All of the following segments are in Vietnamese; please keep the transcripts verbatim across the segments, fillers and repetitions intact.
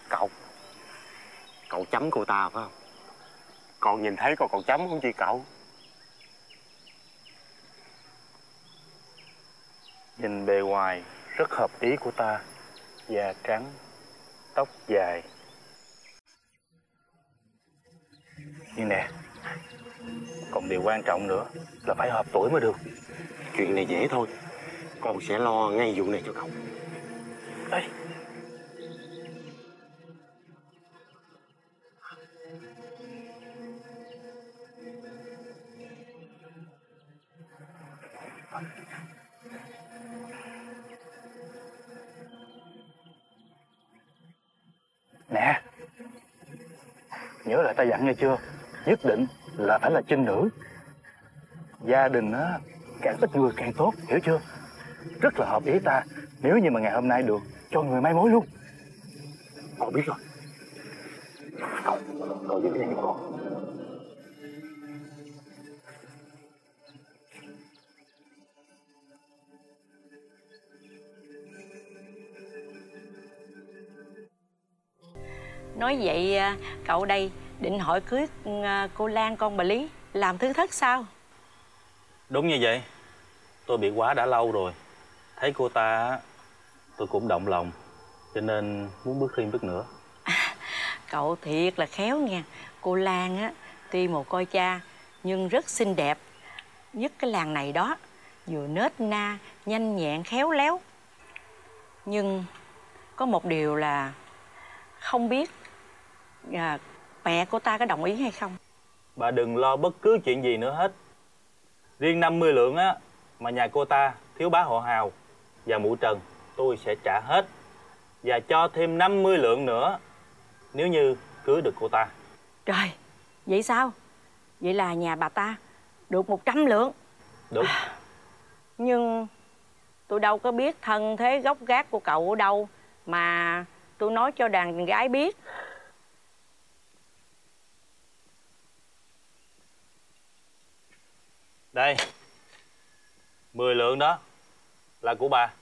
Cậu Cậu chấm cô ta phải không? Con nhìn thấy con còn chấm không chị cậu? Nhìn bề ngoài rất hợp ý của ta. Da trắng, tóc dài. Nhưng nè, còn điều quan trọng nữa là phải hợp tuổi mới được. Chuyện này dễ thôi, con sẽ lo ngay vụ này cho cậu. Ê, nè, nhớ lại ta dặn nghe chưa? Nhất định là phải là trinh nữ. Gia đình á, càng ít người càng tốt, hiểu chưa? Rất là hợp ý ta. Nếu như mà ngày hôm nay được cho người mai mối luôn. Con biết rồi. Cậu, cậu giữ cái này cho con. Nói vậy cậu đây định hỏi cưới cô Lan con bà Lý làm thứ thất sao? Đúng như vậy. Tôi bị quá đã lâu rồi. Thấy cô ta tôi cũng động lòng, cho nên muốn bước thêm bước nữa. À, cậu thiệt là khéo nha. Cô Lan á tuy mồ côi cha nhưng rất xinh đẹp, nhất cái làng này đó, vừa nết na nhanh nhẹn khéo léo. Nhưng có một điều là không biết à, mẹ cô ta có đồng ý hay không. Bà đừng lo bất cứ chuyện gì nữa hết. Riêng năm mươi lượng á mà nhà cô ta thiếu bá họ Hào và mụ Trần, tôi sẽ trả hết. Và cho thêm năm mươi lượng nữa nếu như cưới được cô ta. Trời, vậy sao? Vậy là nhà bà ta được một trăm lượng. Đúng. À, nhưng tôi đâu có biết thân thế gốc gác của cậu ở đâu mà tôi nói cho đàn gái biết. Đây, mười lượng đó là của bà.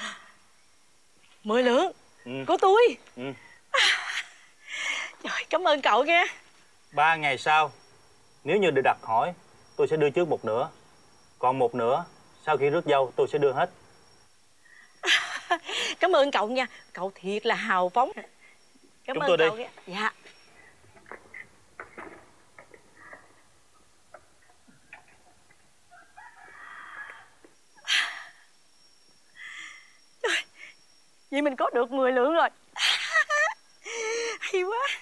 Mười lượng? Ừ. Của tôi? Ừ. À, trời, cảm ơn cậu nha. Ba ngày sau, nếu như được đặt hỏi, tôi sẽ đưa trước một nửa. Còn một nửa, sau khi rước dâu, tôi sẽ đưa hết. À, cảm ơn cậu nha. Cậu thiệt là hào phóng. Cảm Chúng ơn tôi cậu đi. nha. Dạ. Trời, vậy mình có được mười lượng rồi. Hay quá.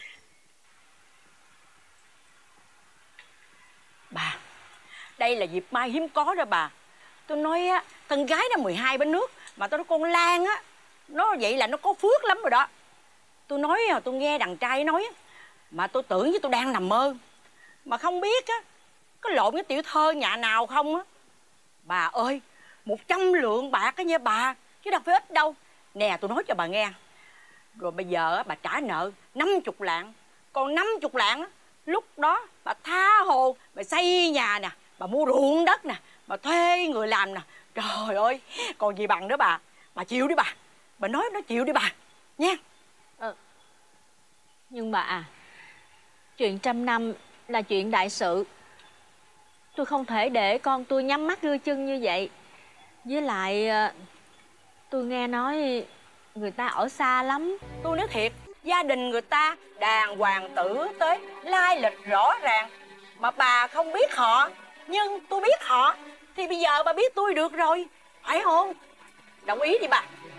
Bà, đây là dịp mai hiếm có đó bà. Tôi nói á, con gái nó mười hai bên nước, mà tôi nói con Lan á, nó vậy là nó có phước lắm rồi đó. Tôi nói, tôi nghe đàn trai nói mà tôi tưởng như tôi đang nằm mơ. Mà không biết á, có lộn với tiểu thơ nhà nào không á. Bà ơi, một trăm lượng bạc á nha bà, chứ đâu phải ít đâu. Nè, tôi nói cho bà nghe. Rồi bây giờ á, bà trả nợ năm chục lạng. Còn năm chục lạng á, lúc đó bà tha hồ, bà xây nhà nè, bà mua ruộng đất nè, bà thuê người làm nè. Trời ơi, còn gì bằng nữa bà. Bà chịu đi bà. Bà nói nó chịu đi bà nha. ờ. Nhưng bà à, chuyện trăm năm là chuyện đại sự. Tôi không thể để con tôi nhắm mắt đưa chân như vậy. Với lại tôi nghe nói người ta ở xa lắm. Tôi nói thiệt, gia đình người ta đàng hoàng tử tế, lai lịch rõ ràng. Mà bà không biết họ, nhưng tôi biết họ. Thì bây giờ bà biết tôi được rồi, phải không? Đồng ý đi bà.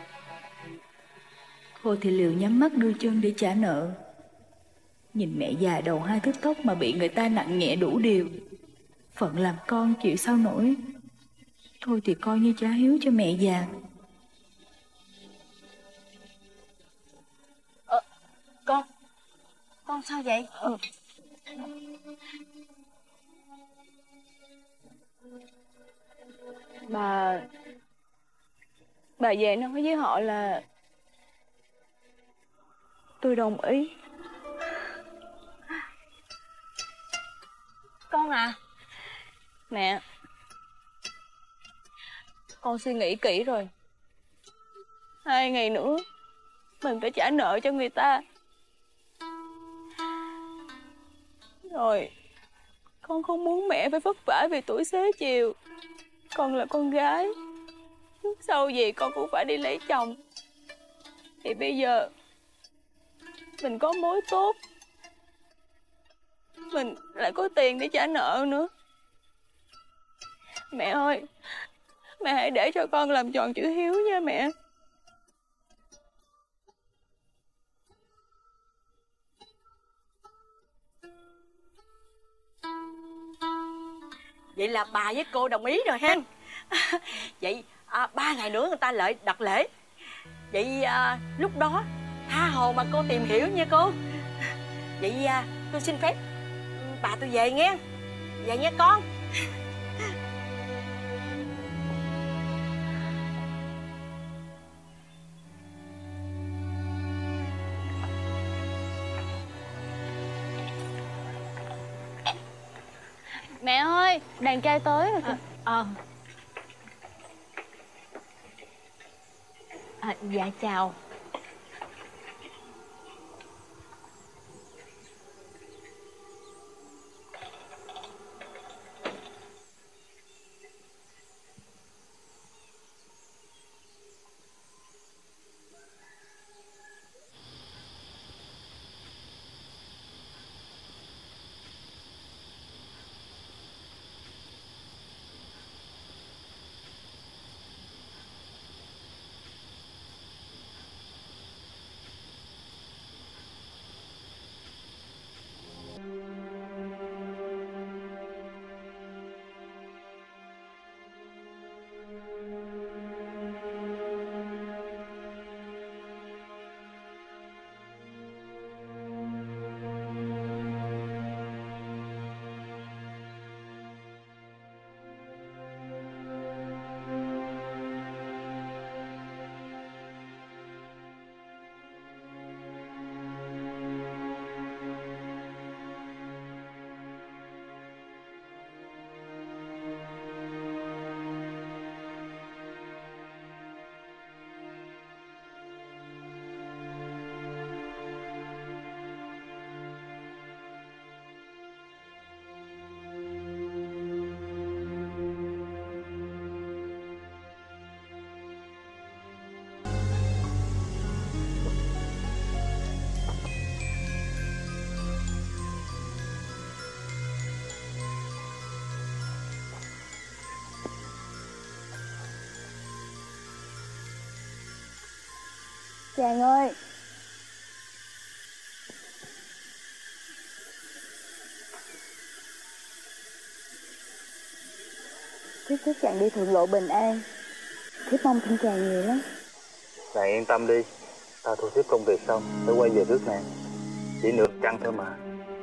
Thôi thì liệu nhắm mắt đưa chân để trả nợ. Nhìn mẹ già đầu hai thước tóc mà bị người ta nặng nhẹ đủ điều. Phận làm con chịu sao nổi. Thôi thì coi như trả hiếu cho mẹ già. Ờ, con Con sao vậy? Ừ. Bà Bà về nói với họ là tôi đồng ý. Con à, Mẹ, con suy nghĩ kỹ rồi. Hai ngày nữa mình phải trả nợ cho người ta. Rồi con không muốn mẹ phải vất vả vì tuổi xế chiều. Con là con gái, trước sau gì con cũng phải đi lấy chồng. Thì bây giờ mình có mối tốt, mình lại có tiền để trả nợ nữa. Mẹ ơi, mẹ hãy để cho con làm tròn chữ hiếu nha mẹ. Vậy là bà với cô đồng ý rồi ha. Vậy à, ba ngày nữa người ta lại đặt lễ. Vậy à, lúc đó tha hồ mà cô tìm hiểu nha cô. Vậy à, tôi xin phép bà tôi về nghe. Về nha con. Mẹ ơi, đàn trai tới rồi. Ờ à, à, dạ chào. Chàng ơi, thiếp chúc chàng đi thượng lộ bình an. Thiếp mong tin chàng nhiều lắm. Nàng yên tâm đi, ta thu xếp công việc xong sẽ quay về rước nàng. Chỉ nửa chăng thôi mà.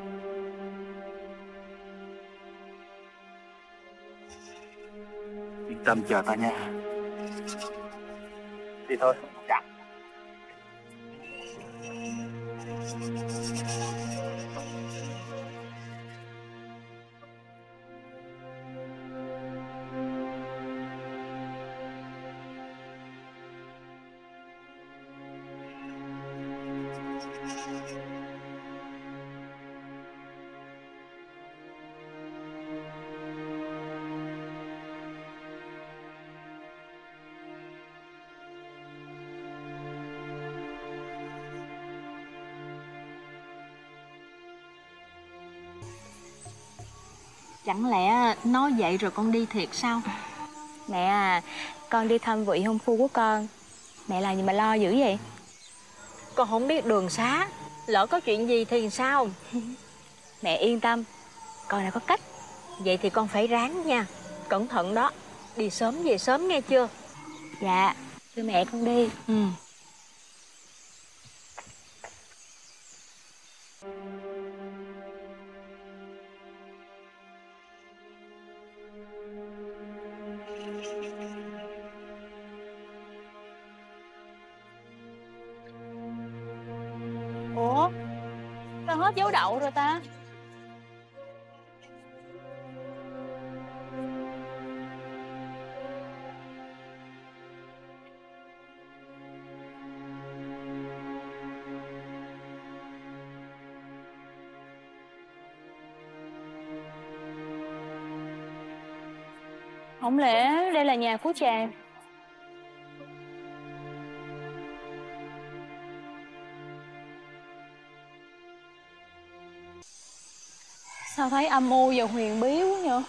Yên tâm chờ ta nha. Đi thôi. Dạ. Chẳng lẽ nói vậy rồi con đi thiệt sao? Mẹ à, con đi thăm vị hôn phu của con. Mẹ làm gì mà lo dữ vậy? Con không biết đường xá, lỡ có chuyện gì thì sao? Mẹ yên tâm, con đã có cách. Vậy thì con phải ráng nha. Cẩn thận đó. Đi sớm về sớm nghe chưa? Dạ, thưa mẹ con đi. Ừ. Ủa, sao hết dấu đậu rồi ta? Không lẽ đây là nhà của chàng? Sao thấy âm u và huyền bí quá nhở?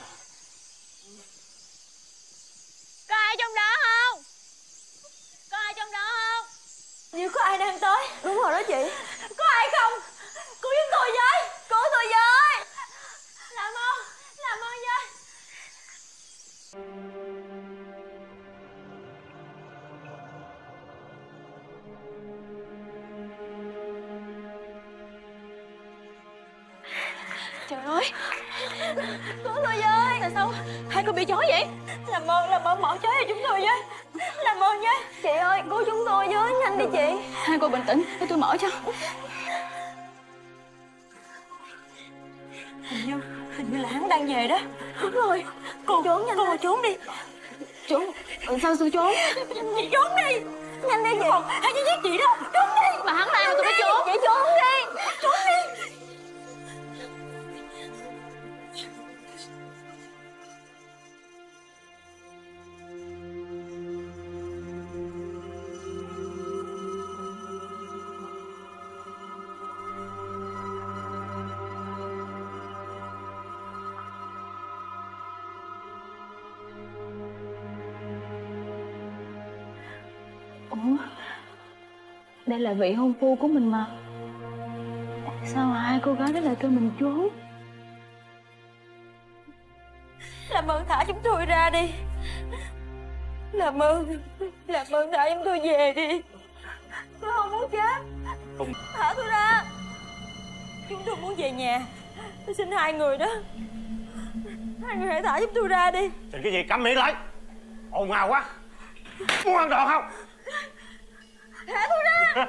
Có ai trong đó không? Có ai trong đó không? Như có ai đang tới. Đúng rồi đó chị. Có ai không? Cứu giúp tôi với. Cứu tôi với. Làm ơn. Làm ơn với. Trời ơi. Cứu tôi với. Tại sao hai cô bị chói vậy? Làm ơn, làm ơn mở chói cho chúng tôi với. Làm ơn với. Chị ơi, cứu chúng tôi với. Nhanh đi chị. Hai cô bình tĩnh, để tôi mở cho. Hình như, hình như là hắn đang về đó. Đúng rồi. Cô trốn nhanh. Cô mà trốn đi. Trốn? Sao tôi trốn? Chị trốn đi. Nhanh đi chị. Không, hắn sẽ giết chị đâu. Trốn đi. Mà hắn đang tôi phải trốn. Chị trốn đi. Trốn đi. Ủa, đây là vị hôn phu của mình mà. Sao mà hai cô gái đó lại kêu mình trốn? Làm ơn thả chúng tôi ra đi. Làm ơn, làm ơn thả chúng tôi về đi. Tôi không muốn chết. Không. Thả tôi ra. Chúng tôi muốn về nhà. Tôi xin hai người đó. Hai người hãy thả chúng tôi ra đi. Thì cái gì câm miệng lại. Ồn ào quá. Muốn ăn đòn không? Thả tôi ra.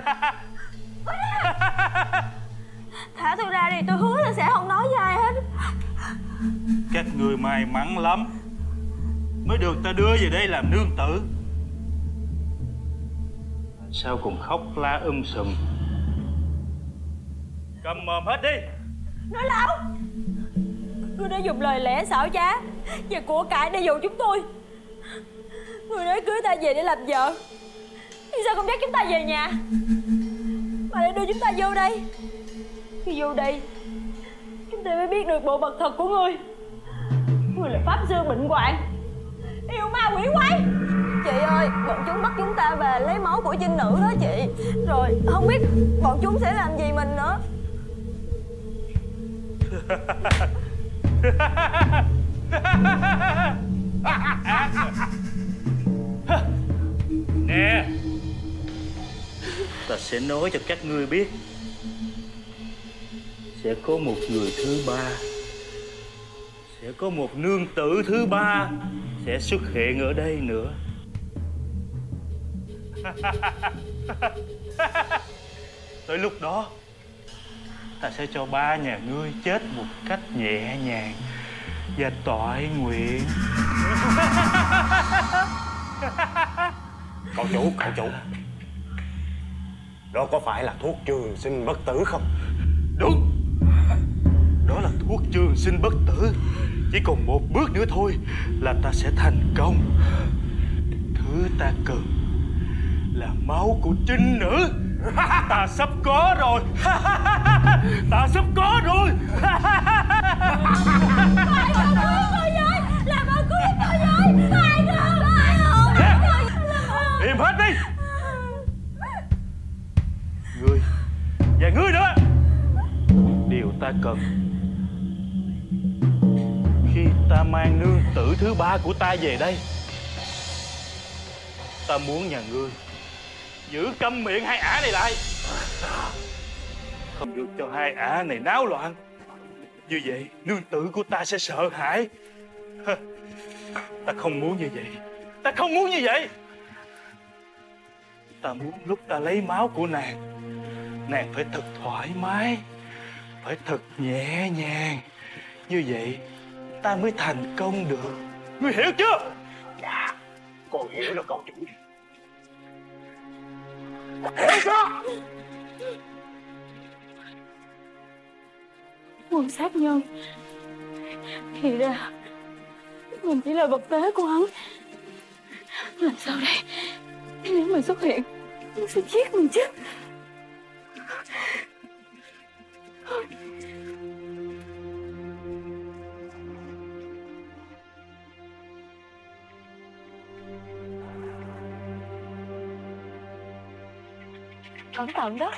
Thả tôi ra đi. Tôi hứa là sẽ không nói với ai hết. Các người may mắn lắm mới được ta đưa về đây làm nương tử. Sao còn khóc la um sùm? Cầm mồm hết đi. Nói láo. Người đã dùng lời lẽ xảo trá và của cải để dụ chúng tôi. Người nói cưới ta về để làm vợ. Nhưng sao không dắt chúng ta về nhà mà lại đưa chúng ta vô đây? Khi vô đây chúng ta mới biết được bộ mặt thật của ngươi. Ngươi là pháp sư bệnh hoạn, yêu ma quỷ quái. Chị ơi, bọn chúng bắt chúng ta về lấy máu của trinh nữ đó chị. Rồi không biết bọn chúng sẽ làm gì mình nữa. Nè, ta sẽ nói cho các ngươi biết. Sẽ có một người thứ ba, sẽ có một nương tử thứ ba sẽ xuất hiện ở đây nữa. Tới lúc đó ta sẽ cho ba nhà ngươi chết một cách nhẹ nhàng và toại nguyện. Cậu chủ, cậu chủ, đó có phải là thuốc trường sinh bất tử không? Đúng, đó là thuốc trường sinh bất tử. Chỉ còn một bước nữa thôi là ta sẽ thành công. Thứ ta cần là máu của trinh nữ. Ta sắp có rồi. Ta sắp có rồi. Ai không cứu tôi với. Làm ơn cứu giúp tôi với. Ai không, ai không. Im hết đi. Ngươi và ngươi nữa. Điều ta cần khi ta mang nương tử thứ ba của ta về đây, ta muốn nhà ngươi giữ câm miệng hai ả này lại, không được cho hai ả này náo loạn. Như vậy nương tử của ta sẽ sợ hãi. Ta không muốn như vậy. Ta không muốn như vậy. Ta muốn lúc ta lấy máu của nàng, nàng phải thật thoải mái, phải thật nhẹ nhàng. Như vậy ta mới thành công được. Ngươi hiểu chưa? Dạ, con hiểu rồi cậu chủ. Hiểu chưa? Quân sát nhân, thì ra Mình chỉ là vật tế của hắn. Làm sao đây? Nếu mình xuất hiện, hắn sẽ giết mình chứ. Cẩn thận đó.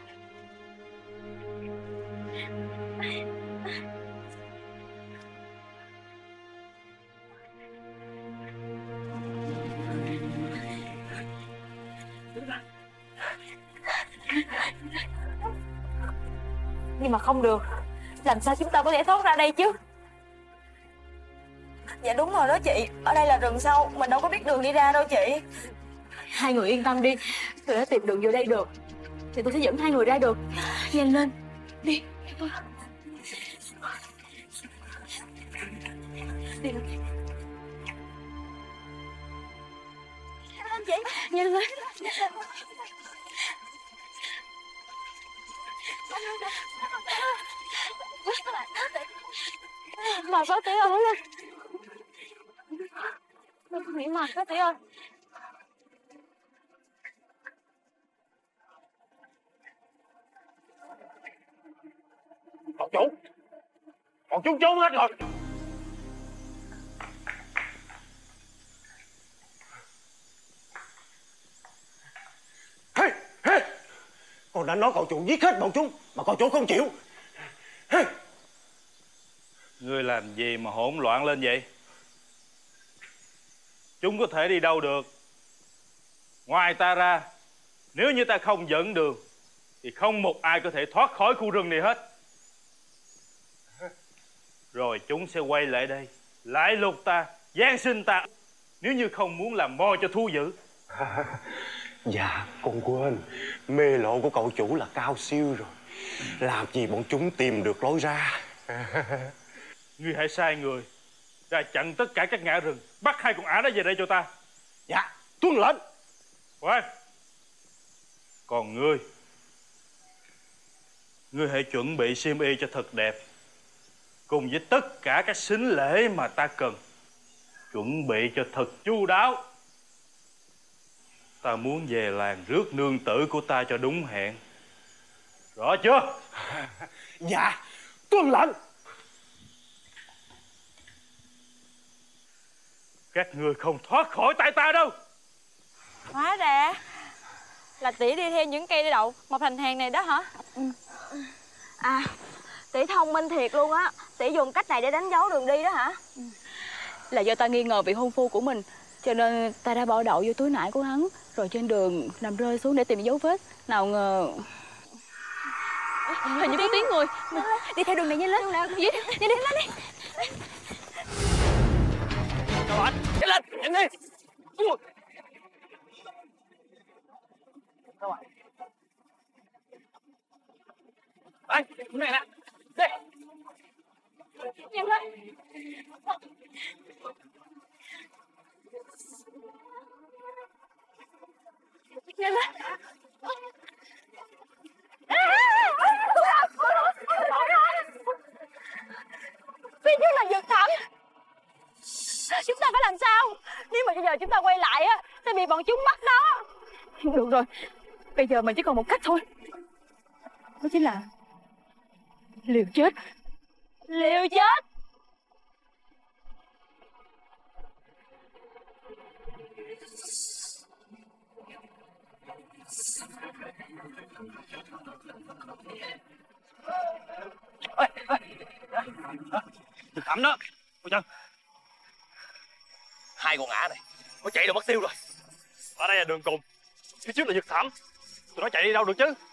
Nhưng mà không được. Làm sao chúng ta có thể thoát ra đây chứ? Dạ đúng rồi đó chị. Ở đây là rừng sâu, mình đâu có biết đường đi ra đâu chị. Hai người yên tâm đi, tôi đã tìm đường vô đây được. Thì tôi sẽ dẫn hai người ra được. Nhanh lên, đi. Đi lên. Chị, Nhanh lên. Mà có tí ơi lên. Tôi nghĩ mà có tí ơi. Bọn chủ, bọn chúng trốn hết rồi. Hey, hey. Con đã nói cậu chủ giết hết bọn chúng mà cậu chủ không chịu. Hey. Ngươi làm gì mà hỗn loạn lên vậy? Chúng có thể đi đâu được? Ngoài ta ra, nếu như ta không dẫn đường thì không một ai có thể thoát khỏi khu rừng này hết. Rồi chúng sẽ quay lại đây, lại lục ta, giáng sinh ta, nếu như không muốn làm mo cho thú dữ. Dạ, con quên. Mê lộ của cậu chủ là cao siêu rồi. Làm gì bọn chúng tìm được lối ra. Ngươi hãy sai người ra chặn tất cả các ngã rừng, bắt hai con ả đó về đây cho ta. Dạ, tuân lệnh. Khoan. Còn ngươi, ngươi hãy chuẩn bị xiêm y cho thật đẹp, cùng với tất cả các sính lễ mà ta cần. Chuẩn bị cho thật chu đáo. Ta muốn về làng rước nương tử của ta cho đúng hẹn. Rõ chưa? Dạ, tuân lệnh. Các ngươi không thoát khỏi tay ta đâu. Hóa ra là tỷ đi theo những cây đậu mọc thành hàng này đó hả? Ừ. À, tỷ thông minh thiệt luôn á. Tỷ dùng cách này để đánh dấu đường đi đó hả? Ừ. Là do ta nghi ngờ vị hôn phu của mình, cho nên ta đã bỏ đậu vô túi nải của hắn, rồi trên đường nằm rơi xuống để tìm dấu vết. Nào ngờ hình như có tiếng người. Đi theo đường này nhanh lên. Nhanh đi, nhanh đi, lên đi. Các bạn, nhanh lên, nhanh đi. Ui. Các bạn. Đây, cái này nè. Đây. Nhanh lên. Nhanh lên. Phía trước là vực thẳm. Chúng ta phải làm sao? Nếu mà bây giờ chúng ta quay lại á, sẽ bị bọn chúng bắt đó. Được rồi, bây giờ mình chỉ còn một cách thôi. Đó chính là liều chết. Liều chết. Ê, ê. Vực thẳm đó. Cô chân. Hai con ả này nó chạy đâu mất tiêu rồi. Ở đây là đường cùng, phía trước là vực thẳm. Tụi nó chạy đi đâu được chứ?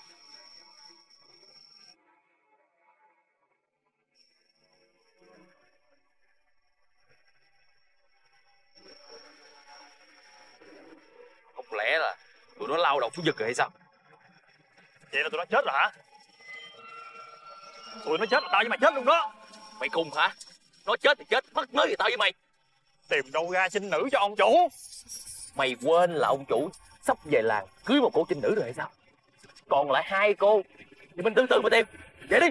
Không lẽ là tụi nó lao đầu xuống vực rồi hay sao? Vậy là tụi nó chết rồi hả? Tụi nó chết là tao với mày chết luôn đó. Mày cùng hả? Nó chết thì chết, mất mới thì tao với mày. Tìm đâu ra trinh nữ cho ông chủ? Mày quên là ông chủ sắp về làng cưới một cô trinh nữ rồi hay sao? Còn lại hai cô thì mình từ từ mà tìm. Vậy đi.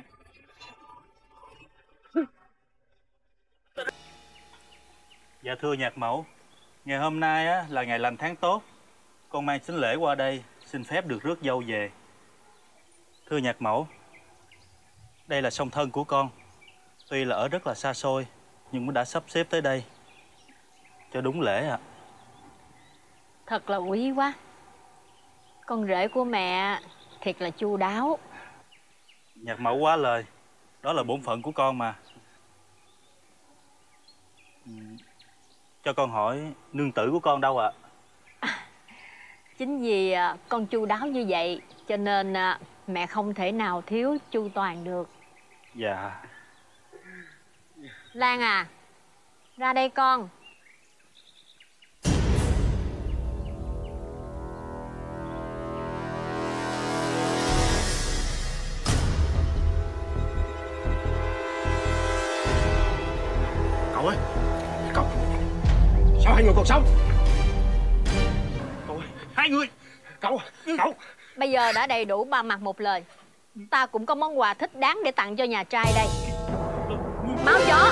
Dạ thưa nhạc mẫu, ngày hôm nay á, là ngày lành tháng tốt. Con mang sính lễ qua đây, xin phép được rước dâu về. Thưa nhạc mẫu, đây là song thân của con. Tuy là ở rất là xa xôi, nhưng cũng đã sắp xếp tới đây cho đúng lễ ạ. À. Thật là quý quá. Con rể của mẹ thiệt là chu đáo. Nhạc mẫu quá lời. Đó là bổn phận của con mà. Cho con hỏi nương tử của con đâu ạ? À, chính vì con chu đáo như vậy cho nên mẹ không thể nào thiếu chu toàn được. Dạ. Lan à, ra đây con. Cậu ơi, cậu sao hai người còn sống? Cậu ơi, hai người, cậu, cậu. Bây giờ đã đầy đủ ba mặt một lời. Ta cũng có món quà thích đáng để tặng cho nhà trai đây. Máu chó.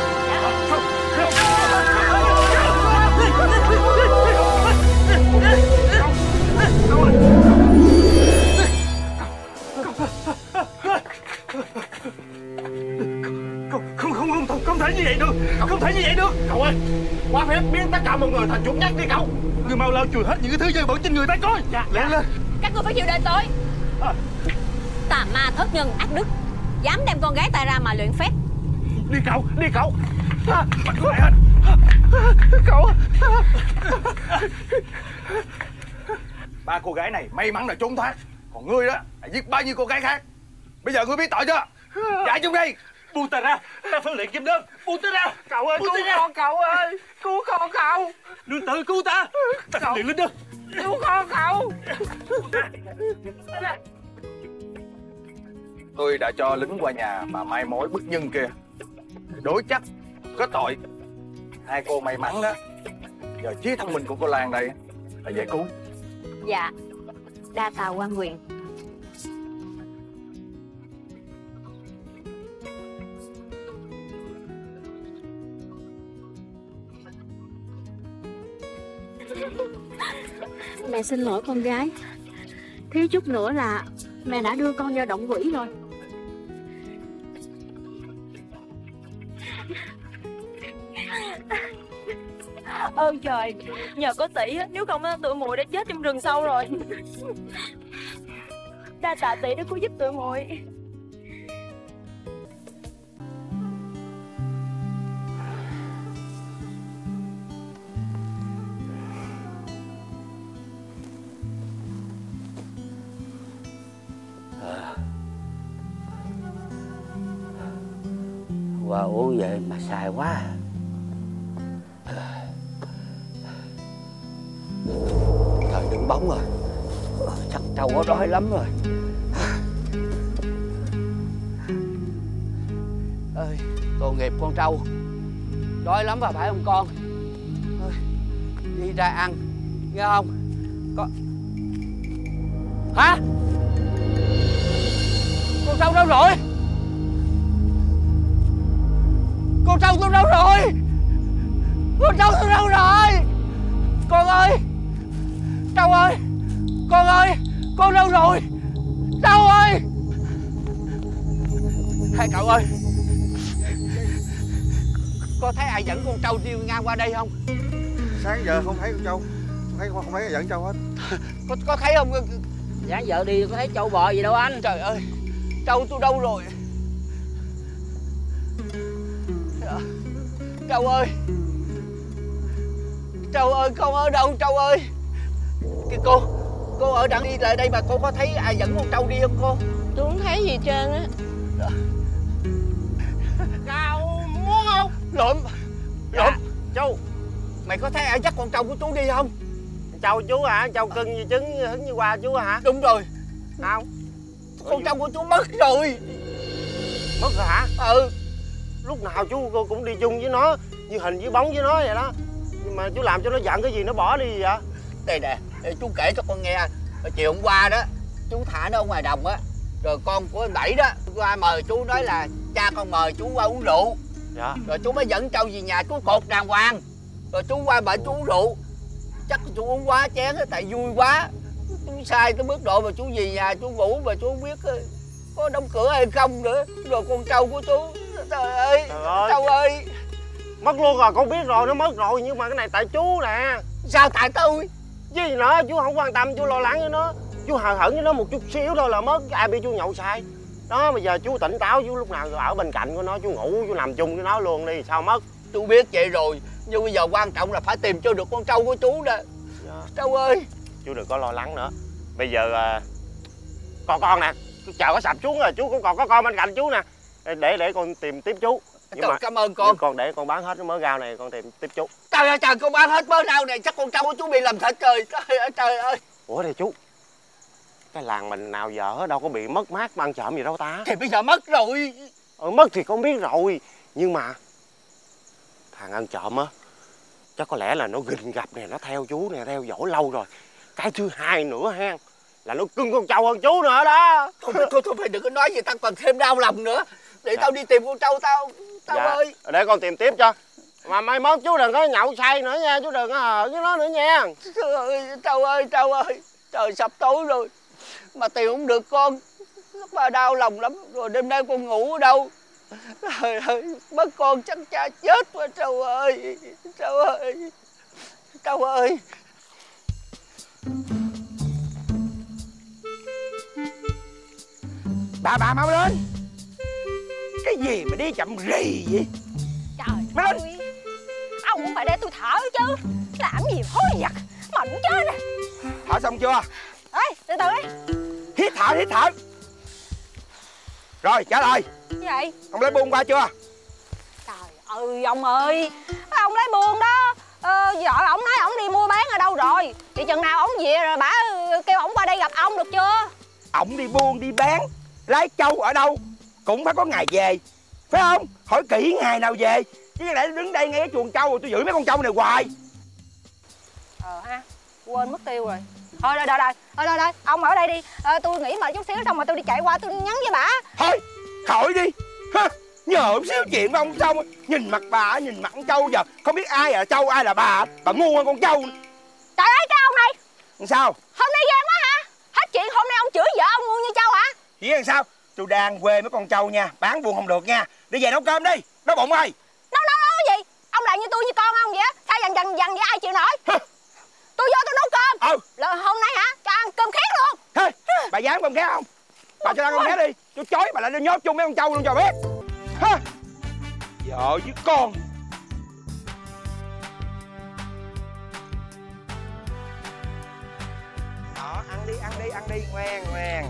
Không, không, không, không, không thể như vậy được. Không thể như vậy được. Cậu ơi, quá phép biến tất cả mọi người thành chuột nhắt đi cậu. Người mau lau chùi hết những cái thứ dơ bẩn trên người ta coi. Dạ, lên lên. Các người phải chịu đền tội. Tà ma thất nhân ác đức, dám đem con gái ta ra mà luyện phép. Đi cậu, đi cậu. Cậu. Ba cô gái này may mắn là trốn thoát. Còn ngươi đó là giết bao nhiêu cô gái khác. Bây giờ ngươi biết tội chưa? Chạy chung đi. Buông ta ra, ta phải luyện kim đơn. Buông ta ra. Cậu ơi, cứu con cậu ơi. Cứu con cậu. Nương tử cứu ta. Ta phải luyện linh đơn. Cứu con cậu. Tôi đã cho lính qua nhà mà mai mối bức nhân kia. Đối chắc có tội. Hai cô may mắn đó. Giờ trí thông minh của cô Lan đây là dễ cứu. Dạ, đa tạ quan quyền. Mẹ xin lỗi con gái. Thiếu chút nữa là mẹ đã đưa con vào động quỷ rồi. Ơn trời, nhờ có tỷ, nếu không tụi muội đã chết trong rừng sâu rồi. Đa tạ tỷ đã cứu giúp tụi muội. Qua uống vậy mà sai quá. Trời đứng bóng rồi. Chắc trâu có đói lắm rồi. Ơi, tội nghiệp con trâu. Đói lắm và phải không con? Thôi, đi ra ăn, nghe không? Có... Hả? Con trâu đâu rồi? Con trâu tôi đâu rồi? Con trâu tôi đâu rồi? Con ơi! Trâu ơi! Con ơi! Con đâu rồi? Trâu ơi! Hai cậu ơi! Có thấy ai dẫn con trâu đi ngang qua đây không? Sáng giờ không thấy con trâu. Không thấy, không thấy ai dẫn trâu hết. Có, có thấy không? Sáng giờ đi có thấy trâu bò gì đâu anh. Trời ơi! Trâu tôi đâu rồi? Trâu ơi! Trâu ơi, con ở đâu Trâu ơi? Kìa cô, cô ở đằng đi lại đây mà cô có thấy ai dẫn con trâu đi không cô? Tôi không thấy gì hết trơn á. Cậu muốn không? Lượm, lượm. Chú, mày có thấy ai dắt con trâu của chú đi không? Trâu chú hả? Trâu cưng như trứng hứng như qua chú hả? Đúng rồi. Sao? Con trâu của chú mất rồi. Mất rồi hả? Ừ. Lúc nào chú cũng đi chung với nó, như hình với bóng với nó vậy đó. Nhưng mà chú làm cho nó giận cái gì nó bỏ đi vậy? Đây nè, để chú kể cho con nghe. Chiều hôm qua đó, chú thả nó ở ngoài đồng á. Rồi con của anh Bảy đó qua mời chú, nói là cha con mời chú qua uống rượu. Dạ. Rồi chú mới dẫn trâu về nhà chú cột đàng hoàng. Rồi chú qua bệnh chú uống rượu. Chắc chú uống quá chén tại vui quá. Chú sai tới mức độ mà chú về nhà chú ngủ mà chú không biết có đóng cửa hay không nữa. Rồi con trâu của chú, trời ơi, trời ơi. Trâu ơi. Mất luôn rồi, con biết rồi, nó mất rồi. Nhưng mà cái này tại chú nè. Sao tại tôi? Chứ gì nữa, chú không quan tâm, chú lo lắng với nó. Chú hờ hững với nó một chút xíu thôi là mất. Ai biết chú nhậu sai. Đó, bây giờ chú tỉnh táo, chú lúc nào ở bên cạnh của nó, chú ngủ, chú nằm chung với nó luôn đi, sao mất. Chú biết vậy rồi, nhưng bây giờ quan trọng là phải tìm cho được con trâu của chú nè. Dạ. Trâu ơi. Chú đừng có lo lắng nữa. Bây giờ à, con con nè, chờ có sập xuống rồi, chú cũng còn có con bên cạnh chú nè. Để để con tìm tiếp chú. Nhưng Trời, mà cảm ơn con. con để con bán hết cái mớ rau này, con tìm tiếp chú. Trời ơi trời, con bán hết mớ rau này chắc con trâu của chú bị làm thịt rồi. Trời ơi trời ơi. Ủa đây chú, cái làng mình nào giờ đâu có bị mất mát ăn trộm gì đâu ta. Thì bây giờ mất rồi. Ừ, mất thì con biết rồi. Nhưng mà thằng ăn trộm á, chắc có lẽ là nó gình gặp nè, nó theo chú nè, theo dõi lâu rồi. Cái thứ hai nữa ha, là nó cưng con trâu hơn chú nữa đó. Thôi thôi thôi mày đừng có nói gì tao còn thêm đau lòng nữa. Để dạ. tao đi tìm con trâu tao. Tao dạ. ơi. Để con tìm tiếp cho. Mà mai mốt chú đừng có nhậu say nữa nha, chú đừng có hờ với nó nữa nha. Trời ơi, trâu ơi, trâu ơi. Trời sắp tối rồi mà tìm không được con. Rất là đau lòng lắm. Rồi đêm nay con ngủ ở đâu? Trời ơi, mất con chắc cha chết quá trâu ơi. Trâu ơi. Trâu ơi. Bà bà mau lên. Cái gì mà đi chậm rì vậy? Trời mau ơi. Lên. Ông cũng phải để tôi thở chứ. Làm gì hối vật. Mệt chết rồi. Thở xong chưa? Ê, từ từ đi. Hít thở, hít thở. Rồi, trả lời. Gì vậy? Ông lấy buôn qua chưa? Trời ơi, ông ơi. Ông lấy buôn đó. Ờ, vợ ổng nói ổng đi mua bán ở đâu rồi. Thì chừng nào ổng về rồi bả kêu ổng qua đây gặp ông được chưa? Ổng đi buôn, đi bán, lái trâu ở đâu cũng phải có ngày về. Phải không? Hỏi kỹ ngày nào về. Chứ để đứng đây ngay cái chuồng trâu rồi tôi giữ mấy con trâu này hoài. Ờ ha, quên mất tiêu rồi. Thôi đây đây đây, thôi đây đây, ông ở đây đi. Ờ, tôi nghỉ mệt chút xíu xong rồi tôi đi chạy qua tôi nhắn với bả. Thôi, khỏi đi. Ha, nhờ một xíu chuyện với ông xong. Nhìn mặt bà, nhìn mặt con trâu giờ không biết ai là trâu, ai là bà. Bà ngu hơn con trâu. Trời ơi cái ông này. Làm sao? Hôm nay ghen quá hả? Hết chuyện hôm nay ông chửi vợ ông ngu như trâu hả? Chỉ làm sao? Tôi đang quê mấy con trâu nha, bán buôn không được nha. Đi về nấu cơm đi, nấu bụng ơi. Nấu nấu nấu cái gì? Ông làm như tôi như con ông vậy á? Sao dằn dằn dằn vậy ai chịu nổi? Hả? Tôi vô tôi nấu cơm. Ừ. Là hôm nay hả? Cho ăn cơm khét luôn. Hey, bà dám cơm khét không? Bà cho ăn cơm khét đi. Tôi chói bà lại đi nhốt chung mấy con trâu luôn cho biết. Ha. Vợ với con. Đó, ăn đi, ăn đi, ăn đi, ngoan, ngoan.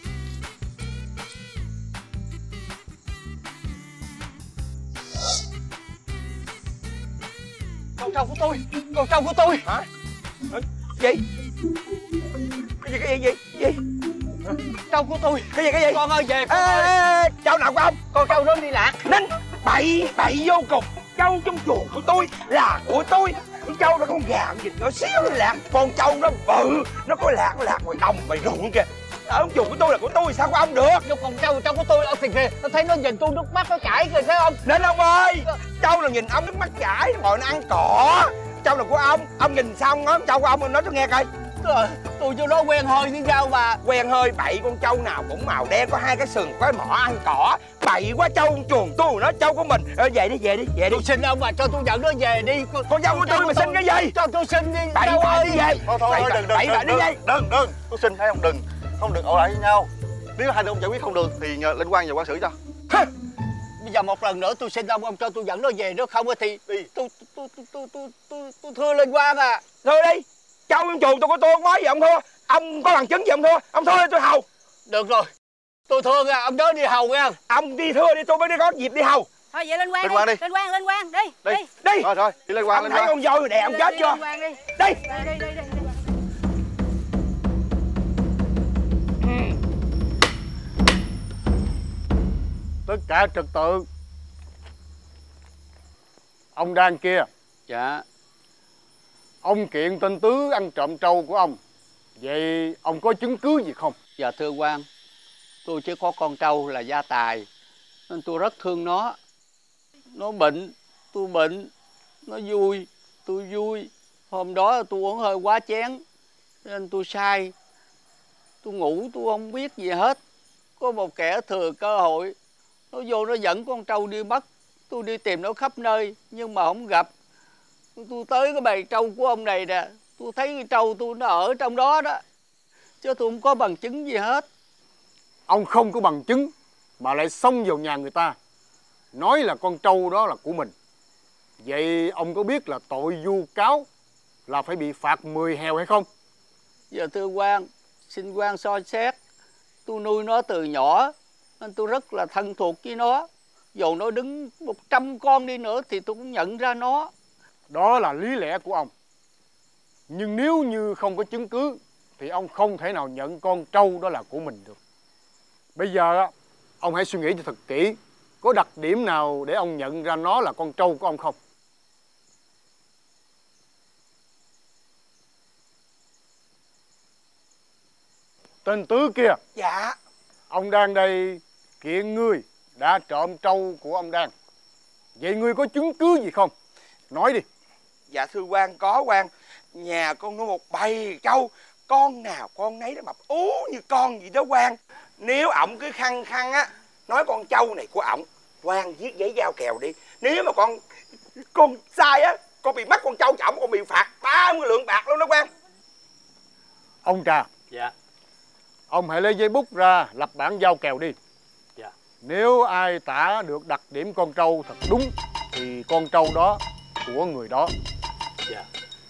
Con trâu của tôi, con trâu của tôi. Hả? Gì? Cái gì, cái gì, gì? Gì? Trâu của tôi. Cái gì, cái gì? Con ơi về con ê, ơi. Ê, ê, trâu nào của ông? Con trâu đó đi lạc. Ninh, bậy, bậy vô cùng. Trâu trong chuồng của tôi là của tôi. Con trâu nó con gà, con vịt nhỏ xíu nó lạc. Con trâu nó bự, nó có lạc, nó lạc ngoài đồng, ngoài ruộng kìa. Ở chuồng của tôi là của tôi, sao của ông được? Nhưng con trâu, trâu của tôi, ông thì kìa, tôi thấy nó nhìn tôi nước mắt nó chảy kìa, thấy không? Nên ông ơi, trâu là nhìn ông nước mắt chảy, ngồi nó ăn cỏ. Trâu là của ông, ông nhìn sao ông nói trâu của ông, nói tôi nghe coi. Trời, tôi cho nó quen hơi như sao mà. Quen hơi bậy, con trâu nào cũng màu đen, có hai cái sừng, có cái mỏ ăn cỏ. Bậy quá, trâu chuồng tôi nó trâu của mình. Ờ, về đi, về đi, về đi. Tôi xin ông mà cho tôi dẫn nó về đi. Con, con trâu của tôi mà xin cái gì? Cho tôi xin đi. Bậy bạ đi về. Thôi thôi thôi, đừng đừng bậy bạ đi về. Đừng đừng, tôi xin thấy không, đừng. Không được ẩu đả với nhau. Nếu hai đứa ông giải quyết không được thì nhờ Linh Quang và quan xử cho. Bây giờ một lần nữa tôi xin ông, ông cho tôi dẫn nó về, nếu không thì đi. Tôi tôi tôi tôi tôi tôi tôi thưa Linh Quang à. Thưa đi. Trâu trong chuồng tôi có tôi không nói gì ông thua. Ông có bằng chứng gì ông thua. Ông thua đi tôi hầu. Được rồi. Tôi thưa nha, ông nhớ đi hầu nha. Ông đi thưa đi, tôi mới đi có dịp đi hầu. Thôi vậy Linh Quang Linh Quang đi. Linh Quang, Linh Quang đi. Đi. Đi. Đi. Rồi rồi, đi Linh Quang, Ông Linh thấy Quang. con voi đè ông chết chưa? Linh Quang đi. Đi. Đi đi đi đi. Tất cả trật tự. Ông Đan kia. Dạ. Ông kiện tên Tứ ăn trộm trâu của ông. Vậy ông có chứng cứ gì không? Dạ thưa quan, tôi chỉ có con trâu là gia tài, nên tôi rất thương nó. Nó bệnh, tôi bệnh. Nó vui, tôi vui. Hôm đó tôi uống hơi quá chén nên tôi sai. Tôi ngủ tôi không biết gì hết. Có một kẻ thừa cơ hội, nó vô nó dẫn con trâu đi mất. Tôi đi tìm nó khắp nơi nhưng mà không gặp. Tôi tới cái bầy trâu của ông này nè, tôi thấy cái trâu tôi nó ở trong đó đó, chứ tôi không có bằng chứng gì hết. Ông không có bằng chứng mà lại xông vào nhà người ta, nói là con trâu đó là của mình. Vậy ông có biết là tội vu cáo là phải bị phạt mười hèo hay không? Giờ thưa quan, xin quan soi xét. Tôi nuôi nó từ nhỏ nên tôi rất là thân thuộc với nó. Dù nó đứng một trăm con đi nữa thì tôi cũng nhận ra nó. Đó là lý lẽ của ông. Nhưng nếu như không có chứng cứ thì ông không thể nào nhận con trâu đó là của mình được. Bây giờ ông hãy suy nghĩ cho thật kỹ, có đặc điểm nào để ông nhận ra nó là con trâu của ông không? Tên Tứ kia. Dạ. Ông Đan đây kiện ngươi đã trộm trâu của ông Đan. Vậy ngươi có chứng cứ gì không? Nói đi. Dạ thưa quan, có quan. Nhà con có một bầy trâu, con nào con nấy nó mập ú như con gì đó quan. Nếu ổng cứ khăng khăng á nói con trâu này của ổng, quan viết giấy giao kèo đi. Nếu mà con con sai á, con bị mất con trâu cho ổng, con bị phạt ba mươi lượng bạc luôn đó quan. Ông Trà. Dạ. Ông hãy lấy giấy bút ra lập bản giao kèo đi. Dạ. Nếu ai tả được đặc điểm con trâu thật đúng thì con trâu đó của người đó. Dạ.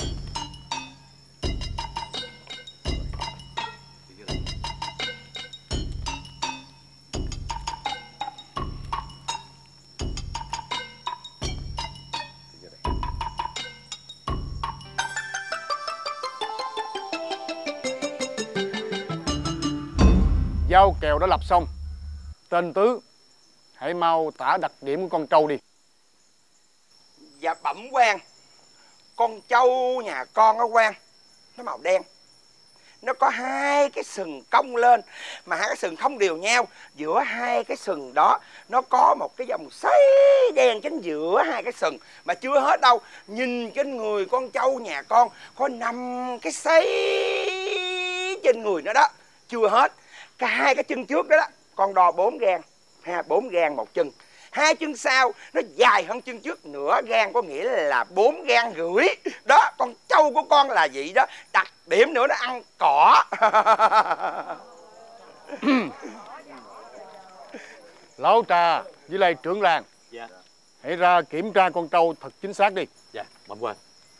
Giao kèo đã lập xong. Tên Tứ, hãy mau tả đặc điểm của con trâu đi. Dạ bẩm quan, con trâu nhà con á quan, nó màu đen. Nó có hai cái sừng cong lên, mà hai cái sừng không đều nhau. Giữa hai cái sừng đó nó có một cái dòng xoáy đen chính giữa hai cái sừng. Mà chưa hết đâu, nhìn trên người con trâu nhà con có năm cái xoáy trên người nó đó. Chưa hết, cả hai cái chân trước đó, đó con đo bốn gang, ha, bốn gang một chân. Hai chân sau nó dài hơn chân trước nửa gang, có nghĩa là bốn gang rưỡi. Đó, con trâu của con là vậy đó. Đặc điểm nữa nó ăn cỏ. Lão Trà với lại trưởng làng. Dạ. Hãy ra kiểm tra con trâu thật chính xác đi. Dạ, bẩm quan.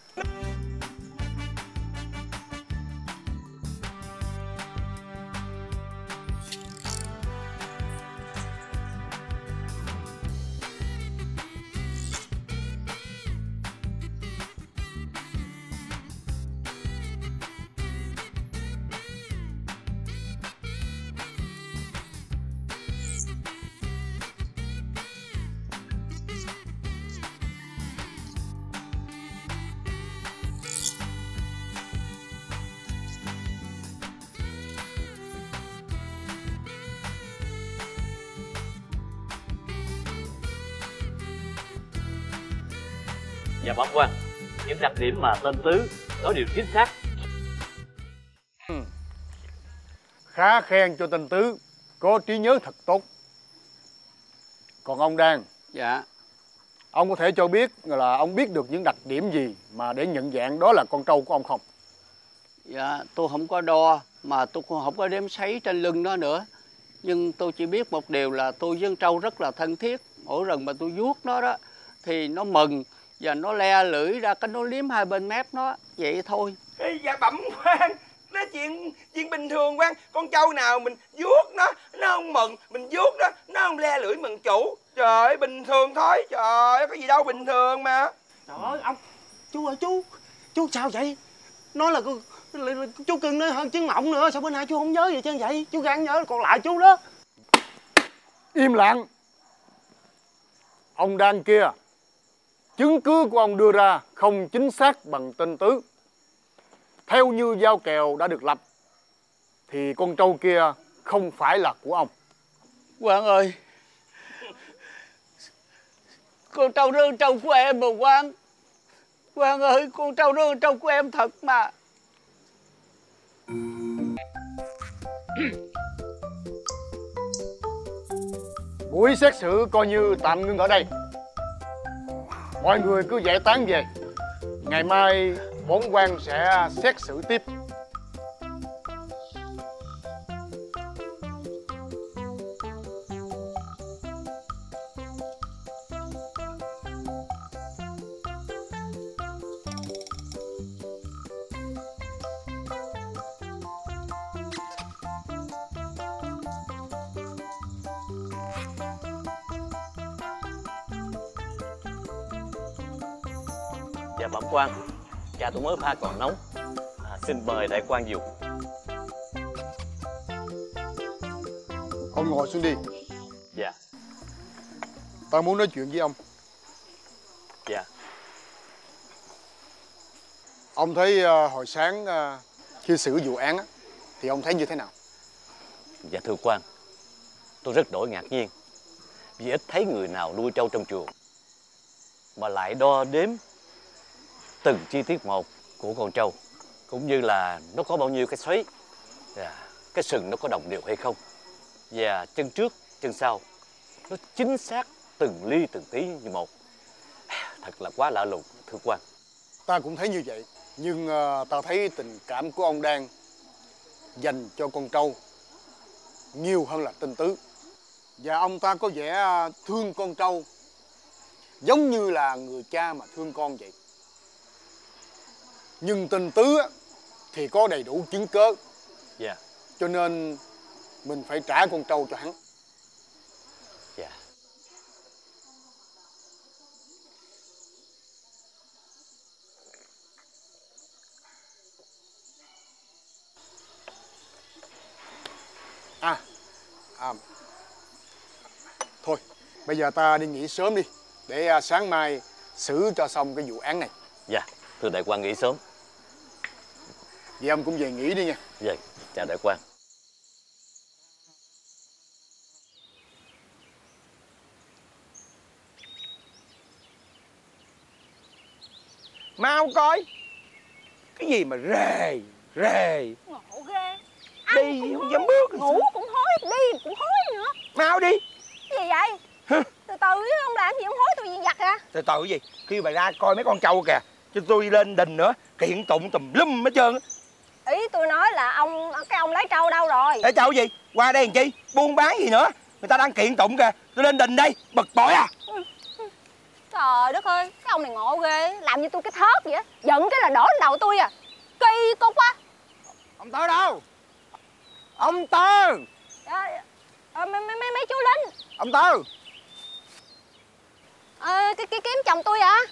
Dạ bẩm quan, những đặc điểm mà tên Tứ nói đều chính xác. Ừ. Khá khen cho tên Tứ, có trí nhớ thật tốt. Còn ông Đan. Dạ. Ông có thể cho biết là ông biết được những đặc điểm gì mà để nhận dạng đó là con trâu của ông không? Dạ, tôi không có đo, mà tôi cũng không có đếm sấy trên lưng nó nữa. Nhưng tôi chỉ biết một điều là tôi với con trâu rất là thân thiết. Mỗi lần mà tôi vuốt nó đó thì nó mừng và nó le lưỡi ra, cái nó liếm hai bên mép nó, vậy thôi. Ê, dạ bẩm quan, nói chuyện chuyện bình thường quan. Con trâu nào mình vuốt nó nó không mừng, mình vuốt nó nó không le lưỡi mừng chủ. Trời ơi, bình thường thôi. Trời ơi, có gì đâu, bình thường mà. Trời ơi ông, chú ơi chú, chú sao vậy? Nói là, là, là chú cưng nó hơn trứng mộng nữa, sao bữa nay chú không nhớ gì chứ vậy? Chú gắng nhớ còn lại chú đó. Im lặng. Ông Đan kia, chứng cứ của ông đưa ra không chính xác bằng tên Tứ. Theo như giao kèo đã được lập thì con trâu kia không phải là của ông. Quan ơi, con trâu đó trâu của em mà quan. Quang ơi, con trâu đó là trâu của em thật mà. Buổi xét xử coi như tạm ngưng ở đây. Mọi người cứ giải tán về. Ngày mai bổn quan sẽ xét xử tiếp. Dạ bẩm quan, trà tôi mới pha còn nóng, à, xin mời đại quan dùng. Ông ngồi xuống đi. Dạ. Ta muốn nói chuyện với ông. Dạ. Ông thấy uh, hồi sáng uh, khi xử vụ án á, thì ông thấy như thế nào? Dạ thưa quan, tôi rất đổi ngạc nhiên vì ít thấy người nào nuôi trâu trong chuồng mà lại đo đếm từng chi tiết một của con trâu, cũng như là nó có bao nhiêu cái xoáy, và cái sừng nó có đồng đều hay không, và chân trước chân sau nó chính xác từng ly từng tí như một. Thật là quá lạ lùng thưa quan. Ta cũng thấy như vậy, nhưng uh, ta thấy tình cảm của ông đang dành cho con trâu nhiều hơn là Tinh Tứ. Và ông ta có vẻ thương con trâu giống như là người cha mà thương con vậy. Nhưng Tinh Tứ thì có đầy đủ chứng cớ. Dạ. Cho nên mình phải trả con trâu cho hắn. Dạ. À, à thôi, bây giờ ta đi nghỉ sớm đi, để sáng mai xử cho xong cái vụ án này. Dạ, thưa đại quan nghỉ sớm. Vậy ông cũng về nghỉ đi nha. Dạ, chào đại quan. Mau coi. Cái gì mà rề, rề. Ngộ ghê. Đi không dám bước. Ngủ cũng hối, đi cũng hối nữa. Mau đi. Cái gì vậy? Hả? Từ từ với ông làm gì ông hối tôi gì giặt hả? Từ từ cái gì? Kêu bà ra coi mấy con trâu kìa. Cho tôi lên đình nữa. Kiện tụng tùm lum hết trơn. Ý tôi nói là ông, cái ông lấy trâu đâu rồi? Lấy trâu gì? Qua đây làm chi? Buôn bán gì nữa? Người ta đang kiện tụng kìa. Tôi lên đình đây. Bực bội à? Trời đất ơi, cái ông này ngộ ghê. Làm như tôi cái thớt vậy á. Giận cái là đổ lên đầu tôi à. Kỳ cục quá. Ông Tơ đâu? Ông Tơ. À, à, mấy, mấy, mấy chú lính. Ông Tơ. À, cái, cái kiếm chồng tôi à?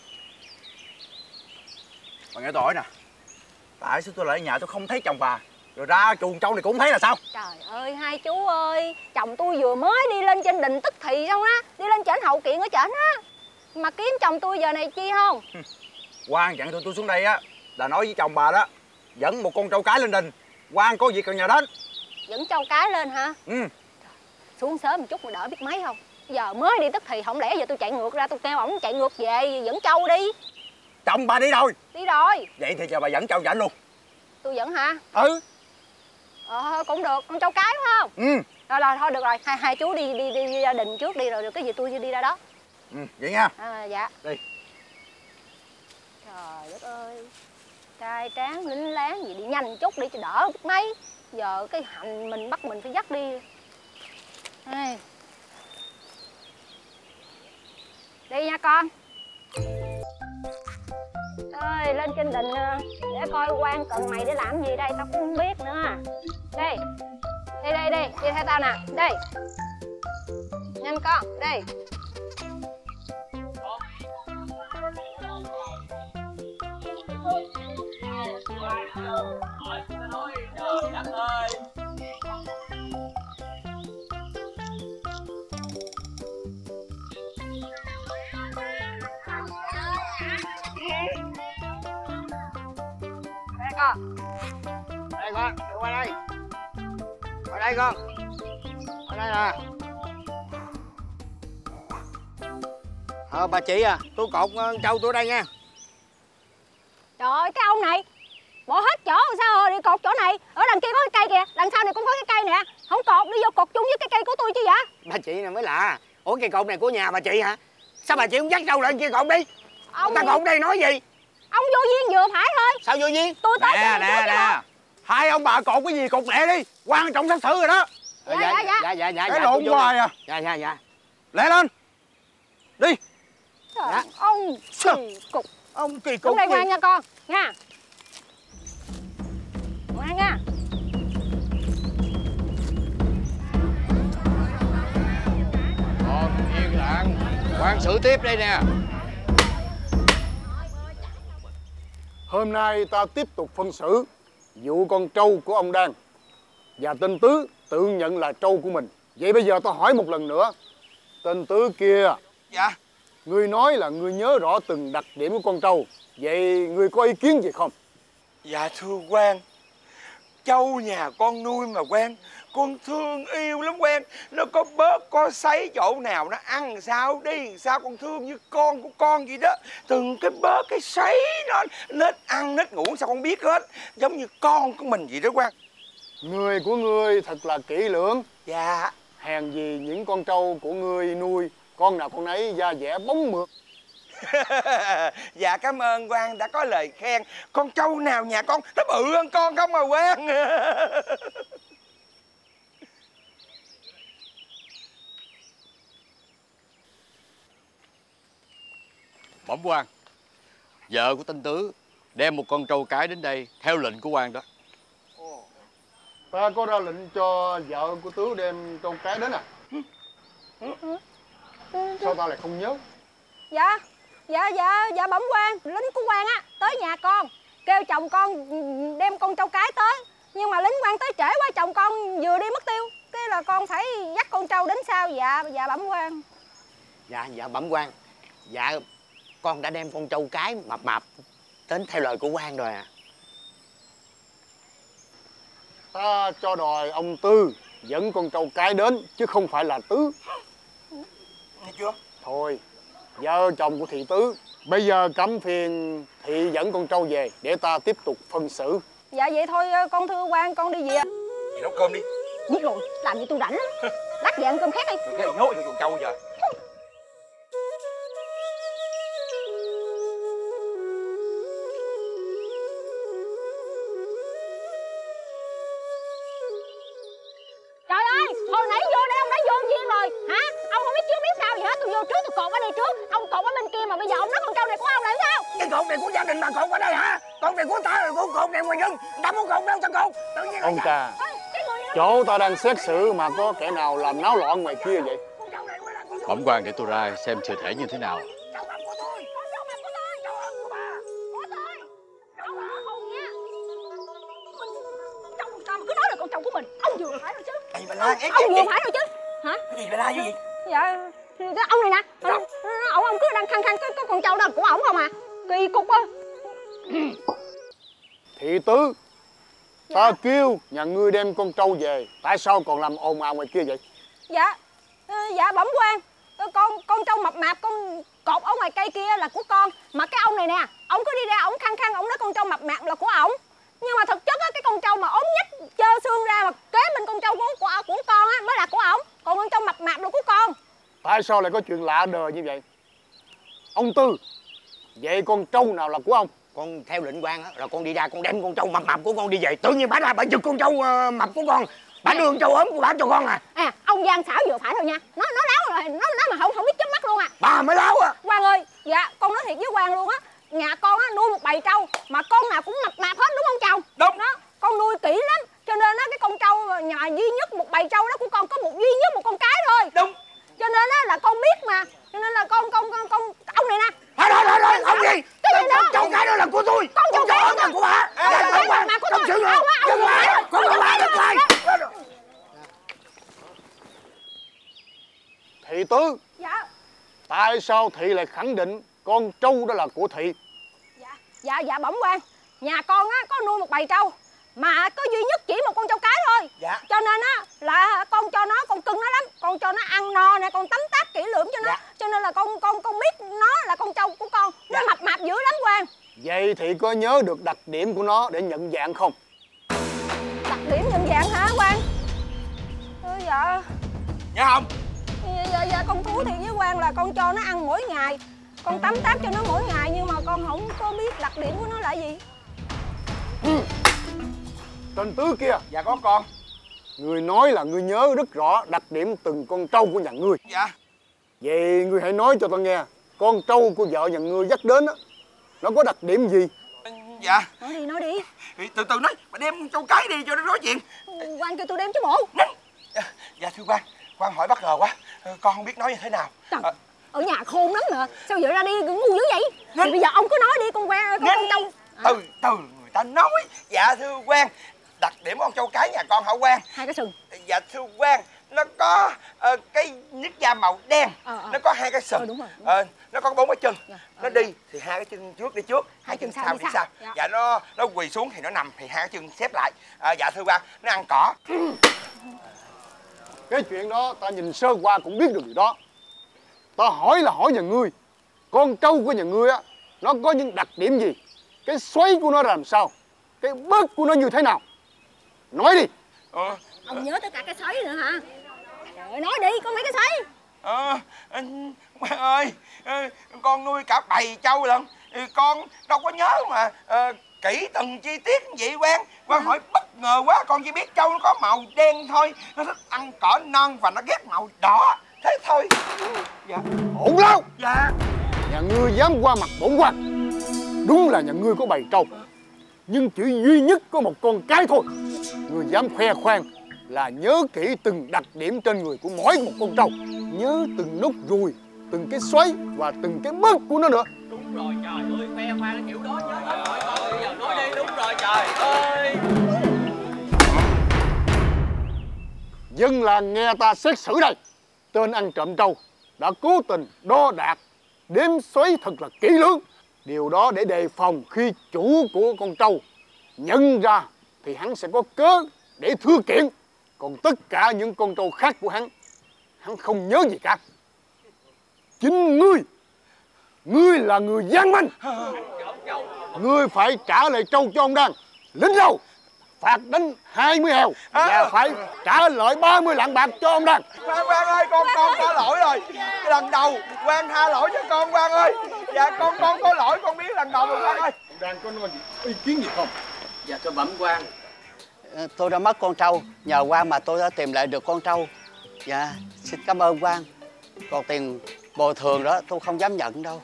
Bà nghe tôi hỏi nè, tại sao tôi lại ở nhà tôi không thấy chồng bà, rồi ra chuồng trâu này cũng thấy là sao? Trời ơi hai chú ơi, chồng tôi vừa mới đi lên trên đình tức thì xong á, đi lên trển hậu kiện ở trển á, mà kiếm chồng tôi giờ này chi không? Quan dặn tụi tôi xuống đây á là nói với chồng bà đó, dẫn một con trâu cái lên đình, quan có việc cần nhà đến. Dẫn trâu cái lên hả? Ừ. Xuống sớm một chút mà đỡ biết mấy không? Giờ mới đi tức thì, không lẽ giờ tôi chạy ngược ra tôi kêu ổng chạy ngược về dẫn trâu đi. Chồng bà đi rồi. Đi rồi. Vậy thì giờ bà dẫn trâu cho anh luôn. Tôi dẫn hả? Ừ. Ờ cũng được, con trâu cái phải không? Ừ. Rồi rồi thôi được rồi, hai hai chú đi đi đi gia đình trước đi rồi được cái gì tôi đi ra đó. Ừ, vậy nha. À, dạ. Đi. Trời đất ơi, trai tráng lính láng gì đi nhanh chút đi cho đỡ biết mấy. Giờ cái hành mình bắt mình phải dắt đi. Ê. Đi nha con. Ơi lên trên đình để coi quan cần mày để làm gì đây tao cũng không biết nữa. Đi. Đi đi đi, đi theo tao nè, đi. Nhanh con, đi. Đây con. Đây con, qua đây. Qua đây con. Qua đây nè. Ờ bà chị à, tôi cột con trâu tôi đây nha. Trời ơi, cái ông này bỏ hết chỗ rồi sao rồi, đi cột chỗ này. Ở đằng kia có cái cây kìa, đằng sau này cũng có cái cây nè. Không cột, đi vô cột chung với cái cây của tôi chứ vậy. Bà chị này mới lạ. Ủa cây cột này của nhà bà chị hả? Sao bà chị không dắt trâu lên kia cột đi? Ông ta cột đây nói gì? Ông vô duyên vừa phải thôi. Sao vô duyên? Tôi tới Nè nè nè, hai ông bà cột cái gì cột lẹ đi, quan trọng xét xử rồi đó. Dạ dạ dạ dạ dạ dạ. Cái lộn hoài à. Dạ dạ dạ. Lẹ lên. Đi. Trời, ông kỳ cục. Ông kỳ cục. Xuống đây ngoan nha con, nha. Ngoan nha. Con yên lặng, quan xử tiếp đây nè. Hôm nay ta tiếp tục phân xử vụ con trâu của ông Đan và tên Tứ tự nhận là trâu của mình. Vậy bây giờ ta hỏi một lần nữa, tên Tứ kia. Dạ. Ngươi nói là ngươi nhớ rõ từng đặc điểm của con trâu. Vậy ngươi có ý kiến gì không? Dạ thưa quan, trâu nhà con nuôi mà quan, con thương yêu lắm quan. Nó có bớt có sấy chỗ nào nó ăn sao đi sao, con thương như con của con vậy đó. Từng cái bớt cái sấy nó nết ăn nết ngủ sao con biết hết, giống như con của mình vậy đó quan. Người của ngươi thật là kỹ lưỡng. Dạ. Hèn gì những con trâu của ngươi nuôi con nào con ấy da dẻ bóng mượt. Dạ cảm ơn quan đã có lời khen. Con trâu nào nhà con nó bự hơn con không mà quan. Bẩm quan, vợ của tên Tứ đem một con trâu cái đến đây theo lệnh của quan đó. Ta có ra lệnh cho vợ của Tứ đem trâu cái đến à? Sao ta lại không nhớ? Dạ, dạ, dạ, dạ bẩm quan, lính của quan á, tới nhà con, kêu chồng con đem con trâu cái tới. Nhưng mà lính quan tới trễ quá, chồng con vừa đi mất tiêu. Cái là con phải dắt con trâu đến sau, dạ, dạ bẩm quan. Dạ, dạ bẩm quan. Dạ, con đã đem con trâu cái mập mập đến theo lời của quan rồi à. Ta cho đòi ông Tư dẫn con trâu cái đến, chứ không phải là Tứ. Nghe chưa? Thôi, vợ chồng của thị Tứ, bây giờ cấm phiền thị dẫn con trâu về để ta tiếp tục phân xử. Dạ vậy thôi con thưa quan, con đi về. Thì nấu cơm đi. Biết rồi, làm gì tôi rảnh lắm. Lát về ăn cơm khác đi. Cái nhốt cho con trâu giờ. Trời ơi, hồi nãy vô đây ông đã vô duyên rồi hả? Ông không biết chưa biết sao vậy hả? Tôi vô trước tôi cột ở đây trước, ông cột ở bên kia mà bây giờ ông nói con trâu này của ông là sao? Cái cột này của gia đình bà cột ở đây hả? Con này của ta rồi, con cột này ngoài rừng, ta muốn cột đâu cho cột. Tự nhiên Ông ca, chỗ ta đang xét xử mà có kẻ nào làm náo loạn ngoài kia vậy? Bẩm quan, để tôi ra xem sự thể như thế nào. Cứ nói là con trâu của mình, ông vừa phải rồi chứ. Cái gì mà la ép Ông vừa phải rồi chứ. Hả? Cái gì mà la như vậy? Dạ, cái ông này nè, ông, ông, ông cứ đang khăng khăng cái, cái con trâu đó của ổng không à. Kỳ cục á. Thị Tứ, ta kêu nhà ngươi đem con trâu về, tại sao còn làm ồn ào ngoài kia vậy? Dạ, dạ bẩm quan, con con trâu mập mạp con cột ở ngoài cây kia là của con. Mà cái ông này nè, ông cứ đi ra ổng khăng khăng ổng nói con trâu mập mạp là của ổng. Nhưng mà thực chất á, cái con trâu mà ốm nhách trơ xương ra mà kế bên con trâu của của, của con á mới là của ổng, còn con trâu mập mạp là của con. Tại sao lại có chuyện lạ đời như vậy? Ông Tư, vậy con trâu nào là của ông? Con theo lệnh quan á, rồi con đi ra con đem con trâu mập mập của con đi về. Tự nhiên bà ra bà giật con trâu uh, mập của con, bà đưa con trâu ốm của bà cho con à. À, ông gian xảo vừa phải thôi nha. Nó nó láo rồi, nó nó mà không không biết chớp mắt luôn à. Bà mới láo à. Quan ơi, dạ con nói thiệt với quan luôn á, nhà con á nuôi một bầy trâu mà con nào cũng mập mạp hết đúng không chồng? Đúng. Đó, con nuôi kỹ lắm, cho nên á cái con trâu nhà duy nhất một bầy trâu đó của con có một duy nhất một con cái thôi. Đúng. Cho nên á là con biết mà, cho nên là con con con, con ông này nè. Thôi thôi thôi thôi, ông gì? Cái gì đó? Trâu cái đó là của tôi. Con trâu cái là của bà. Con trâu cái là của tôi. Không Ông á, ông bà, con bà được rồi. Thị Tứ, Dạ. tại sao thị lại khẳng định con trâu đó là của thị? Dạ, dạ dạ bẩm quan, nhà con á có nuôi một bầy trâu mà có duy nhất chỉ một con trâu cái thôi. Dạ. Cho nên á là con cho nó, con cưng nó lắm, con cho nó ăn no nè, con tắm táp kỹ lưỡng cho nó. Dạ. Cho nên là con con con biết nó là con trâu của con. Nó Dạ. mập mạp dữ lắm quan. Vậy Vậy thì có nhớ được đặc điểm của nó để nhận dạng không? Đặc điểm nhận dạng hả quan? Ừ, dạ. Dạ không? Dạ, dạ, dạ con thú thiệt với quan là con cho nó ăn mỗi ngày, con tắm táp cho nó mỗi ngày, nhưng mà con không có biết đặc điểm của nó là gì. Ừ. Tên Tứ kia. Dạ có con. Người nói là người nhớ rất rõ đặc điểm từng con trâu của nhà ngươi. Dạ. Vậy ngươi hãy nói cho tao nghe, con trâu của vợ nhà ngươi dắt đến á, nó có đặc điểm gì? Dạ. Nói đi, nói đi. Từ từ nói, mà đem trâu cái đi cho nó nói chuyện. Quan kêu tôi đem chứ bộ. Dạ, dạ thưa quan, quan hỏi bất ngờ quá, con không biết nói như thế nào. Trời, à, ở nhà khôn lắm mà, sao giờ ra đi ngu dữ vậy? Thì bây giờ ông cứ nói đi con quan, con, con trâu. À. Từ từ người ta nói. Dạ thưa quan, đặc điểm của con trâu cái nhà con hả quan? Hai cái sừng. Dạ thưa quan, nó có uh, cái nếp da màu đen, ờ, ờ. nó có hai cái sừng, ờ, đúng rồi, đúng rồi. Uh, nó có bốn cái chân. Dạ, nó ờ, đi thì hai cái chân trước đi trước, hai, hai chân, chân sau đi sau. sau. Dạ. Dạ nó nó quỳ xuống thì nó nằm thì hai cái chân xếp lại. Uh, dạ thưa quan, nó ăn cỏ. Cái chuyện đó ta nhìn sơ qua cũng biết được điều đó. Ta hỏi là hỏi nhà ngươi, con trâu của nhà ngươi á, nó có những đặc điểm gì? Cái xoáy của nó làm sao? Cái bớt của nó như thế nào? Nói đi. Ờ, ông nhớ tất cả cái xoáy nữa hả? Trời ơi, nói đi, có mấy cái xoáy? Ờ, quan ơi, con nuôi cả bầy trâu lận, con đâu có nhớ mà à, kỹ từng chi tiết như vậy quan. Quan hỏi bất ngờ quá, con chỉ biết trâu nó có màu đen thôi, nó thích ăn cỏ non và nó ghét màu đỏ, thế thôi. Dạ. Ổn lắm. Dạ. Nhà ngươi dám qua mặt bổn quan. Đúng là nhà ngươi có bầy trâu, nhưng chỉ duy nhất có một con cái thôi. Ngươi dám khoe khoang là nhớ kỹ từng đặc điểm trên người của mỗi một con trâu, nhớ từng nút ruồi, từng cái xoáy và từng cái bớt của nó nữa. Đúng rồi, trời ơi, khoe khoang cái kiểu đó nhớ rồi, con bây giờ nói đi. Đúng rồi, trời ơi. Dân làng nghe ta xét xử đây. Tên ăn trộm trâu đã cố tình đo đạc, đếm xoáy thật là kỹ lưỡng. Điều đó để đề phòng khi chủ của con trâu nhận ra thì hắn sẽ có cớ để thưa kiện. Còn tất cả những con trâu khác của hắn, hắn không nhớ gì cả. Chính ngươi, ngươi là người gian manh. Ngươi phải trả lại trâu cho ông Đan. Lính đâu? Phạt đánh hai mươi heo và phải trả lại ba mươi lạng bạc cho ông Đan. Quan quan ơi, con con có lỗi rồi. Lần đầu quan tha lỗi cho con quan ơi. Dạ con con có lỗi, con biết lần đầu rồi quan ơi. Đan có nói ý kiến gì không? Dạ thưa bẩm quan, tôi đã mất con trâu, nhờ quan mà tôi đã tìm lại được con trâu. Dạ xin cảm ơn quan. Còn tiền bồi thường đó tôi không dám nhận đâu.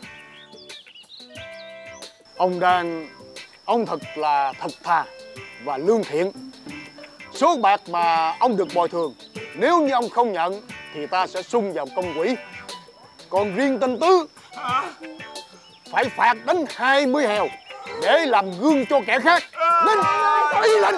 Ông Đan, ông thật là thật thà và lương thiện. Số bạc mà ông được bồi thường, nếu như ông không nhận thì ta sẽ sung vào công quỹ. Còn riêng tên Tứ phải phạt đánh hai mươi heo để làm gương cho kẻ khác. Nên có ý lệnh.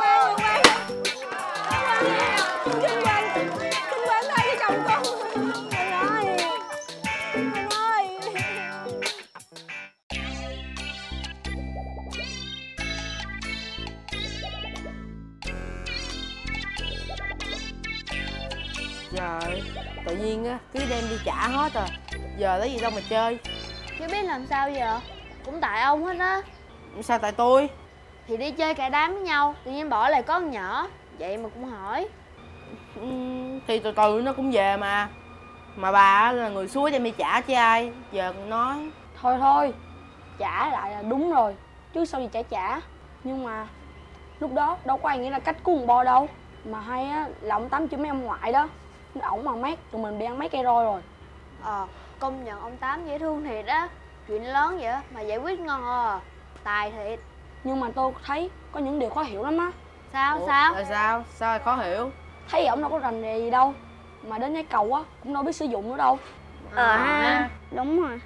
Trời, tự nhiên á, cứ đem đi trả hết à. Giờ lấy gì đâu mà chơi. Chứ biết làm sao giờ. Cũng tại ông hết á. Sao tại tôi? Thì đi chơi cả đám với nhau, tự nhiên bỏ lại con nhỏ. Vậy mà cũng hỏi. Ừ, thì từ từ nó cũng về mà. Mà bà là người xúi đem đi trả chứ ai. Giờ còn nói. Thôi thôi, trả lại là đúng rồi, chứ sao gì trả trả. Nhưng mà lúc đó đâu có ai nghĩ là cách cứu con Bo đâu. Mà hay á là ông Tám chửi mấy ông ngoại đó. Ổng mà mát tụi mình đi ăn mấy cây roi rồi. Ờ, công nhận ông Tám dễ thương thiệt á. Chuyện lớn vậy mà giải quyết ngon à. Tài thiệt. Nhưng mà tôi thấy có những điều khó hiểu lắm á. Sao? Ủa, sao? Là sao? Sao lại khó hiểu? Thấy ổng đâu có rành nghề gì đâu. Mà đến cái cầu á cũng đâu biết sử dụng nữa đâu. Ờ à, ha. Đúng rồi.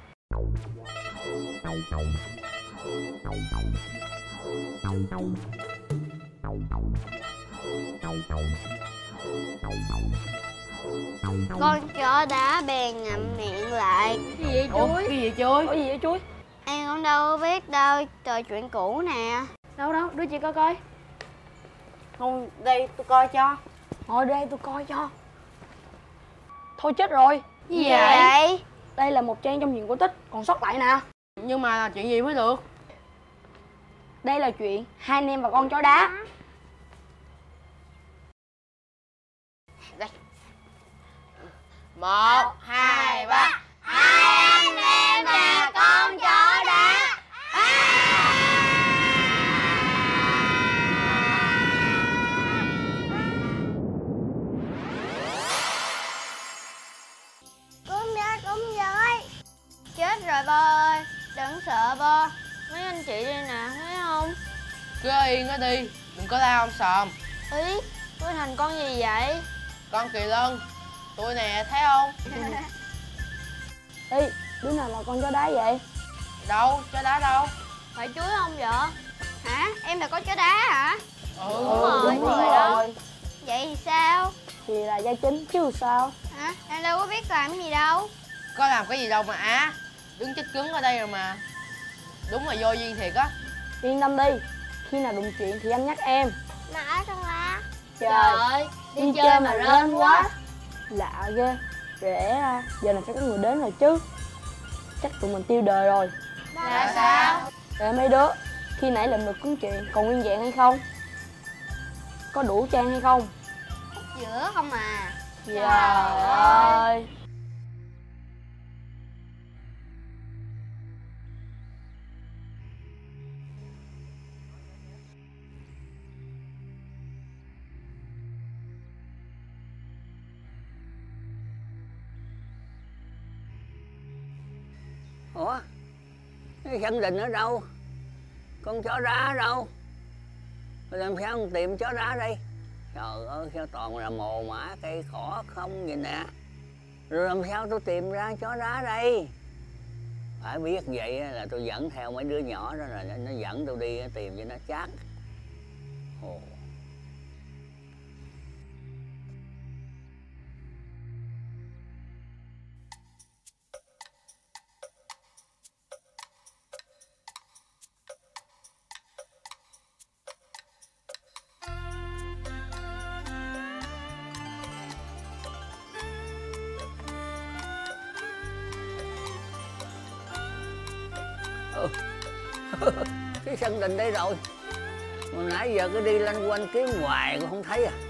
Con chó đá bèn ngậm miệng lại. Cái gì Ủa, chuối? cái gì chuối? Có gì vậy chuối? Em cũng đâu có biết đâu, trò chuyện cũ nè. Đâu đâu, đưa chị coi coi. Không, đây tôi coi cho. Ngồi đây tôi coi cho. Thôi chết rồi. Gì vậy? vậy? Đây là một trang trong truyện cổ tích còn sót lại nè. Nhưng mà chuyện gì mới được? Đây là chuyện hai anh em và con chó đá. Đây. Một, hai, ba. Hai anh em và con chó đá. Cúm với cúm với. Chết rồi Bo ơi, đừng sợ Bo. Mấy anh chị đây nè, thấy không? Cứ yên nó đi, đừng có la ông Sòm. Ý, tôi thành con gì vậy? Con Kỳ Lân, tôi nè, thấy không? Ê, đứa nào là con chó đá vậy? Đâu, chó đá đâu? Phải chuối không vậy? Hả? Em là con chó đá hả? Ừ, đúng rồi, đúng rồi rồi. đó. Vậy thì sao? Thì là gia chính chứ sao? Hả? Em đâu có biết làm cái gì đâu. Có làm cái gì đâu mà á. Đứng chết cứng ở đây rồi mà. Đúng là vô duyên thiệt á. Yên tâm đi, khi nào đụng chuyện thì anh nhắc em. Mà ở trong lá. Trời, Trời, đi, đi chơi, chơi mà mà rên rên quá. quá. Lạ ghê. Rẽ ra, giờ này phải có người đến rồi chứ. Chắc tụi mình tiêu đời rồi. Là sao? Để mấy đứa, khi nãy làm được cuốn chuyện còn nguyên vẹn hay không? Có đủ trang hay không? Giữa không à. Trời ơi. Ủa, cái Sân Đình ở đâu? Con chó đá ở đâu? Rồi làm sao không tìm chó đá đây? Trời ơi, sao toàn là mồ mã cây cỏ không vậy nè. Rồi làm sao tôi tìm ra chó đá đây? Phải biết vậy là tôi dẫn theo mấy đứa nhỏ đó rồi nó dẫn tôi đi tìm cho nó chắc. Ồ. Cái Sân Đình đây rồi. Mà nãy giờ cứ đi lanh quanh kiếm hoài cũng không thấy à.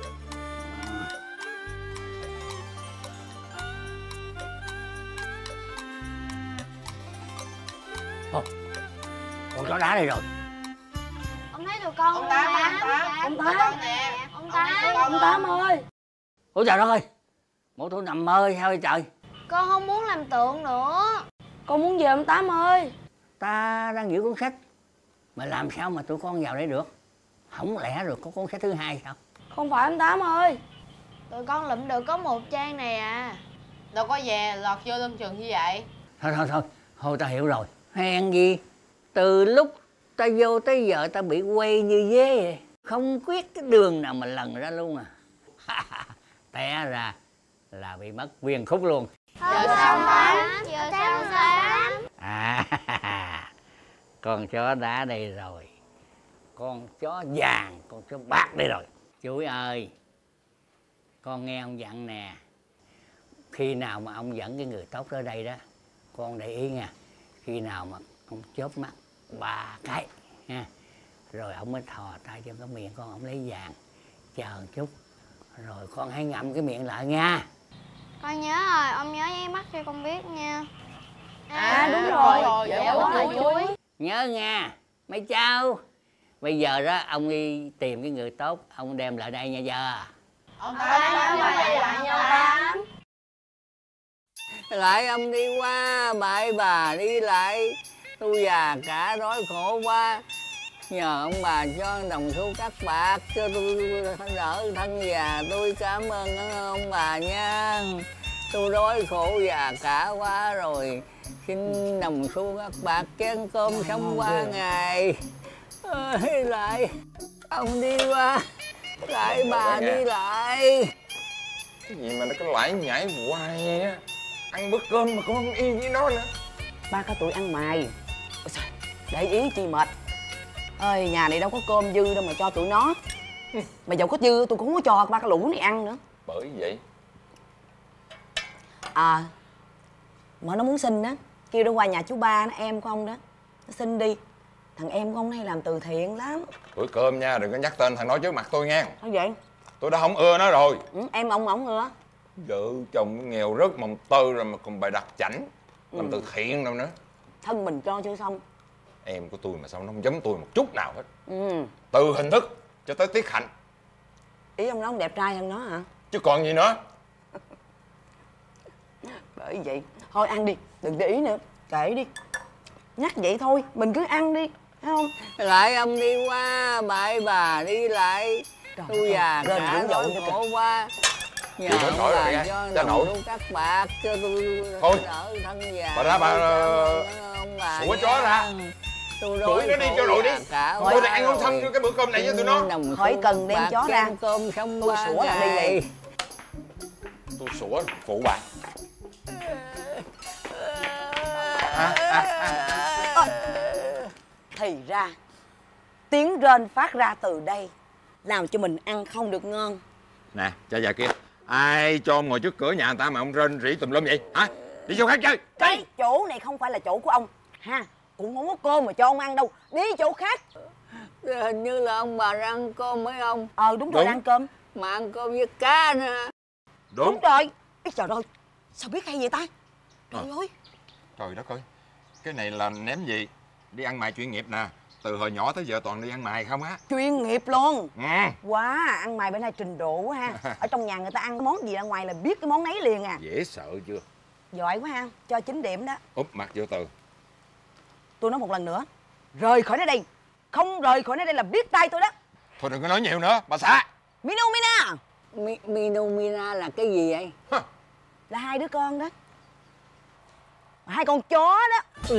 Ồ, con chó đá đây rồi. Ông thấy tụi con Ông không? Tám, ông Tám, Tám, ông tụi Tám. con nè. Ông Tám. Ông Tám ơi. Ủa trời đất ơi, bộ tôi nằm mơ sao vậy trời? Con không muốn làm tượng nữa. Con muốn về ông Tám ơi. Ta đang giữ cuốn sách, mà làm sao mà tụi con vào đây được? Không lẽ rồi có cuốn sách thứ hai sao? Không phải ông Tám ơi. Tụi con lụm được có một trang này à. Đâu có về lọt vô lưng chừng như vậy. Thôi thôi thôi, thôi ta hiểu rồi. Hèn gì, từ lúc ta vô tới giờ ta bị quay như dế vậy. Không biết cái đường nào mà lần ra luôn à. Té ra là bị mất quyền khúc luôn. Giờ sao Tám? Giờ sao Tám? À, con chó đá đây rồi. Con chó vàng, con chó bạc đây rồi. Chú ơi, con nghe ông dặn nè. Khi nào mà ông dẫn cái người tốt tới đây đó, con để ý nha. Khi nào mà ông chớp mắt ba cái ha, rồi ông mới thò tay cho cái miệng con, ông lấy vàng. Chờ một chút, rồi con hãy ngậm cái miệng lại nha. Con nhớ rồi, ông nhớ nháy mắt cho con biết nha. À, à đúng rồi, rồi dễ quá là chuối. Nhớ nha, mấy cháu. Bây giờ đó, ông đi tìm cái người tốt, ông đem lại đây nha giờ. Ông Tám, lại lại nha Tám. Lại ông đi qua, bậy bà đi lại. Tôi già cả đói khổ quá. Nhờ ông bà cho đồng xu cắt bạc cho tôi đỡ thân già. Tôi cảm ơn ông bà nha. Tôi đói khổ già cả quá rồi. Xin đồng xu cắt bạc chén cơm sống qua ngày. Ơi, lại ông đi qua, lại bà đi lại. Cái gì mà nó cứ lải nhải hoài vậy á. Ăn bữa cơm mà cũng không yên với nó nữa. Ba có tuổi ăn mày. Để ý chi mệt. Ơi, nhà này đâu có cơm dư đâu mà cho tụi nó. Mà dầu có dư tôi cũng không có cho ba cái lũ này ăn nữa. Bởi vậy. À, mà nó muốn xin á, kêu nó qua nhà chú ba nó em của ông đó, nó xin đi. Thằng em của ông hay làm từ thiện lắm. Bữa cơm nha, đừng có nhắc tên thằng đó trước mặt tôi nghe. Sao vậy? Tôi đã không ưa nó rồi. Ừ, em ông ổng ưa. Vợ chồng nghèo rớt mồng tơi rồi mà còn bày đặt chảnh làm Ừ. từ thiện đâu nữa. Thân mình cho chưa xong. Em của tôi mà sao nó không giống tôi một chút nào hết. Ừ. Từ hình thức cho tới tiết hạnh. Ý ông nói ông đẹp trai hơn nó hả? Chứ còn gì nữa. Bởi vậy thôi ăn đi, đừng để ý nữa, kệ đi. Nhắc vậy thôi, mình cứ ăn đi, thấy không? Lại ông đi qua bãi bà đi lại. Trời Tôi ơi, già rên cả dữ dội nói cho khổ quá. Nhờ Chị ông nổi rồi bà nghe, cho cha nội. đồng đu các bạc cho tôi Thôi. đỡ thân già. Bà ra bà Ủa chó ra. Tôi Đuổi nó đi cho nội đi. Tôi đã ăn không xong cái bữa cơm này với tụi nó. Khỏi cần đem chó ra. Cơm xong Tôi sủa là đi liền. Tôi sủa phụ bà. À, à, à. Thì ra tiếng rên phát ra từ đây làm cho mình ăn không được ngon. Nè, cha già kia, ai cho ông ngồi trước cửa nhà người ta mà ông rên rỉ tùm lum vậy hả? Đi chỗ khác chơi. Cái chỗ này không phải là chỗ của ông ha, cũng không có cơm mà cho ông ăn đâu, đi chỗ khác. Hình như là ông bà ra ăn cơm mấy ông. Ờ đúng rồi, Đúng. ăn cơm. Mà ăn cơm với cá nữa. Đúng. Đúng rồi. Ê trời ơi, sao biết hay vậy ta? Trời Ờ. ơi. Trời đất ơi, cái này là ném gì? Đi ăn mày chuyên nghiệp nè. Từ hồi nhỏ tới giờ toàn đi ăn mày không á. Chuyên nghiệp luôn. Ừ. Quá, ăn mày bên này trình độ quá ha. Ở trong nhà người ta ăn món gì ra ngoài là biết cái món nấy liền à. Dễ sợ chưa? Giỏi quá ha, cho chín điểm đó. Úp mặt vô Từ. Tôi nói một lần nữa, rời khỏi nơi đây. Không rời khỏi nơi đây là biết tay tôi đó. Thôi đừng có nói nhiều nữa, bà xã. Minu Mina. Mi, Minu Mina là cái gì vậy? Là hai đứa con đó. Hai con chó đó.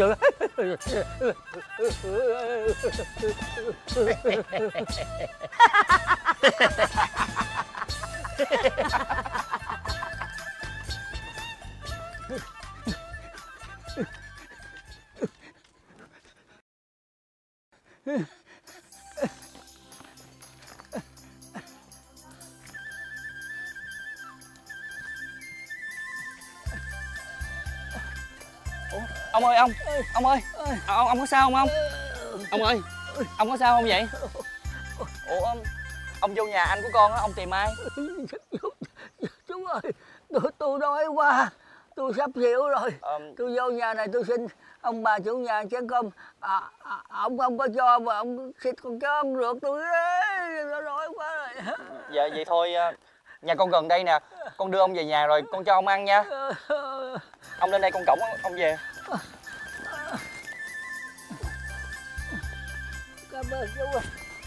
Ông ơi ông, ông ơi, ông, ông có sao không ông? Ông ơi, ông có sao không vậy? Ủa ông, ông vô nhà anh của con á, ông tìm ai? Chú ơi, tôi, tôi đói quá, tôi sắp xỉu rồi. Tôi vô nhà này tôi xin ông bà chủ nhà chén cơm. À, à, ông không có cho mà ông xịt con chó ăn rượt tôi. Nó đói quá rồi. Dạ vậy thôi, nhà con gần đây nè, con đưa ông về nhà rồi con cho ông ăn nha. Ông lên đây con cổng ông về. Cảm ơn chú ơi.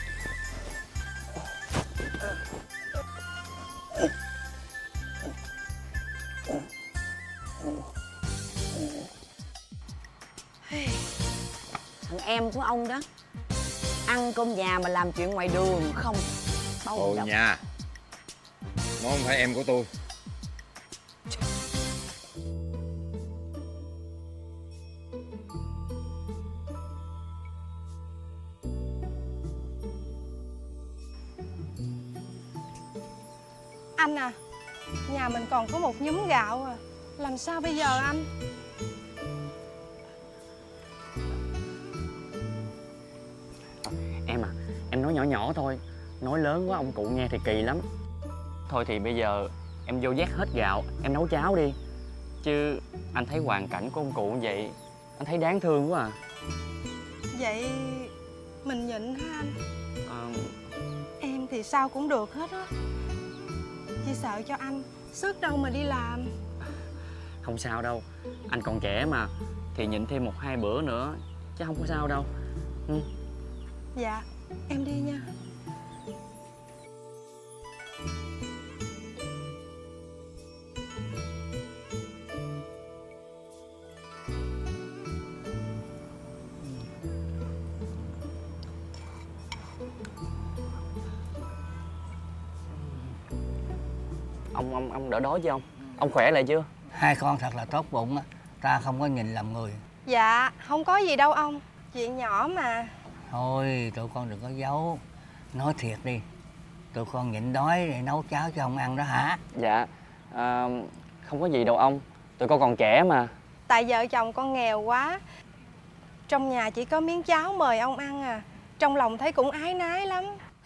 Thằng em của ông đó ăn cơm nhà mà làm chuyện ngoài đường không bao Ồ giờ. nhà. Nó không phải em của tôi. Anh à, nhà mình còn có một nhúm gạo à. Làm sao bây giờ anh? Em à, em nói nhỏ nhỏ thôi. Nói lớn quá ông cụ nghe thì kỳ lắm. Thôi thì bây giờ em vô vét hết gạo, em nấu cháo đi. Chứ anh thấy hoàn cảnh của ông cụ như vậy, anh thấy đáng thương quá à. Vậy mình nhịn ha anh? à, Em thì sao cũng được hết á. Chỉ sợ cho anh, sức đâu mà đi làm. Không sao đâu, anh còn trẻ mà. Thì nhịn thêm một hai bữa nữa, chứ không có sao đâu. Ừ. Dạ, em đi nha. Ông ông ông đỡ đói chưa ông? Ông khỏe lại chưa? Hai con thật là tốt bụng á, ta không có nhìn làm người. Dạ, không có gì đâu ông. Chuyện nhỏ mà. Thôi tụi con đừng có giấu. Nói thiệt đi, tụi con nhịn đói để nấu cháo cho ông ăn đó hả? Dạ, à, không có gì đâu ông. Tụi con còn trẻ mà. Tại vợ chồng con nghèo quá, Trong nhà chỉ có miếng cháo mời ông ăn à. Trong lòng thấy cũng ái nái lắm.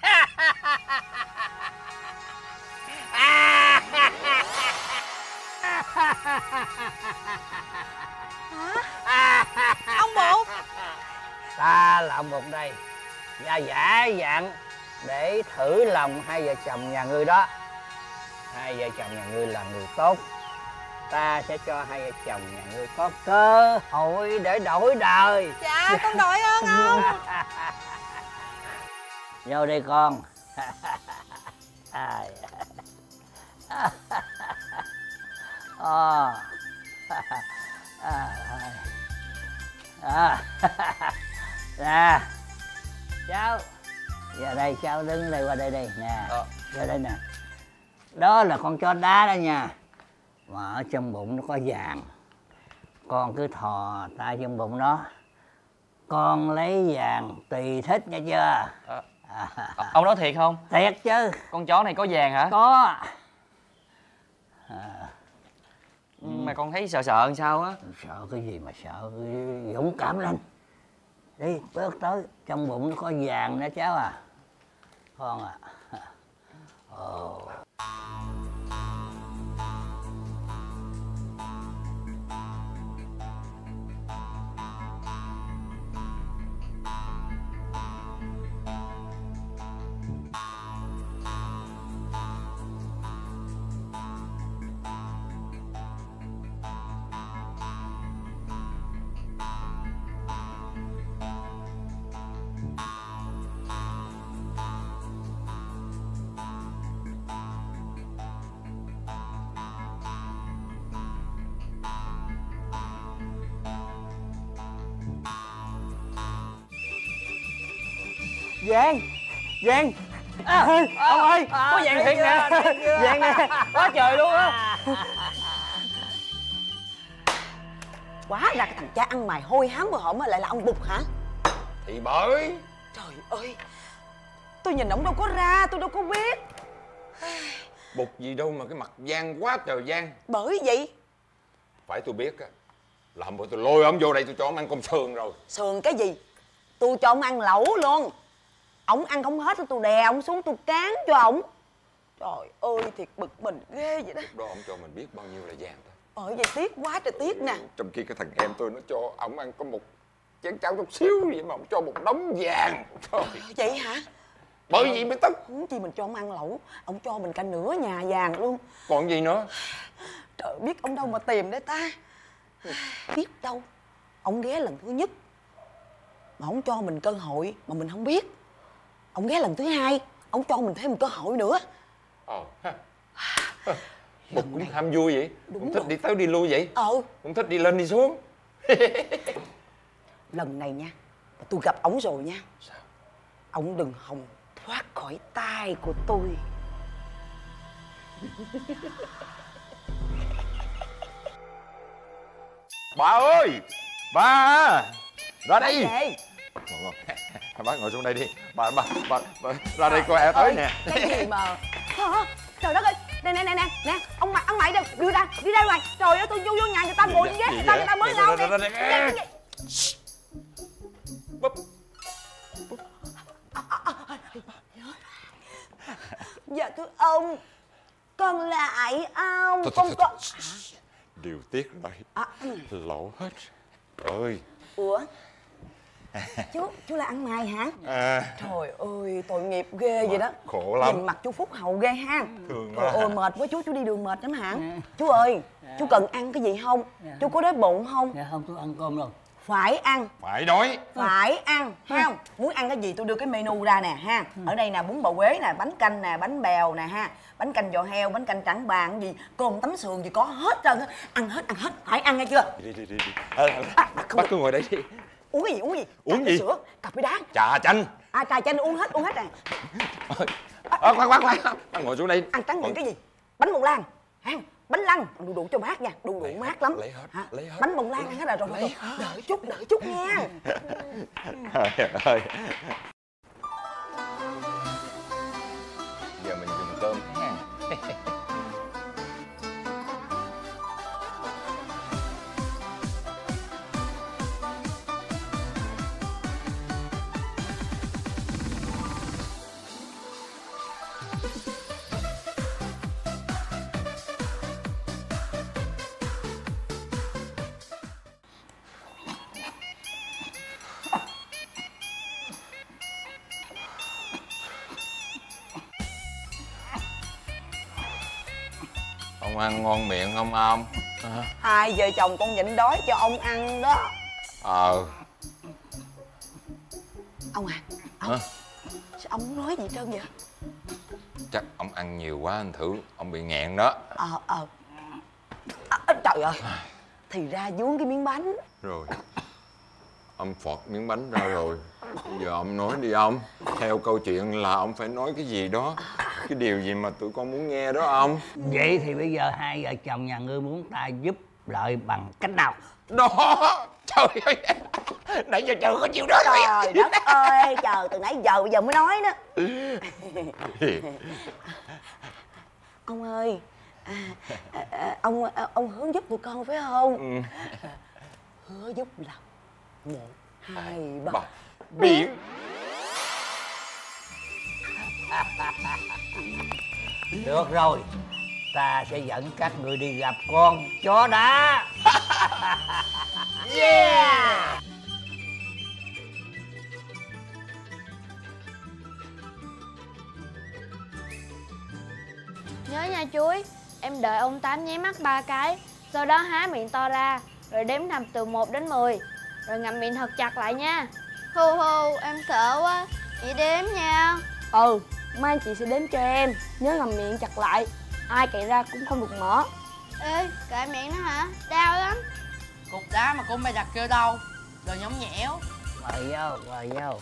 Hả? Ông bộ. Ta là ông Bụt đây, và giả dạng để thử lòng hai vợ chồng nhà ngươi đó. Hai vợ chồng nhà ngươi là người tốt, ta sẽ cho hai vợ chồng nhà ngươi có cơ hội để đổi đời. Dạ con đội ơn ông. Vô đi con. Ờ. À. Nè cháu, giờ đây cháu đứng đây, qua đây đi nè. Vô đây nè. Đó là con chó đá đó nha, mà ở trong bụng nó có vàng. Con cứ thò tay trong bụng nó, con lấy vàng tùy thích nghe chưa? À, à, ông nói thiệt không? Thiệt chứ. Con chó này có vàng hả? Có. À. Mà con thấy sợ sợ làm sao á? Sợ cái gì mà sợ, dũng cảm lên. Đi bước tới, trong bụng nó có vàng đó cháu à. Con à. Ồ. Vàng, vàng. À, ông ơi, à, có vàng thiệt nè. Vàng nè, quá trời luôn á. Quá ra cái thằng cha ăn mày hôi hám bữa hổm lại là ông Bụt hả? Thì bởi. Trời ơi, tôi nhìn ổng đâu có ra, tôi đâu có biết. Bụt gì đâu mà cái mặt gian quá trời gian. Bởi vậy phải tôi biết á, là hôm bữa tôi lôi ổng vô đây tôi cho ổng ăn cơm sườn rồi. Sườn cái gì? Tôi cho ông ăn lẩu luôn. Ổng ăn không hết tôi đè ổng xuống, tôi cán cho ổng. Trời ơi, thiệt bực mình ghê vậy đó. Lúc đó ổng cho mình biết bao nhiêu là vàng thôi. Bởi vậy tiếc quá trời tiếc nè. Trong khi cái thằng em tôi nó cho ổng ăn có một chén cháo chút xíu vậy mà ổng cho một đống vàng. Trời. Vậy hả? Bởi vậy mới tức. Huống chi mình cho ông ăn lẩu, ổng cho mình cả nửa nhà vàng luôn. Còn gì nữa? Trời, biết ông đâu mà tìm để ta. Biết đâu ông ghé lần thứ nhất mà ông cho mình cơ hội mà mình không biết. Ông ghé lần thứ hai, ông cho mình thêm một cơ hội nữa. Ờ ha. Bụt cũng ham vui vậy. Đúng Cũng thích rồi. đi tới đi lui vậy. Ờ. Cũng thích đi lên đi xuống. Lần này nha, tôi gặp ổng rồi nha. Sao? Ổng đừng hòng thoát khỏi tay của tôi. Bà ơi, bà ra đây. Gì? Bác ngồi xuống đây đi. Bà bà bà, bà ra đây coi em tới nè. Cái gì mà hả? Trời đất ơi, nè nè nè nè nè, ông mày ông mày đâu, đưa ra, đi ra ngoài. Trời ơi, tôi vô vô nhà người ta ngồi ghét người ta, người ta mới lau nè. Dạ thưa ông, con lại ông, con con. Điều tiết rồi. Lộ hết. Ơi. Ủa? Chú, chú là ăn mày hả? À. Trời ơi, tội nghiệp ghê vậy đó. Khổ lắm. Nhìn mặt chú Phúc Hậu ghê ha. Thương Trời quá. ơi, mệt quá chú, chú đi đường mệt lắm hả? Chú ơi, chú cần ăn cái gì không? Chú có đói bụng không? Dạ không, tôi ăn cơm rồi. Phải ăn. Phải đói. Phải ăn, ha không? Muốn ăn cái gì tôi đưa cái menu ra nè ha. Ở đây nè, bún bò Huế nè, bánh canh nè, bánh bèo nè ha. Bánh canh giò heo, bánh canh trảng bàng gì, cơm tấm sườn gì có hết trơn á. Ăn hết, ăn hết, phải ăn nghe chưa? Đi đi đi. đi. À, à, bác cứ ngồi đây đi. Uống cái gì, uống cái gì? Uống Cà phê gì? Sữa, cà phê đá. Trà chanh. À, trà chanh uống hết, uống hết nè. À, khoan khoan khoan. Bác ngồi xuống đây. Ăn tráng miệng cái gì? Bánh bông lan, ha? Bánh lăng, đu đủ cho mát nha, đu đủ mát lắm. Lấy hết, hả? lấy hết. Bánh bông lan ăn hết rồi, rồi, rồi, rồi. Đợi chút, đợi chút nha. Trời ơi. Giờ mình dùng cơm ha. Ông ăn ngon miệng không ông? À. Hai vợ chồng con nhịn đói cho ông ăn đó. Ờ. Ông à, ông, à? Sao ông không nói gì trơn vậy? Chắc ông ăn nhiều quá anh thử ông bị nghẹn đó. Ờ ờ à, trời ơi, thì ra vướng cái miếng bánh. Rồi ông phọt miếng bánh ra rồi. Bây giờ ông nói đi ông. Theo câu chuyện là ông phải nói cái gì đó, cái điều gì mà tụi con muốn nghe đó ông. Vậy thì bây giờ hai vợ chồng nhà ngươi muốn ta giúp lợi bằng cách nào? Đó, trời ơi, nãy giờ trời có chịu đó. Trời đất ơi, trời từ nãy giờ bây giờ mới nói đó. Ông ơi, à, à, à, ông à, ông hướng giúp tụi con phải không? Ừ. Hứa giúp là một hai ba, ba. Biển. Được rồi, ta sẽ dẫn các người đi gặp con chó đá. Yeah. Nhớ nha chuối, em đợi ông Tám nháy mắt ba cái, sau đó há miệng to ra, rồi đếm thầm từ một đến mười, rồi ngậm miệng thật chặt lại nha. Hu hu, em sợ quá, chị đếm nha. Ừ, mai chị sẽ đếm cho em, nhớ ngậm miệng chặt lại, ai cậy ra cũng không được mở. Ê, cậy miệng đó hả? Đau lắm. Cục đá mà cô mày đặt kêu đâu, đồ nhõng nhẽo. Mời vô, mời vô.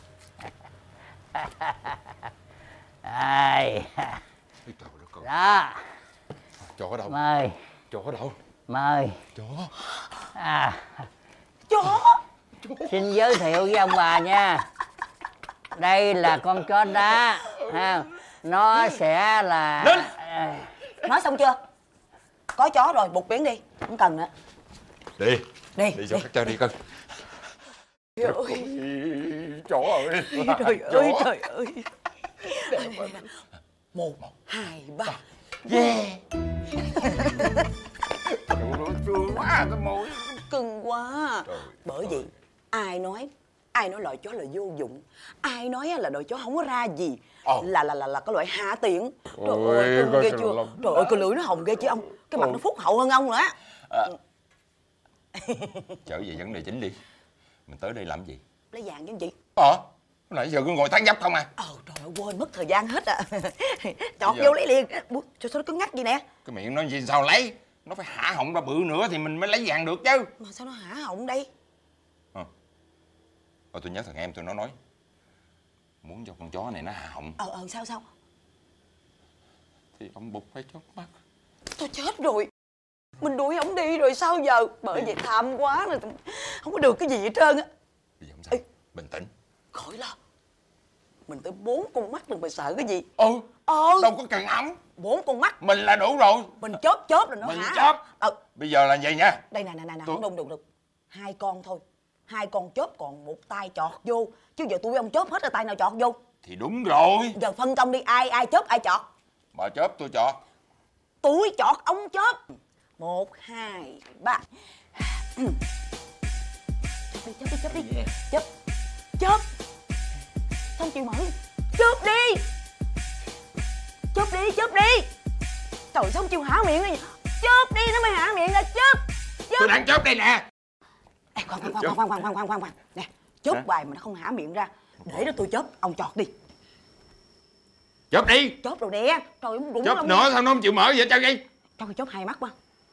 Ai. Đó. Chó ở đâu? Mời. Chó ở đâu? Mời. Chó. À. Chó. Xin giới thiệu với ông bà nha. Đây là con chó đá ha. Nó sẽ là... À, nói xong chưa? Có chó rồi, buộc biển đi. Không cần nữa. Đi. Đi. Đi cho các cha đi cưng. Trời ơi. Chó ơi. Trời ơi, trời ơi. Một, hai, ba. Yeah. Nó thương quá cái mũi. Cưng quá. Bởi vì ai nói ai nói loại chó là vô dụng, ai nói là loại chó không có ra gì, oh. là là là là cái loại hạ tiện. Trời Ôi, ơi, cưng ghê chưa? Lòng. Trời ơi, cái lưỡi nó hồng ghê chứ ông, cái mặt oh. nó phúc hậu hơn ông nữa. À. Trở về vấn đề chính đi. Mình tới đây làm gì? Lấy vàng chứ gì? Ờ, nãy giờ cứ ngồi tán dấp không à? Ờ, trời ơi, quên mất thời gian hết à. Chọt vô lấy liền. Bút, cho sao nó cứng ngắc gì nè. Cái miệng nó gì sao lấy? Nó phải hả họng ra bự nữa thì mình mới lấy vàng được chứ. Mà sao nó hả họng đây? Ờ. Rồi tôi nhớ thằng em tôi nó nói muốn cho con chó này nó hả họng. Ờ, ờ, sao sao? Thì ông Bụt phải chớp mắt. Tôi chết rồi. Mình đuổi ổng đi rồi sao giờ? Bởi vì tham quá rồi, không có được cái gì hết trơn á. Bây giờ không sao. Ê. Bình tĩnh. Khỏi lo. Mình tới bốn con mắt rồi, mày sợ cái gì? Ừ. Ờ. Đâu có cần ổng. Bốn con mắt. Mình là đủ rồi. Mình chớp chớp là nó mình hả? Mình chớp. Ờ. Bây giờ là vậy nha. Đây nè nè nè, tôi... không đụng được được. Hai con thôi. Hai con chớp còn một tay chọt vô. Chứ giờ tôi với ông chớp hết rồi tay nào chọt vô. Thì đúng rồi. Giờ phân công đi, ai ai chớp ai chọt. Bà chớp tôi chọt. Tôi chọt ông chớp. Một, hai, ba. Chớp đi, chớp đi, chớp đi. Yeah. Chớp. Chớp. Không chịu mở. Chớp đi. Chớp đi, chớp đi. Trời, sao không chịu hả miệng đi. Chớp đi, nó mới hả miệng ra. Chớp. Chớp. Tôi đang chớp đây nè. Ê, khoan, khoan, khoan, khoan, khoan, khoan, khoan, khoan, khoan. Nè, chớp hoài mà nó không hả miệng ra. Để đó tôi chớp, ông chọt đi. Chớp đi. Chớp rồi nè. Trời, đúng chớp nữa sao nó không chịu mở vậy cho đi. Cho tôi chớp hai mắt qua.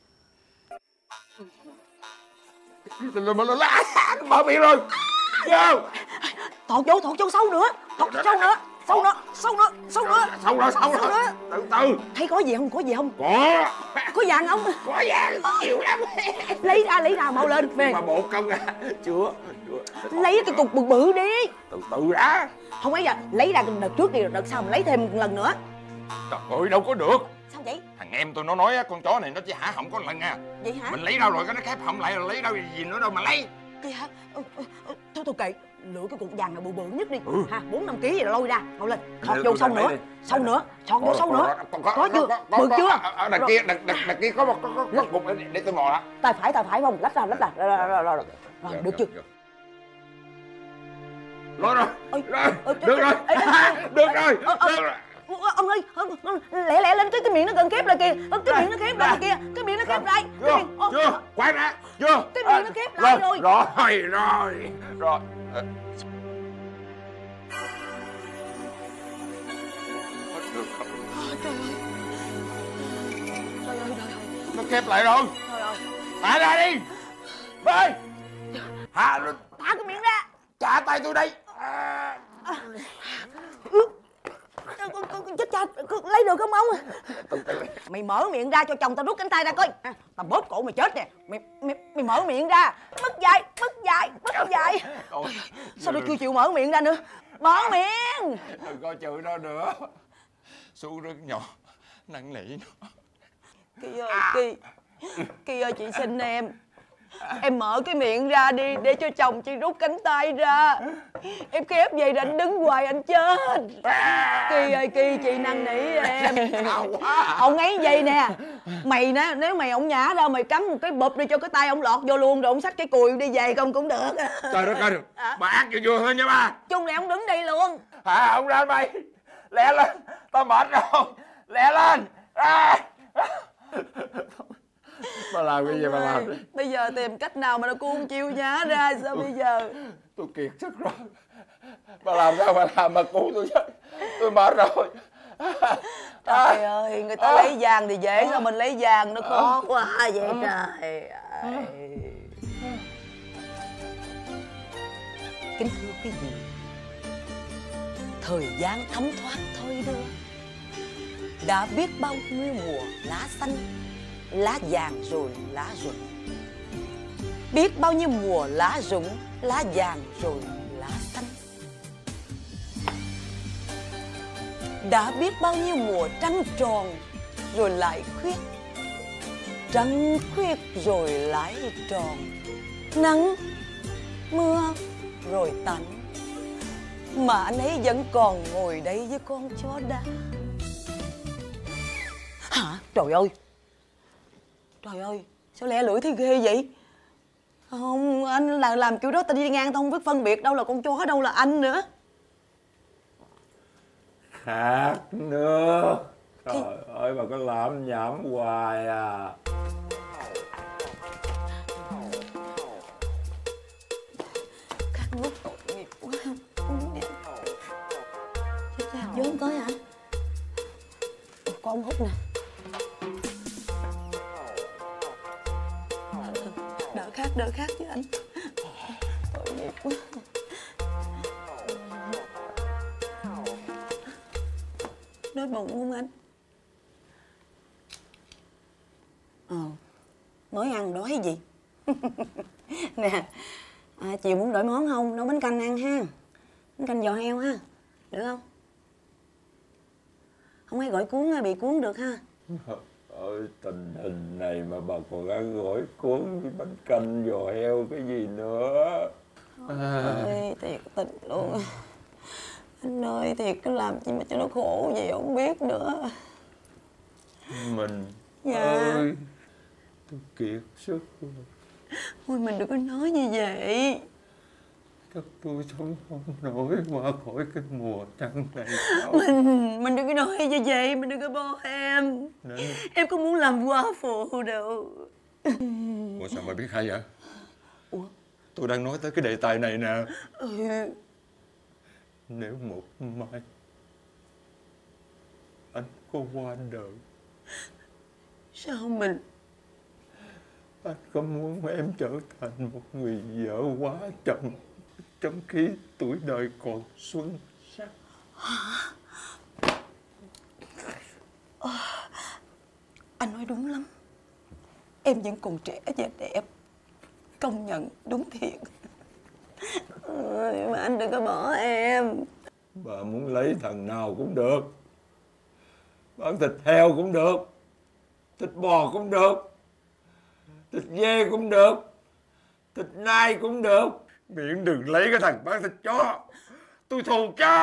Mở miệng rồi. Vô. Thọt vô, thọt vô sâu nữa. Thọt sâu nữa. Sâu nữa, sâu nữa, sâu nữa. Sâu rồi, sâu rồi. Từ từ. Thấy có gì không, có gì không? Có. Có vàng không? Có vàng, nhiều lắm. Lấy ra, lấy ra, mau lên. Về. Mà bột không à? Chưa. Lấy cái cục bự bự đi. Từ từ đã. Không ấy giờ, lấy ra đợt trước đi, đợt sau mình lấy thêm một lần nữa. Trời ơi, đâu có được. Sao vậy? Thằng em tôi nó nói con chó này nó chỉ hả họng có lần à. Vậy hả? Mình lấy đâu rồi cái nó khép họng lại rồi lấy đâu gì nữa đâu mà lấy. Cái hả? Ừ, ừ, ừ, thôi thôi kệ, lựa cái cục vàng nào bự bự nhất đi. Ừ. Ha, bốn năm ký gì là lôi ra, mau lên. Thọt vô sâu nữa, sâu nữa, thọt vô sâu nữa. Có chưa? Bự chưa? Ở đằng kia, đằng đằng kia có một có cục để tôi mò đó. Tay phải, tay phải không? Lách ra, lách ra. Rồi rồi rồi. Rồi, được chưa? Rồi rồi. Rồi, được rồi. Được rồi. Được rồi. Ông ơi, lẹ lẹ lên, cái cái miệng nó gần khép lại kìa. Cái miệng nó khép lại kìa. Cái miệng nó khép lại. Chưa, chưa, quay ra, chưa. Cái miệng nó khép lại rồi. Rồi, rồi, rồi. Trời ơi. Trời ơi, trời ơi. Nó khép lại rồi. Trời ơi. Thả ra đi. Bơi. Thả nó. Thả cái miệng ra. Trả tay tôi đây. À. Chết cha, lấy được không ông? Mày mở miệng ra cho chồng tao rút cánh tay ra coi. Tao bóp cổ mày chết nè. Mày mày, mày mở miệng ra. Mất dạy, mất dạy, mất dạy. Sao tôi chưa chịu mở miệng ra nữa? Mở miệng. Đừng có chửi nó nữa. Su rất nhỏ, năn nỉ nó. Kỳ ơi, Kỳ. Kỳ ơi, chị xin em. Em mở cái miệng ra đi, để cho chồng chị rút cánh tay ra. Em khép vậy rồi anh đứng hoài anh chết. Kỳ ơi Kỳ, chị năn nỉ em. Ông ấy vậy nè. Mày nè, nếu mày ông nhả ra mày cắm một cái bụp đi cho cái tay ông lọt vô luôn, rồi ông xách cái cùi đi về không cũng được. Trời đất ơi, bà ác cho vui thôi nha ba. Chung này ông đứng đây luôn. Hả, ông ra mày. Lẹ lên, tao mệt rồi. Lẹ lên. À. Bà làm cái gì bà làm? Bây giờ tìm cách nào mà nó cũng không chịu nhả ra, sao bây giờ? Tôi kiệt sức rồi. Bà làm sao bà làm mà cứu tôi chứ. Tôi mệt rồi. Trời ơi, người ta lấy vàng thì dễ, sao mình lấy vàng nó khó quá vậy trời. Kính thưa quý vị, thời gian thấm thoát thôi đưa, đã biết bao nhiêu mùa lá xanh, lá vàng rồi lá rụng. Biết bao nhiêu mùa lá rụng, lá vàng rồi lá xanh. Đã biết bao nhiêu mùa trăng tròn rồi lại khuyết, trăng khuyết rồi lại tròn, nắng mưa rồi tạnh, mà anh ấy vẫn còn ngồi đây với con chó đá. Hả? Trời ơi, trời ơi, sao lẹ lưỡi thấy ghê vậy? Không, anh là làm kiểu đó ta đi ngang tao không biết phân biệt đâu là con chó đâu là anh nữa. Khát nước. Trời ơi, bà có làm nhảm hoài à. Khát nước tội nghiệp quá. Uống đi. Chết cha, vô không tới hả? Con hút nè. Đỡ khát, đỡ khát chứ anh. Tội nghiệp quá. Đói bụng không anh? Ờ, mới ăn đói gì? Nè, à, chiều muốn đổi món không? Nấu bánh canh ăn ha. Bánh canh giò heo ha. Được không? Không ai gọi cuốn bị cuốn được ha. Ơi, tình hình này mà bà còn ăn gỏi cuốn với bánh canh giò heo cái gì nữa. Ơi, thiệt tình luôn. Anh ơi, thiệt cứ làm gì mà cho nó khổ vậy không biết nữa. Mình Dạ. ơi, tôi kiệt sức rồi. Ôi mình đừng có nói như vậy. Chắc tôi sống không nổi qua khỏi cái mùa trăng này đâu. Mình, mình đừng có nói như vậy, mình đừng có bo em. Nên... Em không muốn làm quá phụ đâu. Ủa sao mà biết hay vậy? Ủa? Tôi đang nói tới cái đề tài này nè. Ừ. Nếu một mai anh có qua đời, sao mình? Anh có muốn em trở thành một người vợ quá chồng trong khi tuổi đời còn xuân sắc? Hả? À, anh nói đúng lắm. Em vẫn còn trẻ và đẹp. Công nhận đúng thiệt. Ôi, mà anh đừng có bỏ em. Bà muốn lấy thằng nào cũng được. Bán thịt heo cũng được, thịt bò cũng được, thịt dê cũng được, thịt nai cũng được. Miễn đừng lấy cái thằng bán thịt chó. Tôi thù cha.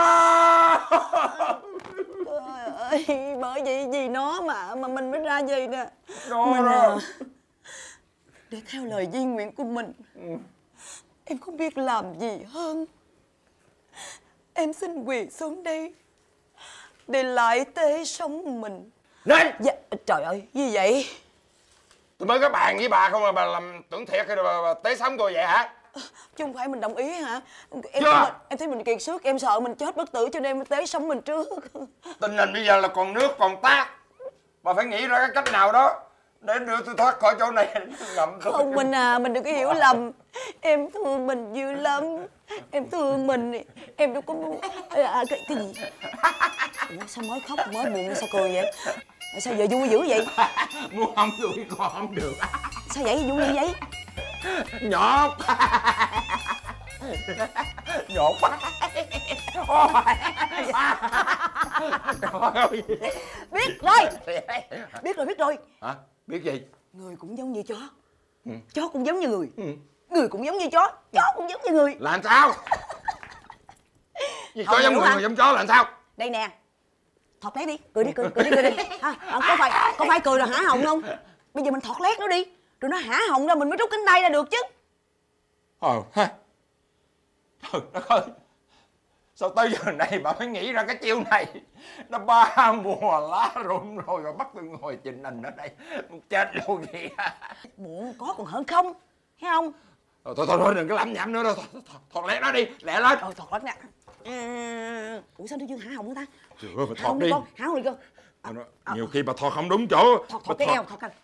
Trời ơi, bởi vì vì nó mà mà mình mới ra gì nè. Nó mình đó. À, để theo lời di nguyện của mình, ừ. Em không biết làm gì hơn. Em xin quỳ xuống đây, để lại tế sống mình. Nên dạ, trời ơi, gì vậy? Tôi mới có bàn với bà không mà bà làm tưởng thiệt hay là bà, bà tế sống tôi vậy hả? Chứ không phải mình đồng ý hả? Em, Chưa. mình, em thấy mình kiệt sức, em sợ mình chết bất tử cho nên em tế sống mình trước. Tình hình bây giờ là còn nước còn tát. Bà phải nghĩ ra cái cách nào đó để đưa tôi thoát khỏi chỗ này. Ngậm tôi. Không mình à, mình đừng có hiểu lầm. Em thương mình dữ lắm. Em thương mình. Em đâu có muốn... À, cái, cái gì? Ủa, sao mới khóc mới buồn sao cười vậy? Sao giờ vui dữ vậy? Muốn không vui còn không được. Sao vậy? Vui như vậy? Nhọt. Nhọt quá. Biết rồi. Biết rồi, biết rồi. Hả? Biết gì? Người cũng giống như chó. Ừ. Chó cũng giống như người. Ừ. Người cũng giống như chó. Chó cũng giống như người. Làm sao? Gì chó giống người, người giống chó làm sao? Đây nè. Thọt lét đi, cười đi, cười, cười đi, cười đi. Ha, có phải có phải cười rồi hả họng không? Bây giờ mình thọt lét nó đi, rồi nó hả họng ra mình mới rút cánh tay ra được chứ. Ờ ha. Trời đất ơi. Sao tới giờ này bà mới nghĩ ra cái chiêu này? Nó ba mùa lá rụng rồi mà bắt tôi ngồi trình hình ở đây. Chết luôn vậy. Muộn có còn hơn không? Thấy không? Thôi thôi thôi đừng có lắm nhảm nữa đâu. Thọt lét nó đi, lẹ lên. Rồi thọt lét nè. À, ủa sao nó chưa hả họng ta? Trời ơi, phải thọt đi. Con, hả họng đi con. À, nó, nhiều khi bà thọt không đúng chỗ. Thọt, thọt cái eo, thọt canh.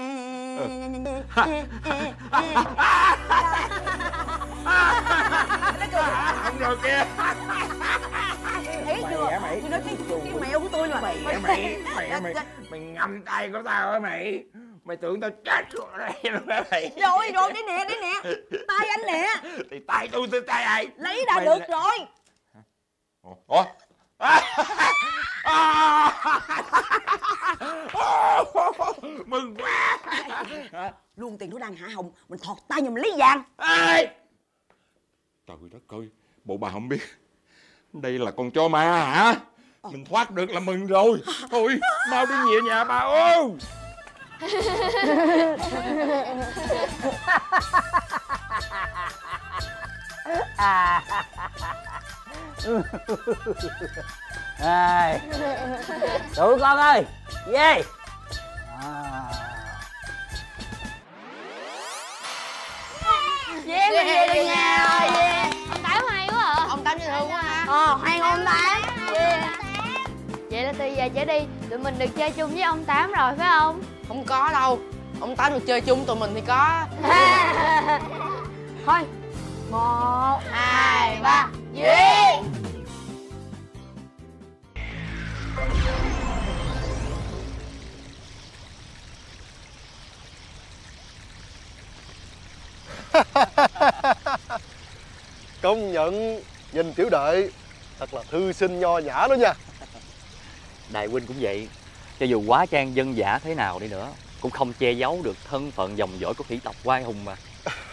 Không rồi kia. Thấy chưa? Mày Tôi nói cái, cái mèo của tôi mà. Mày mày mày mày mày ngậm tay của tao hả mày? Mày tưởng tao chết rồi đây luôn hả mày? Rồi rồi, đây nè, đây nè. Tay anh nè. Thì tay tôi tôi tay ai? Lấy ra Mày được là... rồi. Ủa? À. À. Mừng quá. Luôn tiền nó đang hạ hồng, mình thọt tay nhưng mình lấy vàng. Ê. Trời đất ơi, bộ bà không biết đây là con chó ma hả? Mình thoát được là mừng rồi. Thôi mau đi về nhà bà ơi. À. À. Tụi con ơi, về. À. Về mình về được nhà rồi, về. Ông Tám hay quá à. Ông Tám dễ thương quá ha. Ờ, hay ông Tám. Về. Vậy là từ giờ trở đi tụi mình được chơi chung với ông Tám rồi phải không? Không có đâu. Ông Tám được chơi chung tụi mình thì có. Thôi. Một, hai, ba, duyên. Công nhận nhìn Tiểu Đệ thật là thư sinh nho nhã đó nha. Đại huynh cũng vậy, cho dù quá trang dân dã thế nào đi nữa cũng không che giấu được thân phận dòng dõi của thủy tộc Oai Hùng mà.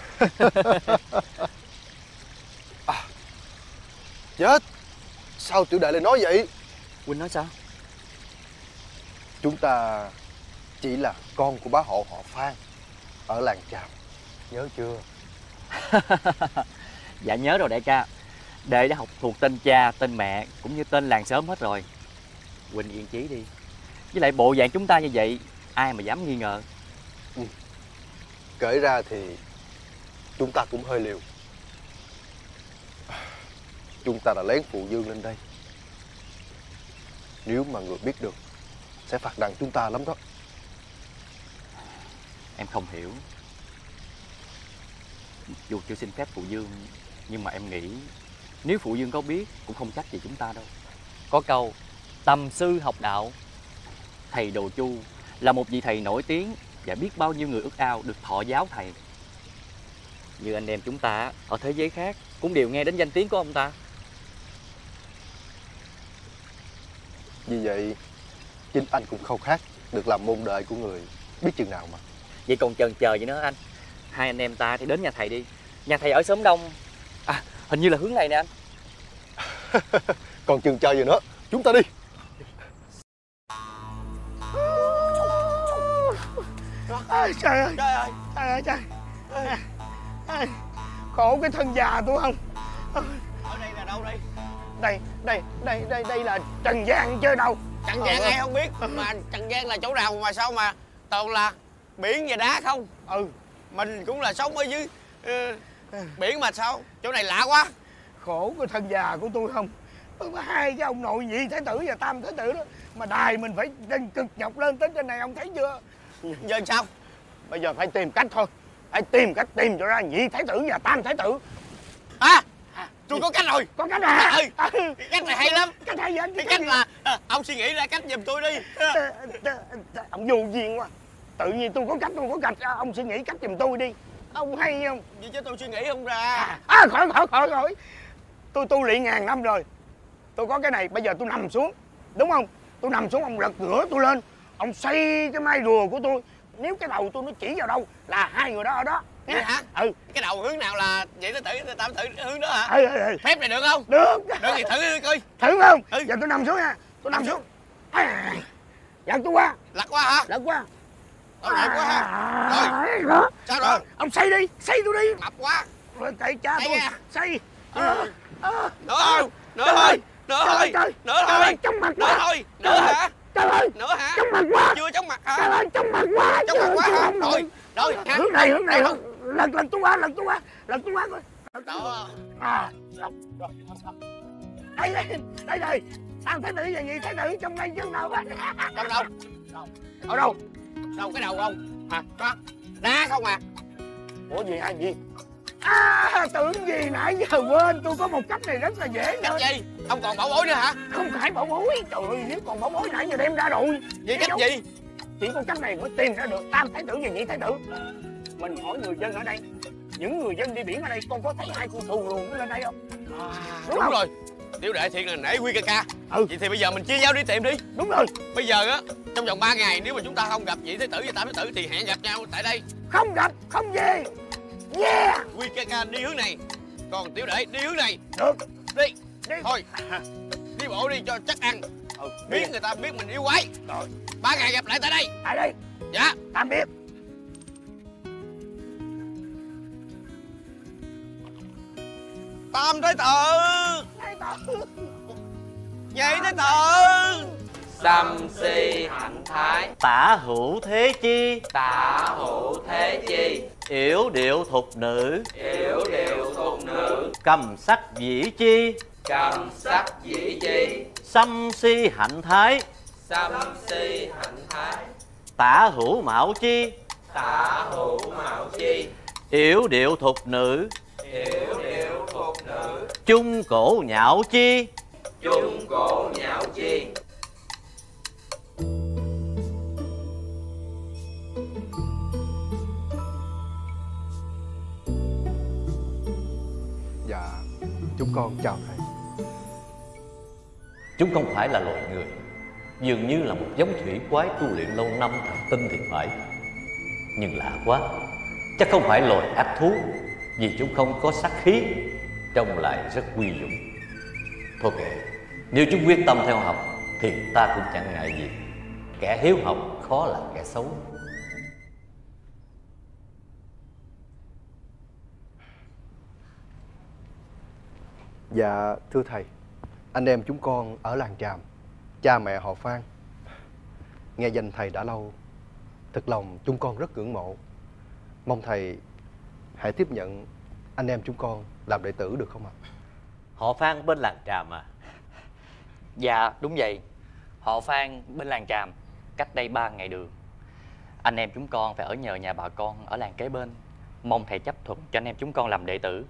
À, chết, sao Tiểu Đệ lại nói vậy? Huynh nói sao? Chúng ta chỉ là con của bá hộ họ Phan ở làng Tràm, nhớ chưa? Dạ nhớ rồi đại ca. Đệ đã học thuộc tên cha, tên mẹ cũng như tên làng xóm hết rồi. Huynh yên chí đi. Với lại bộ dạng chúng ta như vậy ai mà dám nghi ngờ. Ừ. Kể ra thì chúng ta cũng hơi liều. Chúng ta đã lén phụ Dương lên đây. Nếu mà người biết được sẽ phạt nặng chúng ta lắm đó. Em không hiểu. Dù chưa xin phép phụ Dương, nhưng mà em nghĩ nếu phụ Dương có biết cũng không trách gì chúng ta đâu. Có câu tầm sư học đạo, thầy Đồ Chu là một vị thầy nổi tiếng và biết bao nhiêu người ước ao được thọ giáo thầy. Như anh em chúng ta ở thế giới khác cũng đều nghe đến danh tiếng của ông ta. Vì vậy chính anh cũng không khác được làm môn đệ của người biết chừng nào mà. Vậy còn chần chờ gì nữa anh? Hai anh em ta thì đến nhà thầy đi. Nhà thầy ở xóm đông. À, hình như là hướng này nè anh. Còn chừng chờ gì nữa, chúng ta đi. Ôi, trời ơi, trời ơi, trời ơi, trời. À, à, khổ cái thân già tôi không. Ở đây là đâu đây? đây đây đây đây đây là Trần gian chứ đâu. Trần gian ai không biết, mà Trần gian là chỗ nào mà sao mà toàn là biển và đá không? Ừ, mình cũng là sống ở dưới uh, biển mà sao chỗ này lạ quá. Khổ của thân già của tôi không, tôi có hai cái ông nội nhị thái tử và tam thái tử đó, mà đài mình phải lên cực nhọc lên tới trên này, ông thấy chưa? Giờ sao? Bây giờ phải tìm cách thôi, phải tìm cách tìm cho ra nhị thái tử và tam thái tử. À, tôi có cách rồi. Có cách à? Ừ, cái cách này hay lắm. Cách hay vậy? Cái cách là à, ông suy nghĩ ra cách giùm tôi đi. Ông vô duyên quá. Tự nhiên tôi có cách, tôi có cách, ông suy nghĩ cách giùm tôi đi. Ông hay không? Vậy chứ tôi suy nghĩ không ra. À, à khỏi khỏi khỏi khỏi. Tôi tu luyện ngàn năm rồi. Tôi có cái này, bây giờ tôi nằm xuống, đúng không? Tôi nằm xuống, ông lật ngửa tôi lên, ông xoay cái mai rùa của tôi. Nếu cái đầu tôi nó chỉ vào đâu là hai người đó ở đó. Vậy hả? Ừ. Cái đầu hướng nào là vậy nó tự tạm thử hướng đó hả? Ừ, ừ, ừ. Phép này được không? Được. Được thì thử coi. Thử không? Ừ. Giờ tôi nằm xuống nha. Tôi nằm xuống. À, lật tôi qua. Lật qua hả? Lật qua. Tội nghiệp quá ha. Rồi. Đó. Sao rồi? Ông xây đi, xây tôi đi. Mập quá. Rồi cậy cha Xây tôi. nha. Xây. Ừ. À, Nữa thôi. Nữa thôi. Nữa thôi. Nữa thôi. Chóng mặt Nữa quá. thôi. Nữa hả? Trời ơi. Nữa hả? Chóng mặt quá. Chưa chóng mặt hả? Trời ơi, chóng mặt quá. Chóng mặt quá hả? Rồi. Rồi. Hướng này, hướng này. Lật lật tôi qua, lật tôi qua. Lật tôi qua coi. Đó. À. Đây đây, đây đây. Tam thái tử và nhị thái tử trong đây chứ đâu. Trong đâu? Ở đâu? Đâu cái đầu không? Hả? Có. Đá không à? Ủa gì hai gì? À, tưởng gì nãy giờ quên, tôi có một cách này rất là dễ cách thôi. gì? Ông còn bảo bối nữa hả? Không phải bảo bối, trời ơi, nếu còn bảo bối nãy giờ đem ra rồi. Vậy cách gì? Chỉ có cách này mới tìm ra được tam thái tử và nhị thái tử. Mình hỏi người dân ở đây, những người dân đi biển ở đây, con có thấy hai con thù luồn lên đây không? À, đúng, đúng rồi. Tiểu đệ thiệt là nể quy ca ca. Ừ. Vậy thì bây giờ mình chia nhau đi tìm đi. Đúng rồi. Bây giờ á, trong vòng ba ngày nếu mà chúng ta không gặp nhị thái tử và tam thái tử thì hẹn gặp nhau tại đây. Không gặp, không về. Yeah. Quy ca ca đi hướng này, còn tiểu đệ đi hướng này. Được. Đi. Đi. Thôi. Đi bộ đi cho chắc ăn. Ừ. Biết người ta biết mình yêu quái. Rồi. Ba ngày gặp lại tại đây. Tại đây. Dạ. Tạm biệt. Tam thái tử. Thái tử. Nhị thái tử. Sâm si hạnh thái, tả hữu thế chi, tả hữu thế chi, yểu điệu thục nữ, yểu điệu thục nữ, cầm sắc dĩ chi, cầm sắc dĩ chi, sâm si hạnh thái, sâm si hạnh thái, tả hữu mạo chi, tả hữu mạo chi, yểu điệu thục nữ, yểu điệu thục nữ, chung cổ nhạo chi, chung cổ nhạo chi. Dạ, chúng con chào thầy. Chúng không phải là loài người, dường như là một giống thủy quái tu luyện lâu năm thành tinh thì phải. Nhưng lạ quá, chắc không phải loài ác thú, vì chúng không có sát khí, trông lại rất quy dũng. Thôi kệ, nếu chúng quyết tâm theo học thì ta cũng chẳng ngại gì. Kẻ hiếu học khó là kẻ xấu. Dạ, thưa thầy, anh em chúng con ở làng Tràm, cha mẹ họ Phan. Nghe danh thầy đã lâu, thực lòng chúng con rất ngưỡng mộ. Mong thầy hãy tiếp nhận anh em chúng con làm đệ tử được không ạ? Họ Phan bên làng Tràm à? Dạ, đúng vậy. Họ Phan bên làng Tràm, cách đây ba ngày đường. Anh em chúng con phải ở nhờ nhà bà con ở làng kế bên. Mong thầy chấp thuận cho anh em chúng con làm đệ tử.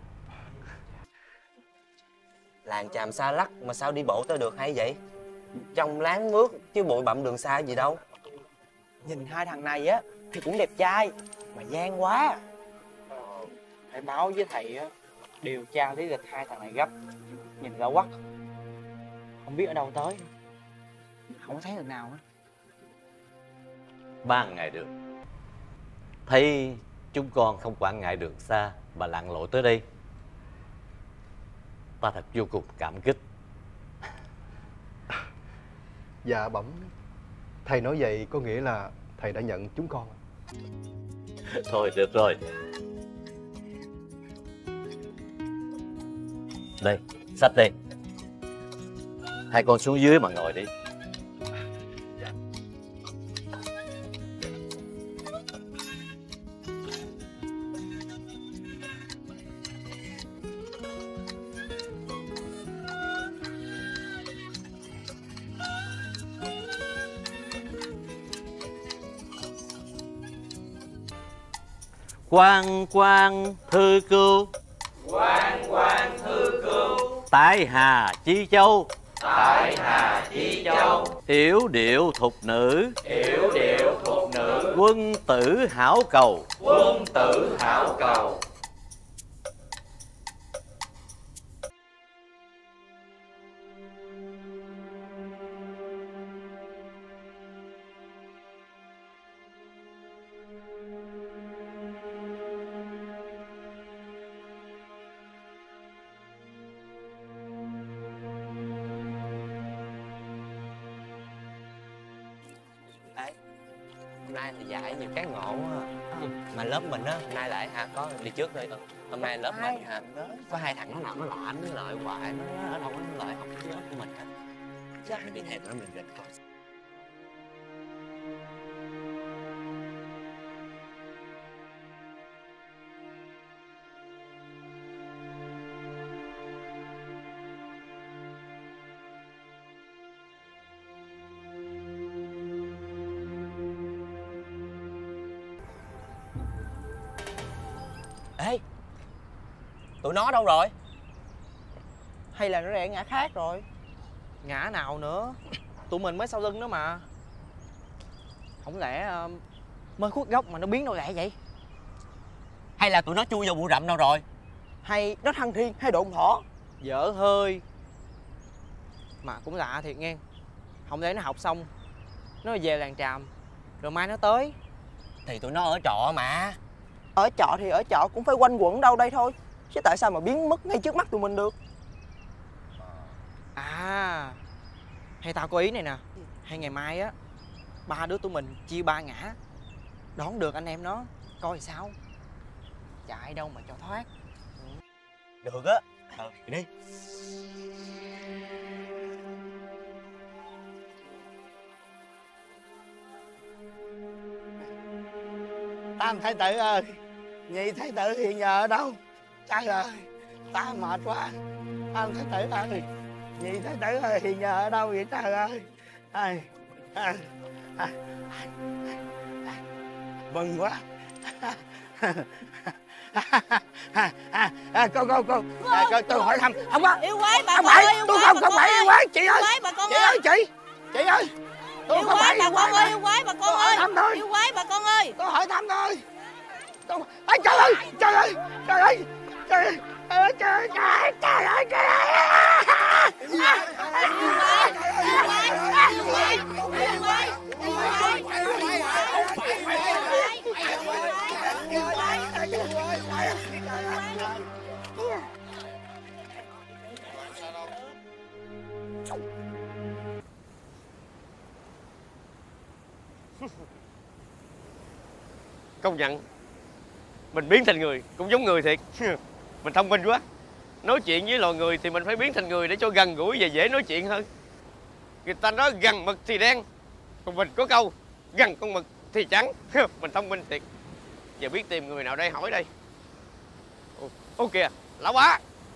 Làng Tràm xa lắc mà sao đi bộ tới được hay vậy? Trong láng mướt chứ bụi bặm đường xa gì đâu. Nhìn hai thằng này á thì cũng đẹp trai mà gian quá. Phải báo với thầy á, điều tra lý lịch hai thằng này gấp. Nhìn rõ quắc, không biết ở đâu tới, không có thấy thằng nào hết. Ba ngày đường, thấy chúng con không quản ngại đường xa mà lặn lội tới đây, ta thật vô cùng cảm kích. Dạ bẩm, thầy nói vậy có nghĩa là thầy đã nhận chúng con. Thôi được rồi. Đây, sách đây. Hai con xuống dưới mà ngồi đi. Quan quan thư cưu, quan quan thư cưu, tại Hà Chi Châu, tại Hà Chi Châu, yểu điệu thục nữ, yểu điệu thục nữ, quân tử hảo cầu, quân tử hảo cầu. Hôm nay thì dạy nhiều cái ngộ quá. Mà lớp mình á, hôm nay lại hả có đi trước thôi. Hôm nay lớp mình hả có hai thằng nó nào nó lọ nó lợi hoài, nó ở đâu nó lợi học cái lớp của mình hết. Chắc mình đi theo nó mình rình coi. Ê, tụi nó đâu rồi? Hay là nó rẽ ngã khác rồi? Ngã nào nữa? Tụi mình mới sau lưng nó mà. Không lẽ uh, mới khuất gốc mà nó biến đâu lại vậy? Hay là tụi nó chui vào bụi rậm đâu rồi? Hay nó thăng thiên hay độn thổ? Dở hơi. Mà cũng lạ thiệt nghe. Không lẽ nó học xong nó về làng Tràm rồi mai nó tới? Thì tụi nó ở trọ mà. Ở trọ thì ở trọ cũng phải quanh quẩn đâu đây thôi. Chứ tại sao mà biến mất ngay trước mắt tụi mình được? À, hay tao có ý này nè. Hay ngày mai á, ba đứa tụi mình chia ba ngã, đón được anh em nó, coi sao. Chạy đâu mà cho thoát. Được á. Ờ, đi. Tam thái tử ơi, nhị thái tử hiện giờ ở đâu? Trời ơi, ta mệt quá. Tam thái tử ơi, nhị thái tử ơi, hiện giờ ở đâu vậy trời ơi? Ai, ai, ai, mừng quá. À, à, à, cô cô cô, à, cô tôi hỏi thăm không có yêu quái bà không con phải ơi, yêu tôi quái không bà không con phải ơi. yêu quái chị ơi, Yêu quái bà con chị ơi. ơi chị chị ơi tôi Yêu không quái phải bà yêu con quái ơi, mà. yêu quái bà con Tôi hỏi ơi. thăm thôi. Yêu quái bà con ơi. Tôi hỏi thăm thôi. Tôi... Ây, trời ơi trời ơi trời ơi trời ơi trời ơi trời ơi trời ơi trời Công nhận mình biến thành người cũng giống người thiệt. Mình thông minh quá. Nói chuyện với loài người thì mình phải biến thành người để cho gần gũi và dễ nói chuyện hơn. Người ta nói gần mực thì đen, còn mình có câu gần con mực thì trắng. Mình thông minh thiệt. Giờ biết tìm người nào đây hỏi đây. Ô, ô kìa, lão bá.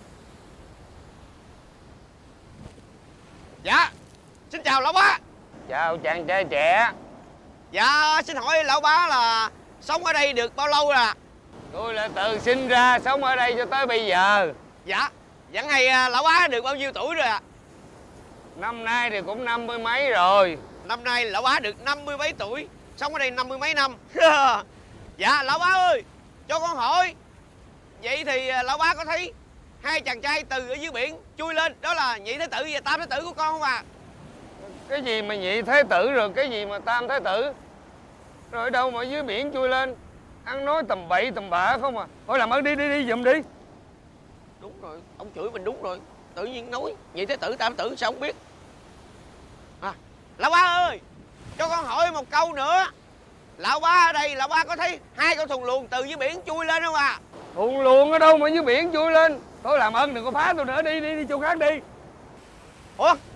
Dạ, xin chào lão bá. Chào chàng trai trẻ. Dạ, xin hỏi lão bá là sống ở đây được bao lâu rồi ạ? Tôi là từ sinh ra sống ở đây cho tới bây giờ. Dạ, vẫn hay lão bá được bao nhiêu tuổi rồi ạ? Năm nay thì cũng năm mươi mấy rồi. Năm nay lão bá được năm mươi mấy tuổi, sống ở đây năm mươi mấy năm. Dạ, lão bá ơi, cho con hỏi. Vậy thì lão bá có thấy hai chàng trai từ ở dưới biển chui lên, đó là nhị thế tử và tam thế tử của con không à? Cái gì mà nhị thế tử rồi cái gì mà tam thế tử? Rồi đâu mà dưới biển chui lên. Ăn nói tầm bậy tầm bạ không à. Thôi làm ơn đi đi đi giùm đi. Đúng rồi, ông chửi mình đúng rồi. Tự nhiên nói nhị thế tử tam thế tử sao không biết. À, lão bá ơi, cho con hỏi một câu nữa. Lão bá ở đây, lão bá có thấy hai con thùng luồng từ dưới biển chui lên không à? Thùng luồng ở đâu mà dưới biển chui lên? Thôi làm ơn đừng có phá tôi nữa, đi đi đi chỗ khác đi. Ủa,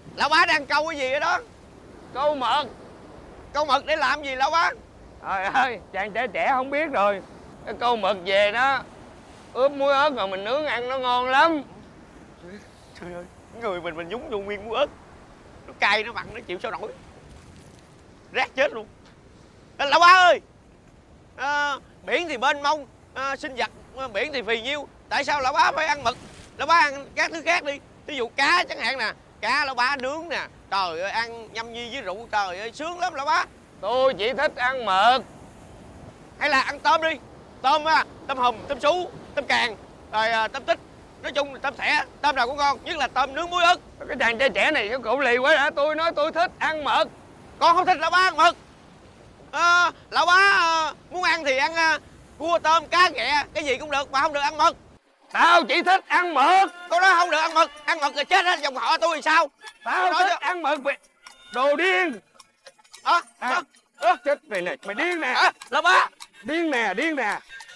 Lão bá đang câu cái gì ở đó? Câu mực. Câu mực để làm gì lão bá? Trời ơi, chàng trẻ trẻ không biết rồi. Cái câu mực về đó ướp muối ớt rồi mình nướng ăn nó ngon lắm. Trời ơi, người mình mình nhúng vô nguyên muối ớt, nó cay nó mặn nó chịu sao nổi, rát chết luôn. À, lão bá ơi, à, biển thì mênh mông, à, sinh vật à, biển thì phì nhiêu, tại sao lão bá phải ăn mực? Lão bá ăn các thứ khác đi, ví dụ cá chẳng hạn nè, cá lão bá nướng nè, trời ơi ăn nhâm nhi với rượu trời ơi sướng lắm lão bá. Tôi chỉ thích ăn mực. Hay là ăn tôm đi, tôm á, tôm hùm, tôm sú, tôm càng, rồi à, tôm tích, nói chung là tôm thẻ, tôm nào cũng ngon, nhất là tôm nướng muối ớt. Cái thằng trai trẻ này nó cụm lì quá hả? Tôi nói tôi thích ăn mực. Con không thích lão bá ăn mực. À, lão bá à, muốn ăn thì ăn à, cua tôm cá ghẹ cái gì cũng được mà không được ăn mực. Tao chỉ thích ăn mực. Con nói không được ăn mực, ăn mực là chết hết dòng họ tôi thì sao? Tao thích cho... ăn mực mày. Đồ điên. À, à, à, chết mày nè, mày điên nè. À, lão bá. Điên nè, điên nè.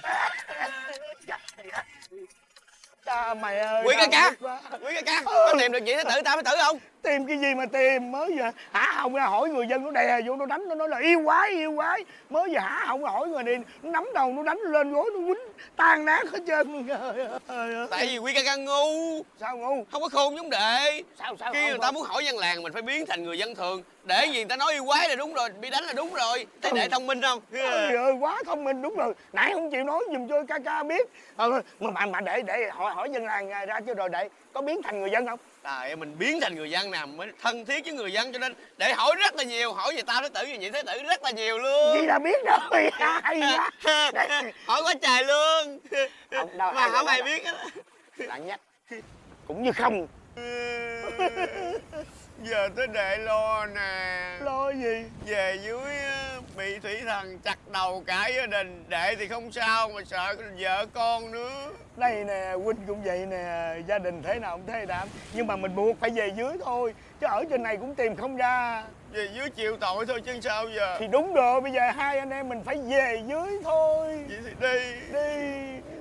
Cha mày ơi. Quý ca ca, Quý ca ca, có tìm được chị Thái Tử ta mới tử không? Tìm cái gì mà tìm, mới giờ hả họng ra hỏi người dân nó đè vô nó đánh, nó nói là yêu quái yêu quái, mới giờ hả họng ra hỏi người này nó nắm đầu nó đánh lên gối nó quýnh tan nát hết trơn. Tại vì Quý ca ca ngu. Sao ngu? Không có khôn giống đệ. Sao sao? Khi người ta muốn hỏi dân làng mình phải biến thành người dân thường, để gì người ta nói yêu quái là đúng rồi, bị đánh là đúng rồi. Thấy đệ thông minh không? Trời ơi quá thông minh, đúng rồi. Nãy không chịu nói giùm cho ca ca biết. Ờ, mà mà mà để để hỏi hỏi dân làng ra chứ rồi đệ có biến thành người dân không? Trời ơi, mình biến thành người dân nè, mới thân thiết với người dân cho nên để hỏi rất là nhiều, hỏi về tao Thái Tử về nhị Thái Tử rất là nhiều luôn. Vậy là biết rồi. Hay quá. Hỏi quá trời luôn. Không, đâu, mà không ai biết hết. Bạn nhắc cũng như không. Giờ tới đệ lo nè. Lo gì? Về dưới bị thủy thần chặt đầu cả gia đình. Đệ thì không sao mà sợ vợ con nữa. Đây nè, huynh cũng vậy nè, gia đình thế nào cũng thế đảm. Nhưng mà mình buộc phải về dưới thôi, chứ ở trên này cũng tìm không ra. Về dưới chịu tội thôi chứ sao giờ. Thì đúng rồi, bây giờ hai anh em mình phải về dưới thôi. Vậy thì đi. Đi.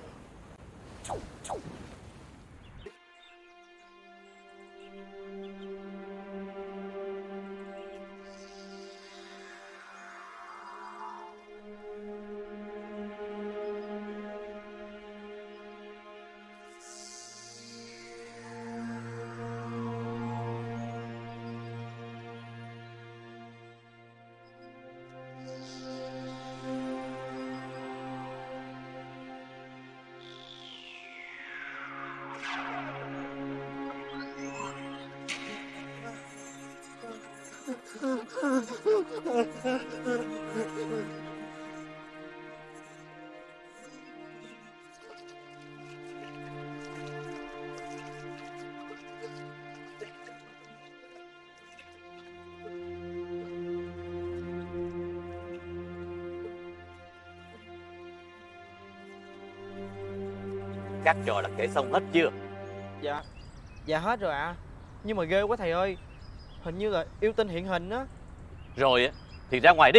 Các trò là kể xong hết chưa? Dạ Dạ hết rồi ạ. À. Nhưng mà ghê quá thầy ơi, hình như là yêu tinh hiện hình á. Rồi thì ra ngoài đi.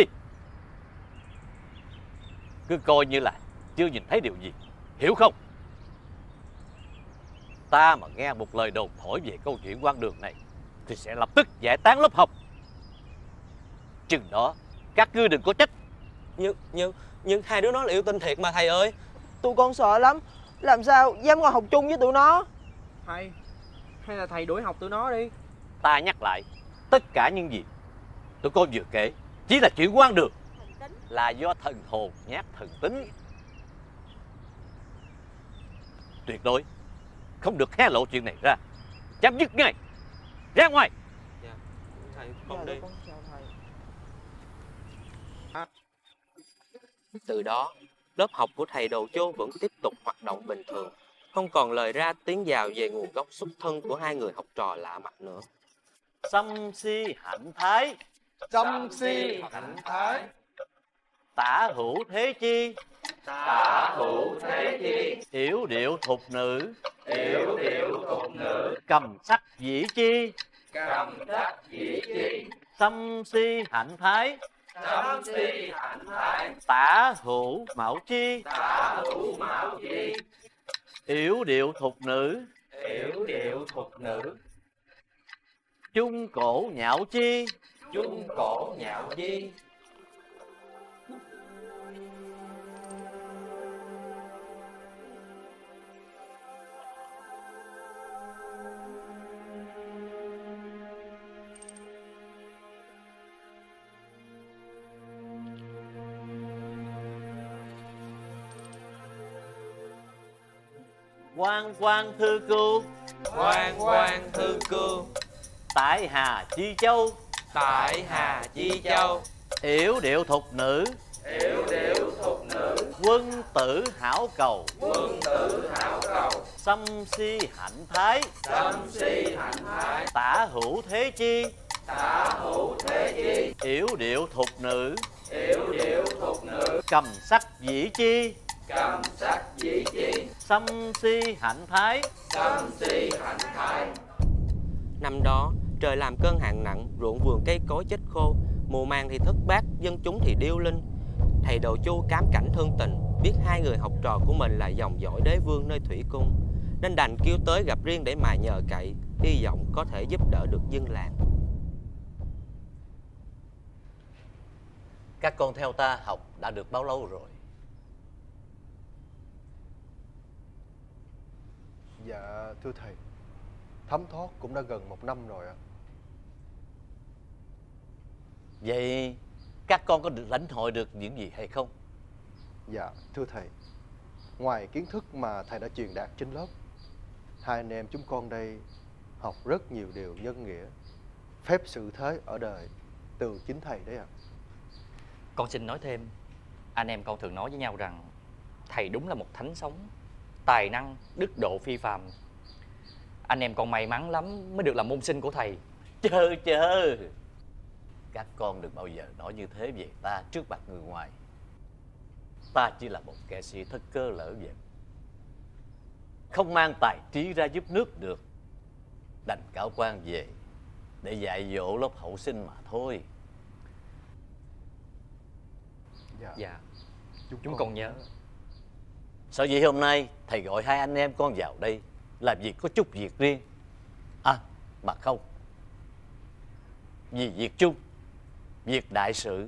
Cứ coi như là chưa nhìn thấy điều gì, hiểu không? Ta mà nghe một lời đồn thổi về câu chuyện quan đường này thì sẽ lập tức giải tán lớp học. Chừng đó các ngươi đừng có trách. Nhưng nhưng nhưng hai đứa nó là yêu tinh thiệt mà thầy ơi. Tụi con sợ lắm, làm sao dám ngồi học chung với tụi nó. Thầy, hay là thầy đuổi học tụi nó đi. Ta nhắc lại, tất cả những gì tụi con vừa kể chỉ là chuyện quan đường, là do thần hồn nhát thần tính. Tuyệt đối không được hé lộ chuyện này ra, chấm dứt ngay. Ra ngoài. Dạ, thầy con đi. Từ đó, lớp học của thầy Đồ Chô vẫn tiếp tục hoạt động bình thường, không còn lời ra tiếng vào về nguồn gốc xuất thân của hai người học trò lạ mặt nữa. Xăm si hạnh thái, Xăm si hạnh thái, tả hữu thế chi, tả hữu thế chi, yểu điệu thục nữ, yểu điệu thục nữ, cầm sắc dĩ chi, cầm sắc dĩ chi, xăm si hạnh thái, xăm si hạnh thái, tả hữu mạo chi, tả hữu mạo chi, yểu điệu thục nữ, yểu điệu thục nữ. Trung cổ nhạo chi, Trung cổ nhạo chi. Quan quan thư cưu, Quan quan thư cưu. tại Hà Chi Châu, Tại Hà Chi Châu. yểu điệu thục nữ, Yểu điệu thục nữ. quân tử hảo cầu, Quân tử hảo cầu. xâm si hạnh thái, Xâm si hạnh thái. tả hữu thế chi, Tả hữu thế chi. yểu điệu thục nữ, Yểu điệu thục nữ. cầm sắc dĩ chi, Cầm sắc dĩ chi. xâm si hạnh thái. Xâm si hạnh thái. Năm đó, trời làm cơn hạn nặng, ruộng vườn cây cối chết khô, mùa màng thì thất bát, dân chúng thì điêu linh. Thầy Đồ Chu cám cảnh thương tình, biết hai người học trò của mình là dòng dõi đế vương nơi thủy cung, nên đành kêu tới gặp riêng để mà nhờ cậy, hy vọng có thể giúp đỡ được dân làng. Các con theo ta học đã được bao lâu rồi? Dạ thưa thầy, thấm thoát cũng đã gần một năm rồi ạ. Vậy các con có được lãnh hội được những gì hay không? Dạ thưa thầy, ngoài kiến thức mà thầy đã truyền đạt trên lớp, hai anh em chúng con đây học rất nhiều điều nhân nghĩa, phép sự thế ở đời từ chính thầy đấy ạ. Con xin nói thêm, anh em con thường nói với nhau rằng thầy đúng là một thánh sống, tài năng, đức độ phi phàm. Anh em con may mắn lắm mới được làm môn sinh của thầy. Chơ chơ, các con đừng bao giờ nói như thế về ta trước mặt người ngoài. Ta chỉ là một kẻ sĩ thất cơ lỡ dẹp, không mang tài trí ra giúp nước được, đành cáo quan về để dạy dỗ lớp hậu sinh mà thôi. Dạ, Dạ, chúng, chúng con, con nhớ. Sao vậy hôm nay thầy gọi hai anh em con vào đây làm gì có chút việc riêng? À mà không, vì việc chung, việc đại sự.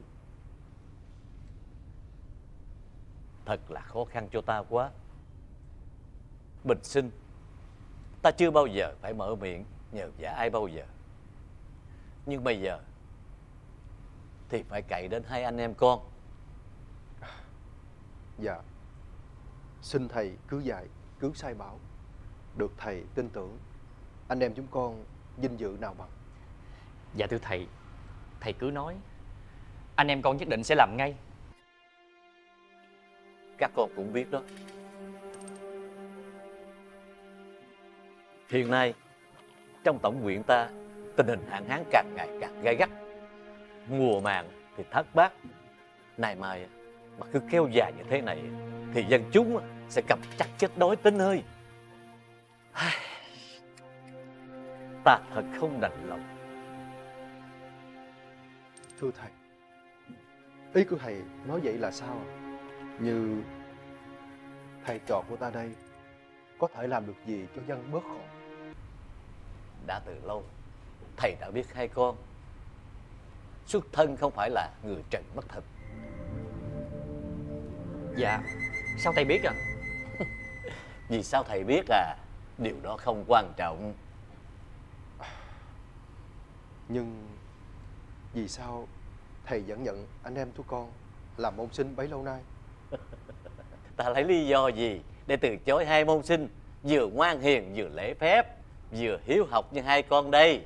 Thật là khó khăn cho ta quá. Bình sinh ta chưa bao giờ phải mở miệng nhờ vả ai bao giờ, nhưng bây giờ thì phải cậy đến hai anh em con. Dạ, xin thầy cứ dạy, cứ sai bảo, được thầy tin tưởng, anh em chúng con vinh dự nào bằng. Dạ thưa thầy, thầy cứ nói, anh em con nhất định sẽ làm ngay. Các con cũng biết đó, hiện nay trong tổng huyện ta tình hình hạn hán càng ngày càng gay gắt, mùa màng thì thất bát. Nay mai mà cứ kéo dài như thế này thì dân chúng sẽ cầm chắc chết đói tính hơi. Ta thật không đành lòng. Thưa thầy, ý của thầy nói vậy là sao ạ? Như thầy trò của ta đây có thể làm được gì cho dân bớt khổ? Đã từ lâu thầy đã biết hai con xuất thân không phải là người trần mất thật. Dạ, sao thầy biết à? Vì sao thầy biết à? Điều đó không quan trọng. Nhưng vì sao thầy vẫn nhận anh em chúng con làm môn sinh bấy lâu nay? Ta lấy lý do gì để từ chối hai môn sinh vừa ngoan hiền vừa lễ phép vừa hiếu học như hai con đây?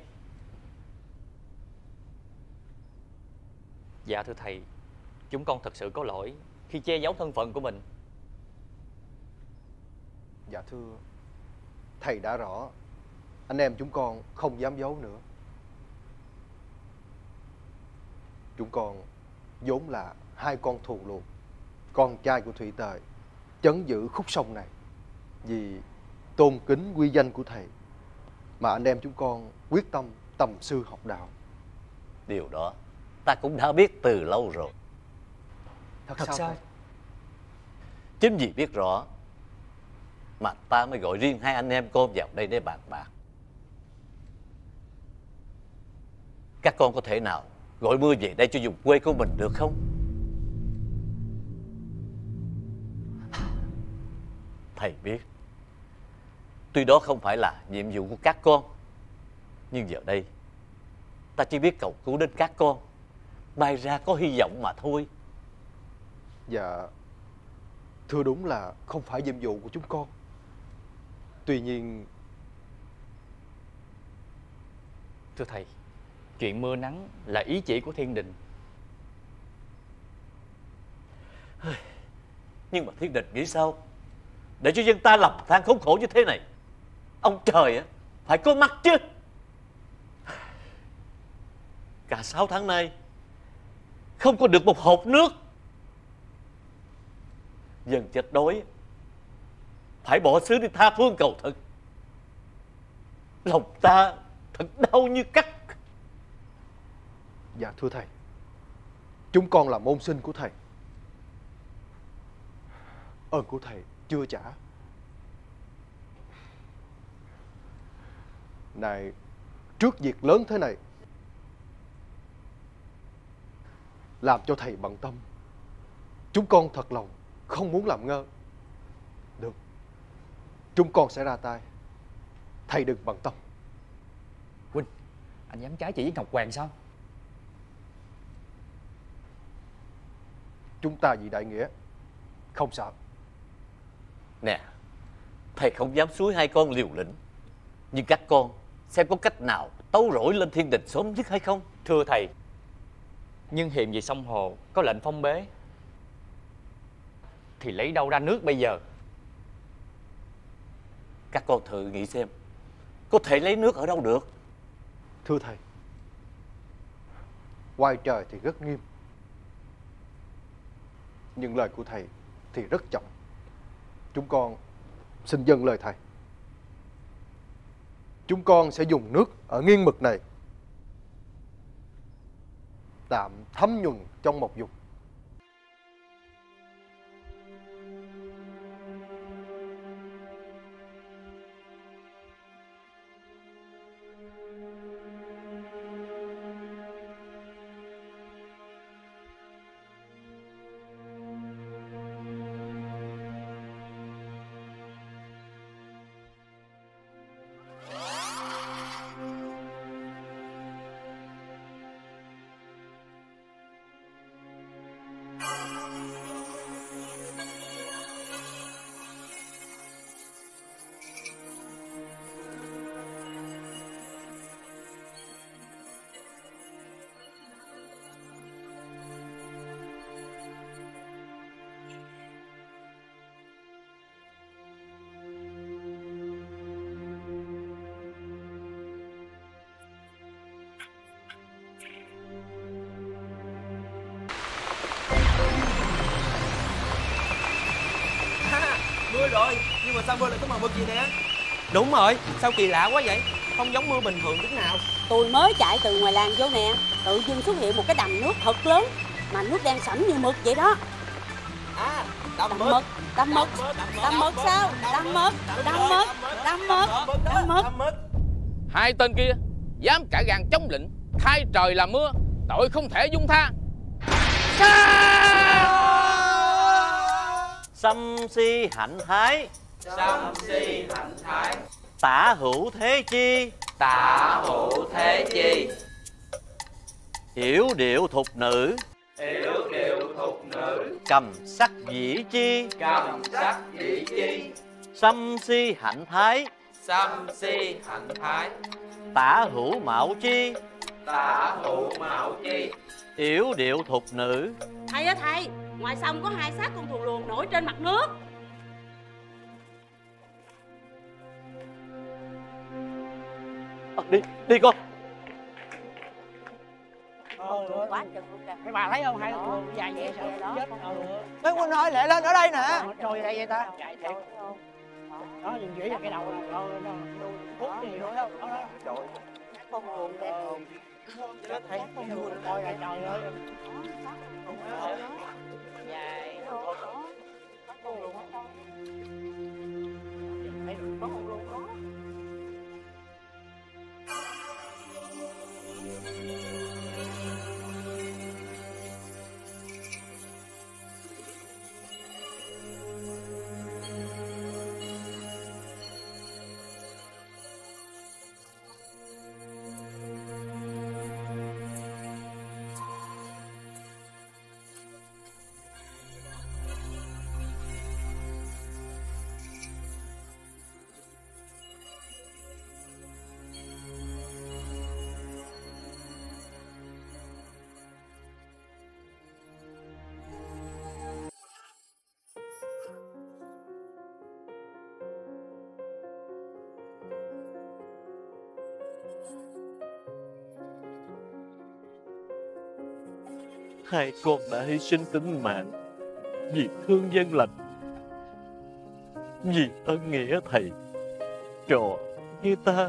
Dạ thưa thầy, chúng con thật sự có lỗi khi che giấu thân phận của mình. Dạ thưa, thầy đã rõ, anh em chúng con không dám giấu nữa. Chúng con vốn là hai con thù luộc, con trai của Thủy Tề, trấn giữ khúc sông này. Vì tôn kính uy danh của thầy mà anh em chúng con quyết tâm tầm sư học đạo. Điều đó ta cũng đã biết từ lâu rồi. Thật, Thật sao, sao? thầy? Chính vì biết rõ mà ta mới gọi riêng hai anh em con vào đây để bàn bạc. Các con có thể nào gọi mưa về đây cho vùng quê của mình được không? Thầy biết, tuy đó không phải là nhiệm vụ của các con, nhưng giờ đây ta chỉ biết cầu cứu đến các con, may ra có hy vọng mà thôi. Dạ, thưa đúng là không phải nhiệm vụ của chúng con. Tuy nhiên... Thưa thầy, chuyện mưa nắng là ý chỉ của thiên đình. Nhưng mà thiên đình nghĩ sao để cho dân ta lầm than khốn khổ như thế này? Ông trời á phải có mắt chứ. Cả sáu tháng nay không có được một hột nước, dân chết đói phải bỏ xứ đi tha phương cầu thực. Lòng ta thật đau như cắt. Dạ thưa thầy, chúng con là môn sinh của thầy. Ơn của thầy chưa trả. Này, trước việc lớn thế này làm cho thầy bận tâm, chúng con thật lòng không muốn làm ngơ. Được, chúng con sẽ ra tay, thầy đừng bận tâm. Huynh, anh dám trái chị với Ngọc Hoàng sao? Chúng ta vì đại nghĩa, không sợ. Nè, thầy không dám xúi hai con liều lĩnh, nhưng các con xem có cách nào tấu rỗi lên thiên đình sớm nhất hay không? Thưa thầy, nhưng hiềm về sông hồ có lệnh phong bế, thì lấy đâu ra nước bây giờ? Các con thử nghĩ xem, có thể lấy nước ở đâu được? Thưa thầy, ngoài trời thì rất nghiêm, nhưng lời của thầy thì rất trọng. Chúng con xin dâng lời thầy. Chúng con sẽ dùng nước ở nghiêng mực này tạm thấm nhuần trong một vùng. Mưa rồi, nhưng mà sao mưa lại có màu mực gì nè? Đúng rồi, sao kỳ lạ quá vậy? Không giống mưa bình thường chút nào. Tôi mới chạy từ ngoài làng vô nè, tự dưng xuất hiện một cái đầm nước thật lớn, mà nước đen sẫm như mực vậy đó. À, đầm đầm mực. mực, đầm mực, đầm mực sao? Đầm mực, đầm mực, đầm mực, đầm mực. Hai tên kia dám cả gan chống lệnh, thay trời làm mưa, tội không thể dung tha. Sâm si hạnh thái, Sâm si hạnh thái, tả hữu thế chi, tả hữu thế chi, yểu điệu thục nữ, yểu điệu thục nữ, cầm sắc dĩ chi, cầm sắc dĩ chi, sâm si hạnh thái, sâm si hạnh thái, tả hữu mạo chi, tả hữu mạo chi, yểu điệu thục nữ. Thầy ơi thầy, ngoài sông có hai xác con thù luồng nổi trên mặt nước. À, đi, đi con. Ờ, quá chừng luôn kìa. Cái bà thấy không, hai con dài vậy sao đó chết. Mấy Huynh ơi, lẹ lên ở đây nè. Trôi đây vậy ta. Chạy thiệt. Đó, nhìn dễ vào cái đầu này. Đó, nó hút gì nữa đâu. Đó, đó. Trời ơi. Con luồng kìa. Chết thấy con luồng coi là trời ơi. Dài. Có con luồng không? Thấy được có con luồng đó. Hai con đã hy sinh tính mạng vì thương dân lành, vì ơn nghĩa thầy trò như ta.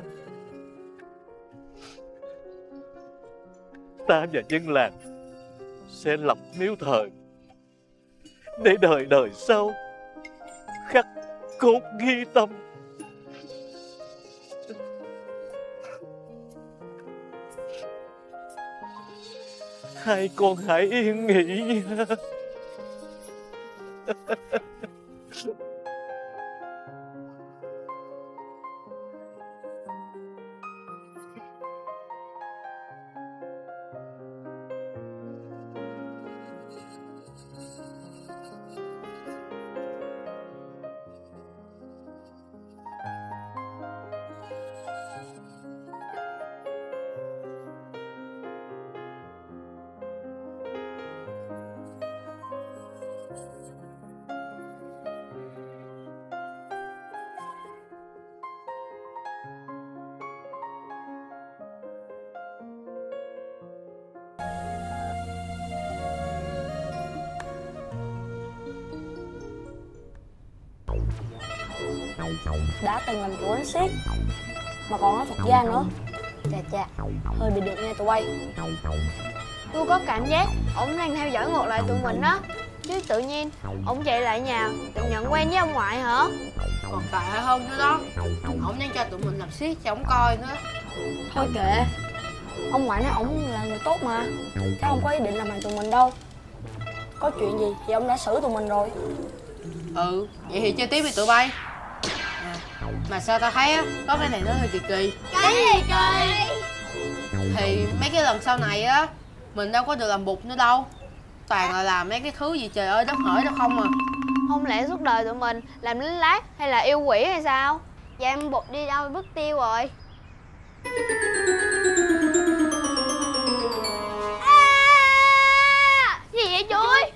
Ta và dân làng sẽ lập miếu thờ để đời đời sau khắc cốt ghi tâm. Hai con hãy yên nghỉ nha. Đã từng làm chủ đánh xiết mà còn nói thuật gia nữa. Chà chà, hơi bị được nha tụi bay. Tôi có cảm giác ổng đang theo dõi ngược lại tụi mình đó. Chứ tự nhiên ổng chạy lại nhà tự nhận quen với ông ngoại hả? Còn tệ hơn nữa đó, ổng đang cho tụi mình làm xiết cho ổng coi nữa. Thôi kệ, ông ngoại nói ổng là người tốt mà, chắc không có ý định làm hại tụi mình đâu. Có chuyện gì thì ông đã xử tụi mình rồi. Ừ, vậy thì chơi tiếp đi tụi bay. À, mà sao tao thấy á, có cái này nó hơi kỳ kỳ. Cái gì kỳ? Thì mấy cái lần sau này á, mình đâu có được làm bụt nữa đâu. Toàn là làm mấy cái thứ gì trời ơi đất hỡi đâu không à. Không lẽ suốt đời tụi mình làm lính lát hay là yêu quỷ hay sao? Dạ em bụt đi đâu mất tiêu rồi. À, gì vậy chuối?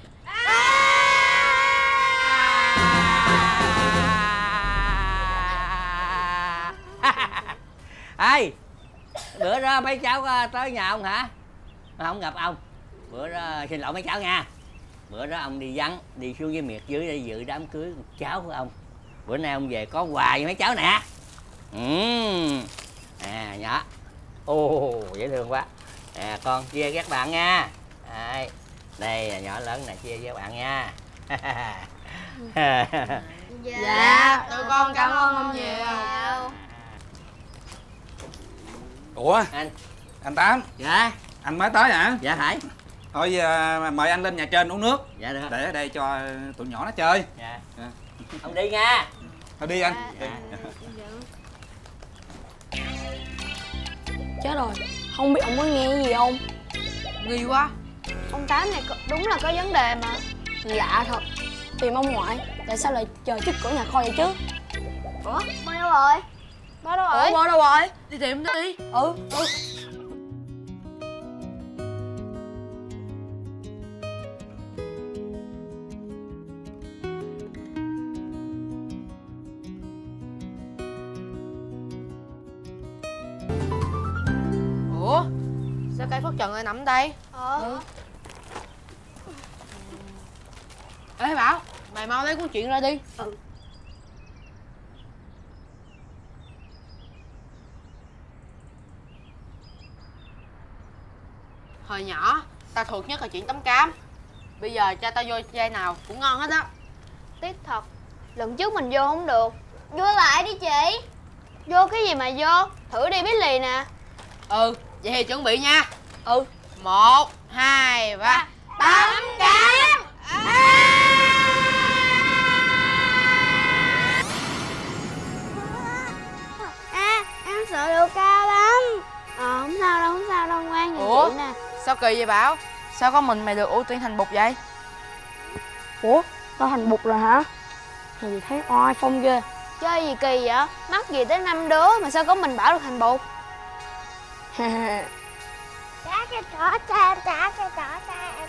Ê, bữa đó mấy cháu tới nhà ông hả? Không gặp ông. Bữa đó xin lỗi mấy cháu nha. Bữa đó ông đi vắng, đi xuống với miệt dưới để dự đám cưới cháu của ông. Bữa nay ông về có quà với mấy cháu nè. Ừ. À nhỏ. Ồ dễ thương quá. À con chia các bạn nha. Đây, đây là nhỏ lớn này chia với các bạn nha. Dạ, tụi con cảm ơn ông nhiều. Ủa anh anh Tám? Dạ. Anh mới tới hả? Dạ phải. Thôi à, mời anh lên nhà trên uống nước. Dạ được. Để ở đây cho tụi nhỏ nó chơi. Dạ. À. Ông đi nha. Thôi đi anh. Dạ. Chết rồi, không biết ông có nghe cái gì không? Nghi quá. Ông Tám này đúng là có vấn đề mà. Lạ thật. Tìm ông ngoại, tại sao lại chờ trước cửa nhà kho vậy chứ? Ủa, bố đâu rồi? Bố đâu rồi? Ủa, bố đâu rồi? Đi tìm nó đi. Ừ, ừ. Ủa, sao cây phất trần lại nằm đây? Ờ. Ừ. Ê Bảo, mày mau lấy cuốn chuyện ra đi. Ừ. Hồi nhỏ, tao thuộc nhất là chuyện tắm cám. Bây giờ cho tao vô chai nào cũng ngon hết á. Tiếc thật, lần trước mình vô không được. Vô lại đi chị. Vô cái gì mà vô, thử đi biết lì nè. Ừ, vậy thì chuẩn bị nha. Ừ. Một, hai, ba. Tắm cám. À, em sợ độ cao lắm. Ờ, không sao đâu, không sao đâu, ngoan nhìn Ủa? chị nè. Sao kỳ vậy Bảo? Sao có mình mày được ưu tiên thành bụt vậy? Ủa, tao thành bụt rồi hả? Thì thấy oai phong ghê. Chơi gì kỳ vậy? Mắc gì tới năm đứa mà sao có mình Bảo được thành bụt? Trả cái trỏ cho em, trả cái trỏ cho em.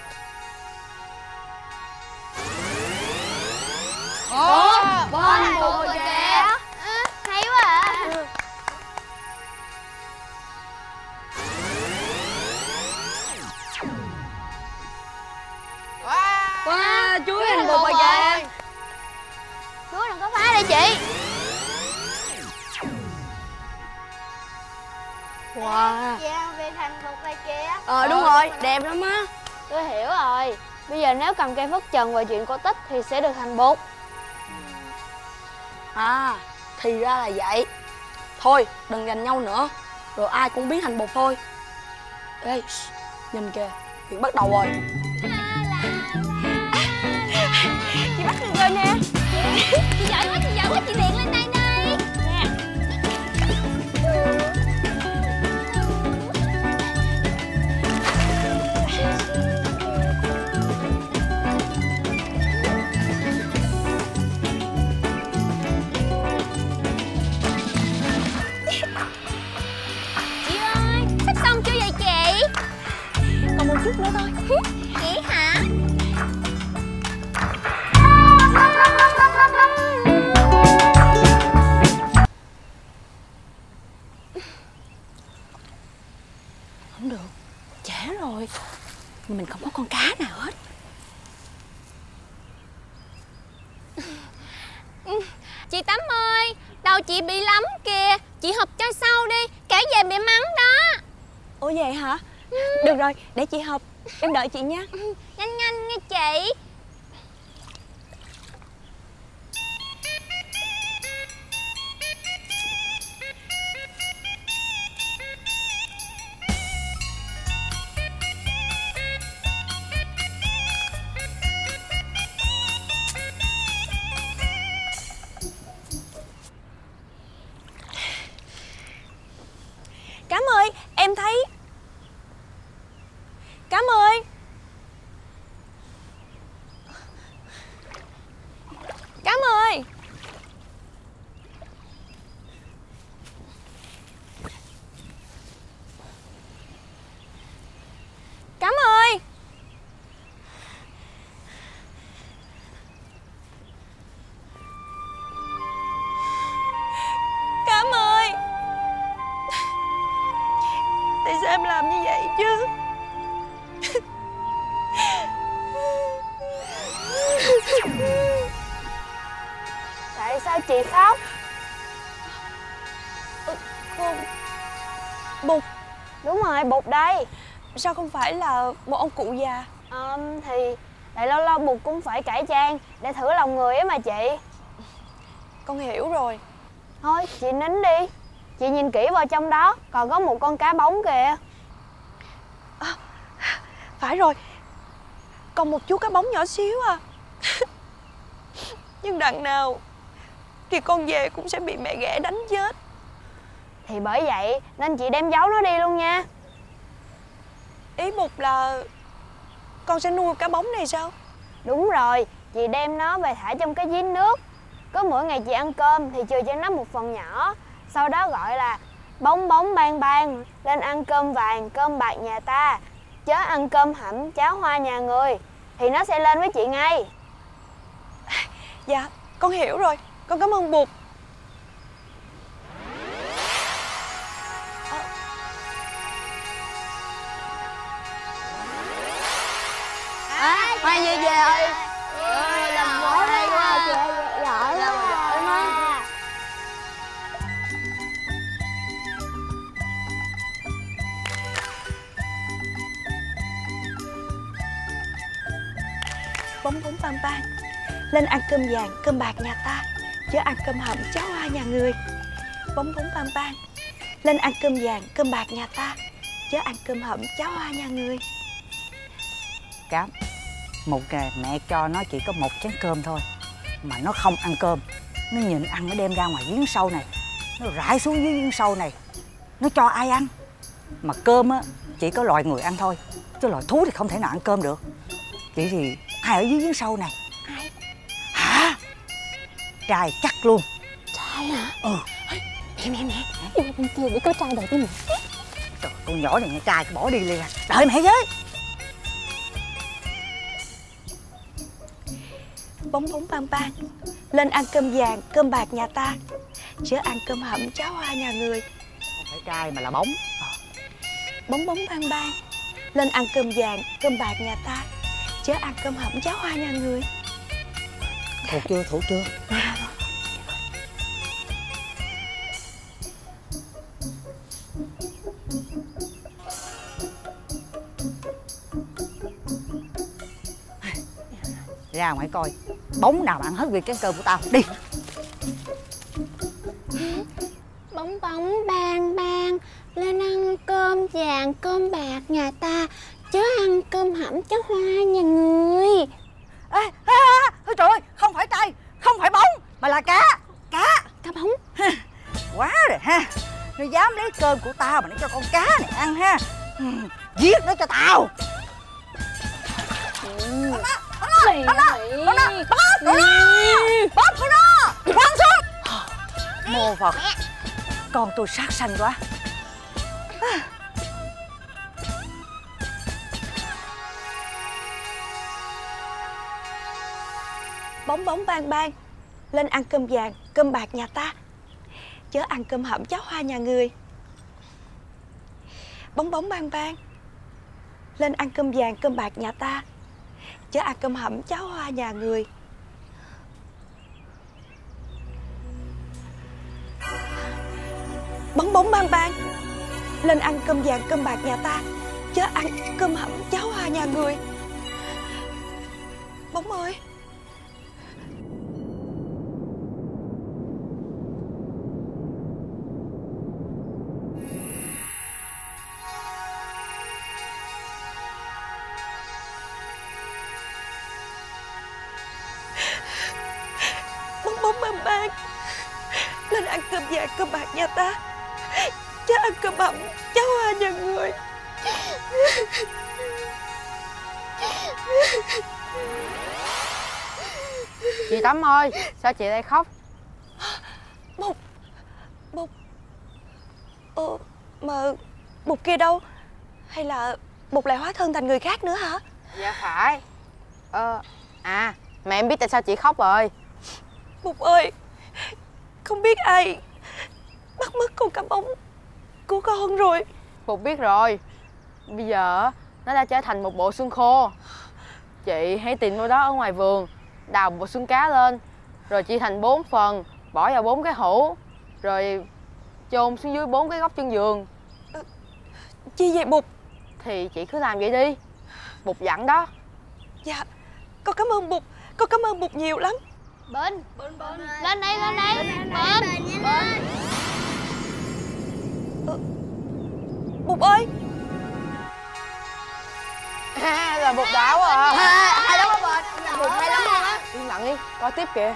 Ủa, bố thành bụt rồi kìa. À, hay quá à. Ừ. Wow, chuối hành bột bà kìa. Chuối đừng có phá đi chị. Wow. Dạ, về thành bột này kìa. Ờ đúng rồi, đẹp lắm á. Tôi hiểu rồi. Bây giờ nếu cầm cây phất trần và chuyện cổ tích thì sẽ được thành bột. À, thì ra là vậy. Thôi, đừng giành nhau nữa. Rồi ai cũng biến thành bột thôi. Ê, nhìn kìa, việc bắt đầu rồi. Chị bắt được rồi nè. Chị giỏi quá, chị giỏi quá, chị liền lên đây đây. Nè. Chị ơi, sắp xong chưa vậy chị? Còn một chút nữa thôi. Vậy hả? Không được, trễ rồi. Mình không có con cá nào hết. Chị Tám ơi, đầu chị bị lắm kìa. Chị học cho sau đi, kể về bị mắng đó. Ủa vậy hả? Được rồi, để chị học. Em đợi chị nha. Nhanh nhanh nghe chị. Cám ơi, em thấy. Cám ơi. Cám ơi. Cám ơi. Cám ơi. Tại sao em làm như vậy chứ? Tại sao chị khóc? Con... Bụt. Đúng rồi, Bụt đây. Sao không phải là một ông cụ già? Ờ, thì tại lâu lâu Bụt cũng phải cải trang để thử lòng người á mà chị. Con hiểu rồi. Thôi, chị nín đi. Chị nhìn kỹ vào trong đó, còn có một con cá bóng kìa. À, phải rồi. Còn một chú cá bóng nhỏ xíu à. Nhưng đằng nào thì con về cũng sẽ bị mẹ ghẻ đánh chết. Thì bởi vậy nên chị đem giấu nó đi luôn nha. Ý Bụt là con sẽ nuôi cá bóng này sao? Đúng rồi, chị đem nó về thả trong cái giếng nước. Cứ mỗi ngày chị ăn cơm thì chừa cho nó một phần nhỏ. Sau đó gọi là bóng bóng ban ban, lên ăn cơm vàng, cơm bạc nhà ta, chớ ăn cơm hẩm, cháo hoa nhà người. Thì nó sẽ lên với chị ngay. Dạ, con hiểu rồi. Con cảm ơn Bụt. À, Hoa Nhi về rồi. Ôi, làm mỏ đây quá. Chị giỏi quá. Bóng bóng ban ban, lên ăn cơm vàng, cơm bạc nhà ta, chớ ăn cơm hẩm, cháo hoa nhà người. Bóng bóng ban ban, lên ăn cơm vàng, cơm bạc nhà ta, chớ ăn cơm hẩm, cháo hoa nhà người. Cám, một ngày mẹ cho nó chỉ có một chén cơm thôi mà nó không ăn cơm. Nó nhịn ăn, nó đem ra ngoài giếng sâu này, nó rải xuống dưới giếng sâu này. Nó cho ai ăn? Mà cơm á chỉ có loài người ăn thôi, chứ loài thú thì không thể nào ăn cơm được. Vậy thì ai ở dưới giếng sâu này? Ai? Hả? Trai chắc luôn. Trai hả? Ừ. Mẹ mẹ mẹ, đi qua bên kia để có trai đợi tí mẹ. Trời, con nhỏ này nghe trai bỏ đi liền à. Đợi mẹ với. Bóng bóng ban ban, lên ăn cơm vàng, cơm bạc nhà ta, chớ ăn cơm hẩm, cháo hoa nhà người. Không phải trai mà là bóng. Bóng bóng ban ban, lên ăn cơm vàng, cơm bạc nhà ta, chớ ăn cơm hẩm cháo hoa nhà người. Thuộc chưa, thuộc chưa? Ra ngoài coi bóng nào bạn hết việc cái cơm của tao. Đi. Bóng bóng bang bang lên ăn cơm vàng cơm bạc nhà ta, chớ ăn cơm hẩm cháo hoa nhà người. Ê, ê, ê, ê, trời ơi, không phải trai, không phải bóng, mà là cá. Cá. Cá bóng. Quá rồi ha. Nó dám lấy cơm của tao mà nó cho con cá này ăn ha. Giết nó cho tao. Ừ. Mày, mày, bóp của nó, bóp của nó, quăng xuống. Mô Phật, con tôi sát sanh quá. Bóng bóng bang bang lên ăn cơm vàng cơm bạc nhà ta, chớ ăn cơm hẩm cháo hoa nhà người. Bóng bóng bang bang lên ăn cơm vàng cơm bạc nhà ta, chớ ăn cơm hẩm cháo hoa nhà người. Bóng bóng bang bang lên ăn cơm vàng cơm bạc nhà ta, chớ ăn cơm hẩm cháo hoa nhà người. Bóng ơi, bóng bóng bang bang lên ăn cơm vàng cơm bạc nhà ta, chớ ăn cơm hẩm cháo hoa nhà người. Chị Tắm ơi, sao chị lại khóc? Bụt, Bụt, ờ, mà Bụt kia đâu? Hay là Bụt lại hóa thân thành người khác nữa hả? Dạ phải. Ờ, à, mà em biết tại sao chị khóc rồi. Bụt ơi, không biết ai bắt mất con cá bóng của con rồi. Bụt biết rồi. Bây giờ nó đã trở thành một bộ xương khô. Chị hãy tìm nơi đó ở ngoài vườn, đào bộ xương cá lên, rồi chia thành bốn phần, bỏ vào bốn cái hũ, rồi chôn xuống dưới bốn cái góc chân giường. À, chi vậy Bụt? Thì chị cứ làm vậy đi, Bụt dặn đó. Dạ, con cảm ơn Bụt, con cảm ơn Bụt nhiều lắm. Bên, bên, bên. Lên đây, lên đây. Bên, bên. Bên. Ờ, Bụt ơi. À, là Bụt đảo à. À, hay lắm á Bụt. Bụt hay lắm luôn á. Im lặng đi, coi tiếp kìa.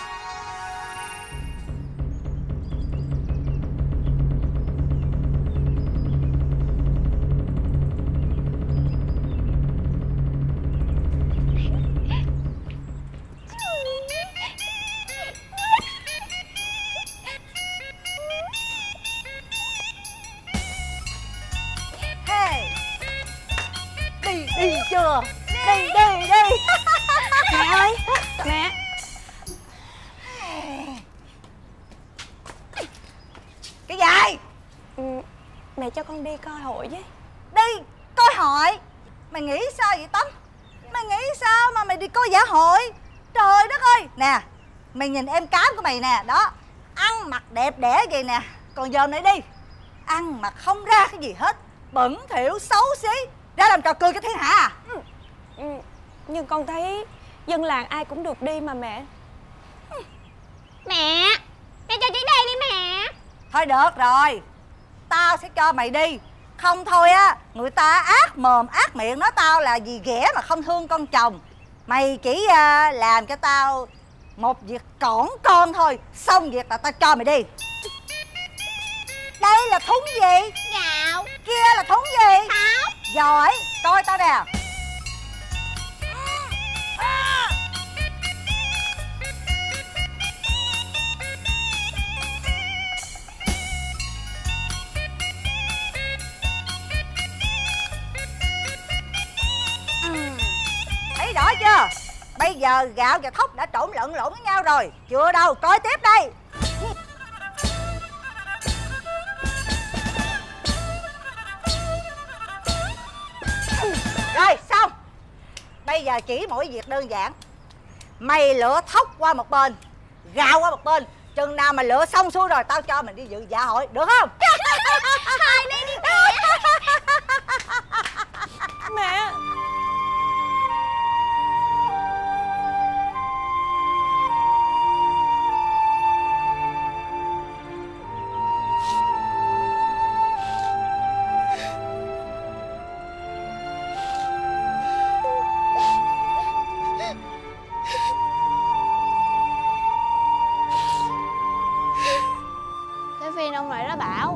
Đi, đi chưa? Đi, đi, đi. Mẹ ơi, mẹ. Cái gì? Ừ, mẹ cho con đi coi hội với. Đi, coi hội? Mày nghĩ sao vậy Tấm? Mày nghĩ sao mà mày đi coi dạ hội? Trời đất ơi. Nè, mày nhìn em Cám của mày nè. Đó, ăn mặc đẹp đẽ vậy nè. Còn giờ này đi, ăn mặc không ra cái gì hết, bẩn thỉu xấu xí, ra làm trò cười cho thiên hạ à? Ừ. Ừ, nhưng con thấy dân làng ai cũng được đi mà mẹ. Mẹ, mẹ cho chị đi đi mẹ. Thôi được rồi, tao sẽ cho mày đi. Không thôi á, người ta ác mồm ác miệng nói tao là gì ghẻ mà không thương con chồng. Mày chỉ uh, làm cho tao một việc cỏn con thôi, xong việc là tao cho mày đi. Đây là thúng gì? Gạo. Kia là thúng gì? Thóc. Giỏi, coi tao nè. Thấy rõ chưa? Bây giờ gạo và thóc đã trộn lẫn lộn với nhau rồi. Chưa đâu, coi tiếp đây. Rồi, xong. Bây giờ chỉ mỗi việc đơn giản. Mày lựa thóc qua một bên, gạo qua một bên. Chừng nào mà lựa xong xuôi rồi tao cho mình đi dự dạ hội, được không? Hai đi đi mẹ. Mẹ. Tới phiên ông nội đó Bảo.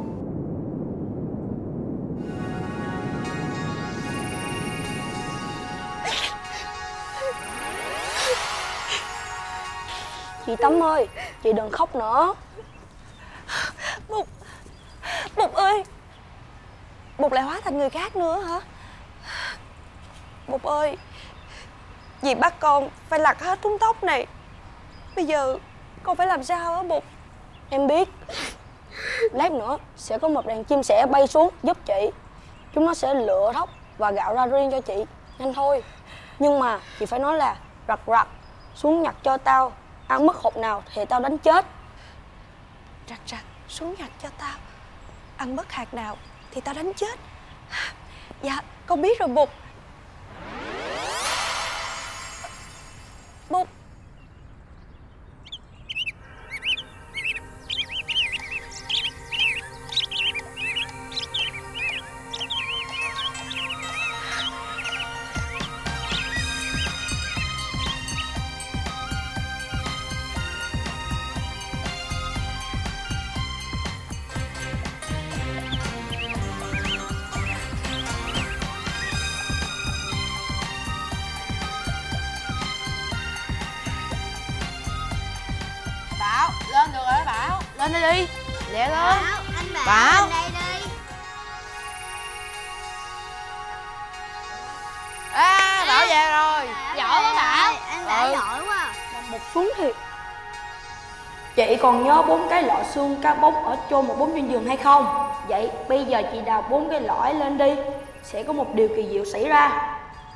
Chị Tấm ơi, chị đừng khóc nữa. Bụt, Bụt ơi, Bụt lại hóa thành người khác nữa hả? Bụt ơi, dì bắt con phải lặt hết túm tóc này. Bây giờ con phải làm sao á Bụt? Em biết. Lát nữa sẽ có một đàn chim sẻ bay xuống giúp chị. Chúng nó sẽ lựa thóc và gạo ra riêng cho chị. Nhanh thôi. Nhưng mà chị phải nói là rặt rặt xuống nhặt cho tao. Ăn mất hột nào thì tao đánh chết. Rặt rặt xuống nhặt cho tao. Ăn mất hạt nào thì tao đánh chết. Dạ con biết rồi Bụt. Bụt. Bảo, lên được rồi đó Bảo. Lên đây đi. Lẹ lên. Bảo, anh Bảo, Bảo. lên đây đi. À, Bảo về rồi. Giỏi quá Bảo. Anh Bảo ừ. giỏi quá. Một xuống thiệt. Chị còn nhớ bốn cái lọ xương cá bống ở chôn một bốn trên giường hay không? Vậy bây giờ chị đào bốn cái lõi lên đi. Sẽ có một điều kỳ diệu xảy ra.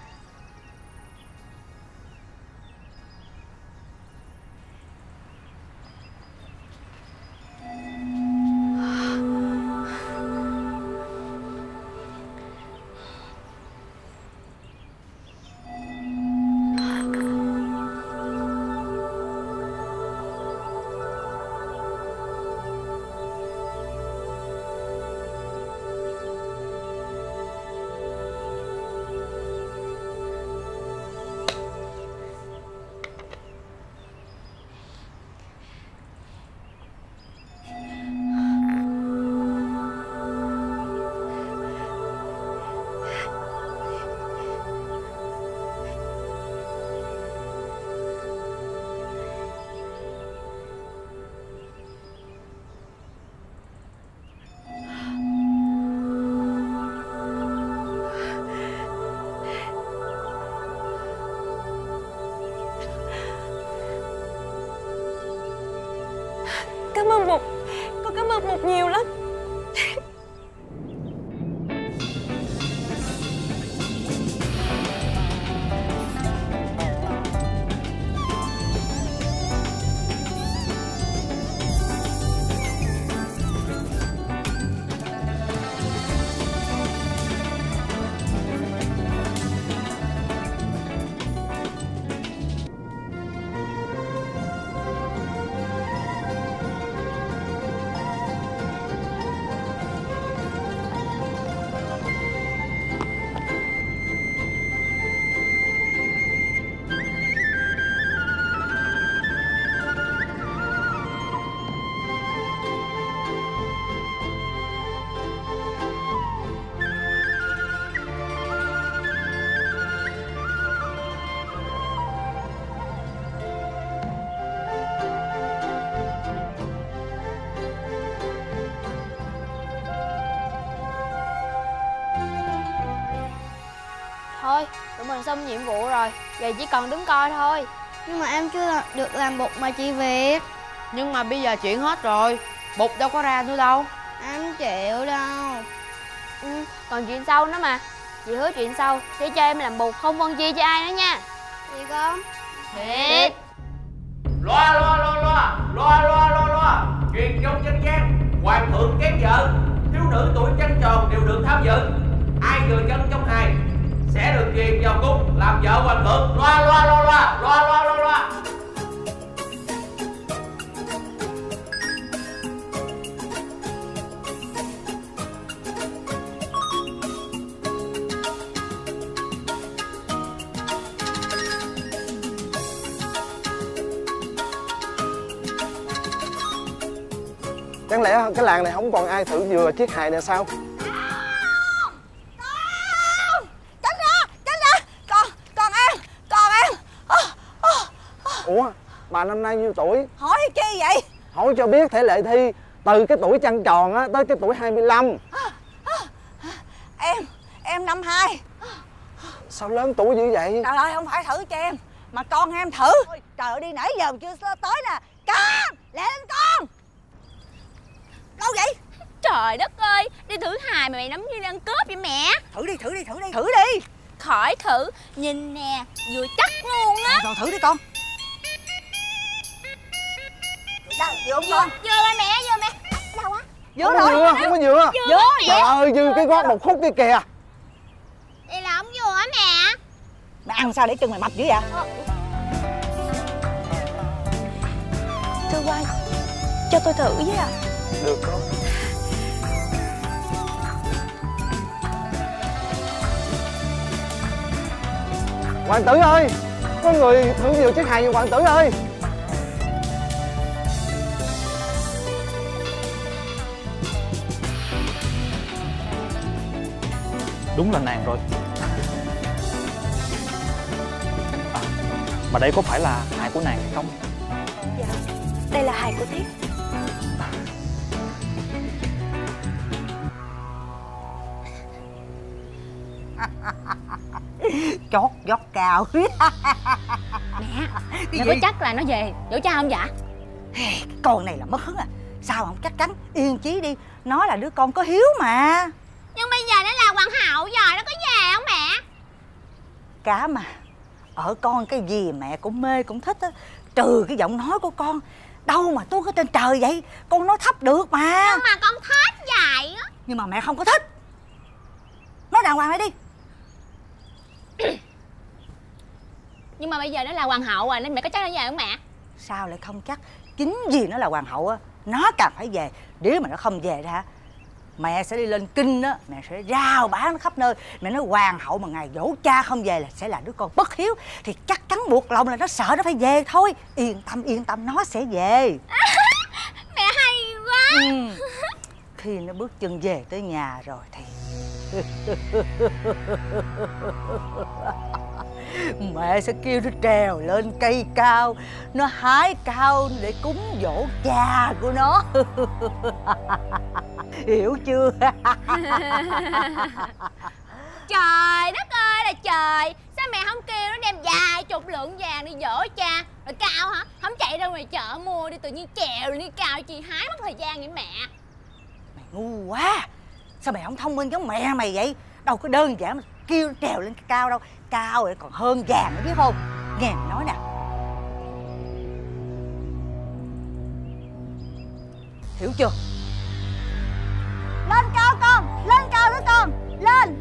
Cảm ơn Bụt. Con cảm ơn Bụt nhiều lắm. Thôi, tụi mình xong nhiệm vụ rồi. Giờ chỉ còn đứng coi thôi. Nhưng mà em chưa được làm Bụt mà chị Việt. Nhưng mà bây giờ chuyện hết rồi. Bụt đâu có ra nữa đâu. Em chịu đâu. Ừ, còn chuyện sau nữa mà. Chị hứa chuyện sau sẽ cho em làm bột không phân chia cho ai nữa nha. Thiệt không? Thiệt. Loa loa loa loa loa loa loa loa truyền trong dân gian, hoàng thượng kén vợ, thiếu nữ tuổi trăng tròn đều được tham dự. Ai vừa chân trong hài sẽ được truyền vào cung làm vợ hoàng thượng. Loa loa loa loa loa loa loa loa. Chẳng lẽ cái làng này không còn ai thử vừa chiếc hài này sao? Tránh ra, tránh ra. Con, con em, con em. Ủa, bà năm nay nhiêu tuổi? Hỏi chi vậy? Hỏi cho biết thể lệ thi từ cái tuổi trăng tròn á tới cái tuổi hai mươi lăm. Em, em năm hai. Sao lớn tuổi dữ vậy? Trời ơi, không phải thử cho em, mà con em thử. Trời ơi, đi nãy giờ mà chưa tới nè. Con, lẹ lên con. Đâu vậy? Trời đất ơi, đi thử hài mà mày nắm như ăn cướp vậy mẹ. Thử đi, thử đi, thử đi. Thử đi. Khỏi thử, nhìn nè, vừa chắc luôn á. Rồi thử đi con. Đâu, vừa không con? Vừa rồi mẹ, vừa mẹ. Đâu á? Vừa Không rồi. có vừa, không có vừa. Vừa Trời ơi, dư cái gót một khúc kia kìa. Đây là không vừa hả mẹ? Mày ăn sao để chân mày mập dữ vậy? Thưa quan, cho tôi thử với ạ. Được con. Hoàng tử ơi, có người thử nhiều chiếc hài như hoàng tử ơi. Đúng là nàng rồi. À, mà đây có phải là hài của nàng hay không? Dạ, đây là hài của Tiết. Chót vót cao. Mẹ, mẹ có chắc là nó về dỗ cha không dạ? Con này là mất hứng à. Sao không chắc chắn, yên chí đi. Nó là đứa con có hiếu mà. Nhưng bây giờ nó là hoàng hậu rồi, nó có về không mẹ? Cá mà, ở con cái gì mẹ cũng mê cũng thích á. Trừ cái giọng nói của con. Đâu mà tuôn ở trên trời vậy. Con nói thấp được mà. Nhưng mà con thích vậy á. Nhưng mà mẹ không có thích. Nói đàng hoàng lại đi. Nhưng mà bây giờ nó là hoàng hậu rồi nên mẹ có chắc nó về không mẹ? Sao lại không chắc? Chính vì nó là hoàng hậu á, nó càng phải về. Nếu mà nó không về ra, mẹ sẽ đi lên kinh á, mẹ sẽ rao bán nó khắp nơi. Mẹ nói hoàng hậu mà ngày dỗ cha không về là sẽ là đứa con bất hiếu. Thì chắc chắn buộc lòng là nó sợ nó phải về thôi. Yên tâm, yên tâm, nó sẽ về. Mẹ hay quá. Ừ. Khi nó bước chân về tới nhà rồi thì mẹ sẽ kêu nó trèo lên cây cao, nó hái cao để cúng dỗ cha của nó. Hiểu chưa? Trời đất ơi là trời, sao mẹ không kêu nó đem vài chục lượng vàng đi dỗ cha? Rồi Cao hả? Không chạy ra ngoài chợ mua đi, tự nhiên trèo lên đi Cao, chị hái mất thời gian vậy mẹ. Mày ngu quá. Sao mày không thông minh giống mẹ mày vậy? Đâu có đơn giản mà kêu nó trèo lên cái cao đâu. Cao rồi còn hơn vàng nữa biết không? Nghe mày nói nè. Hiểu chưa? Lên cao con, lên cao nữa con, lên.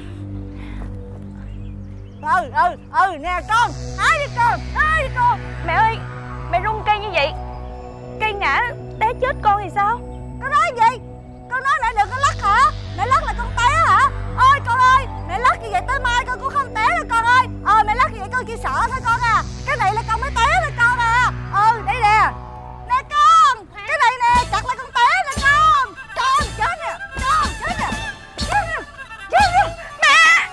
Ừ, ừ, ừ, nè con, hái đi con, hái đi con. Mẹ ơi, mẹ rung cây như vậy, cây ngã té chết con thì sao? Con nói gì? Con nói mẹ đừng có lắc hả? Mẹ lắc là con té hả? Ôi con ơi, mẹ lắc như vậy tới mai con cũng không té đâu con ơi. Ờ mẹ lắc như vậy con chỉ sợ thôi con à. Cái này là con mới té nè con à. Ừ, đây nè. Nè con, cái này nè, chặt là con té nè con. Con, chết nè, con, chết nè. Chết nè, chết nè. Mẹ!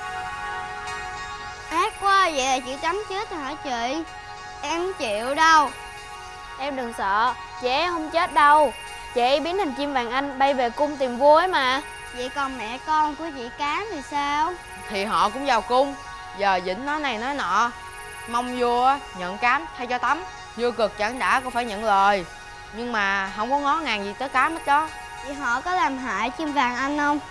Ác quá, vậy là chị Tắm chết rồi hả chị? Em không chịu đâu. Em đừng sợ, chị ấy không chết đâu. Chị ấy biến thành chim vàng Anh bay về cung tìm vua ấy mà. Vậy còn mẹ con của chị Cám thì sao? Thì họ cũng vào cung. Giờ Vĩnh nói này nói nọ, mong vua nhận Cám thay cho Tắm. Vua cực chẳng đã cũng phải nhận lời. Nhưng mà không có ngó ngàng gì tới Cám hết đó. Vậy họ có làm hại chim vàng Anh không?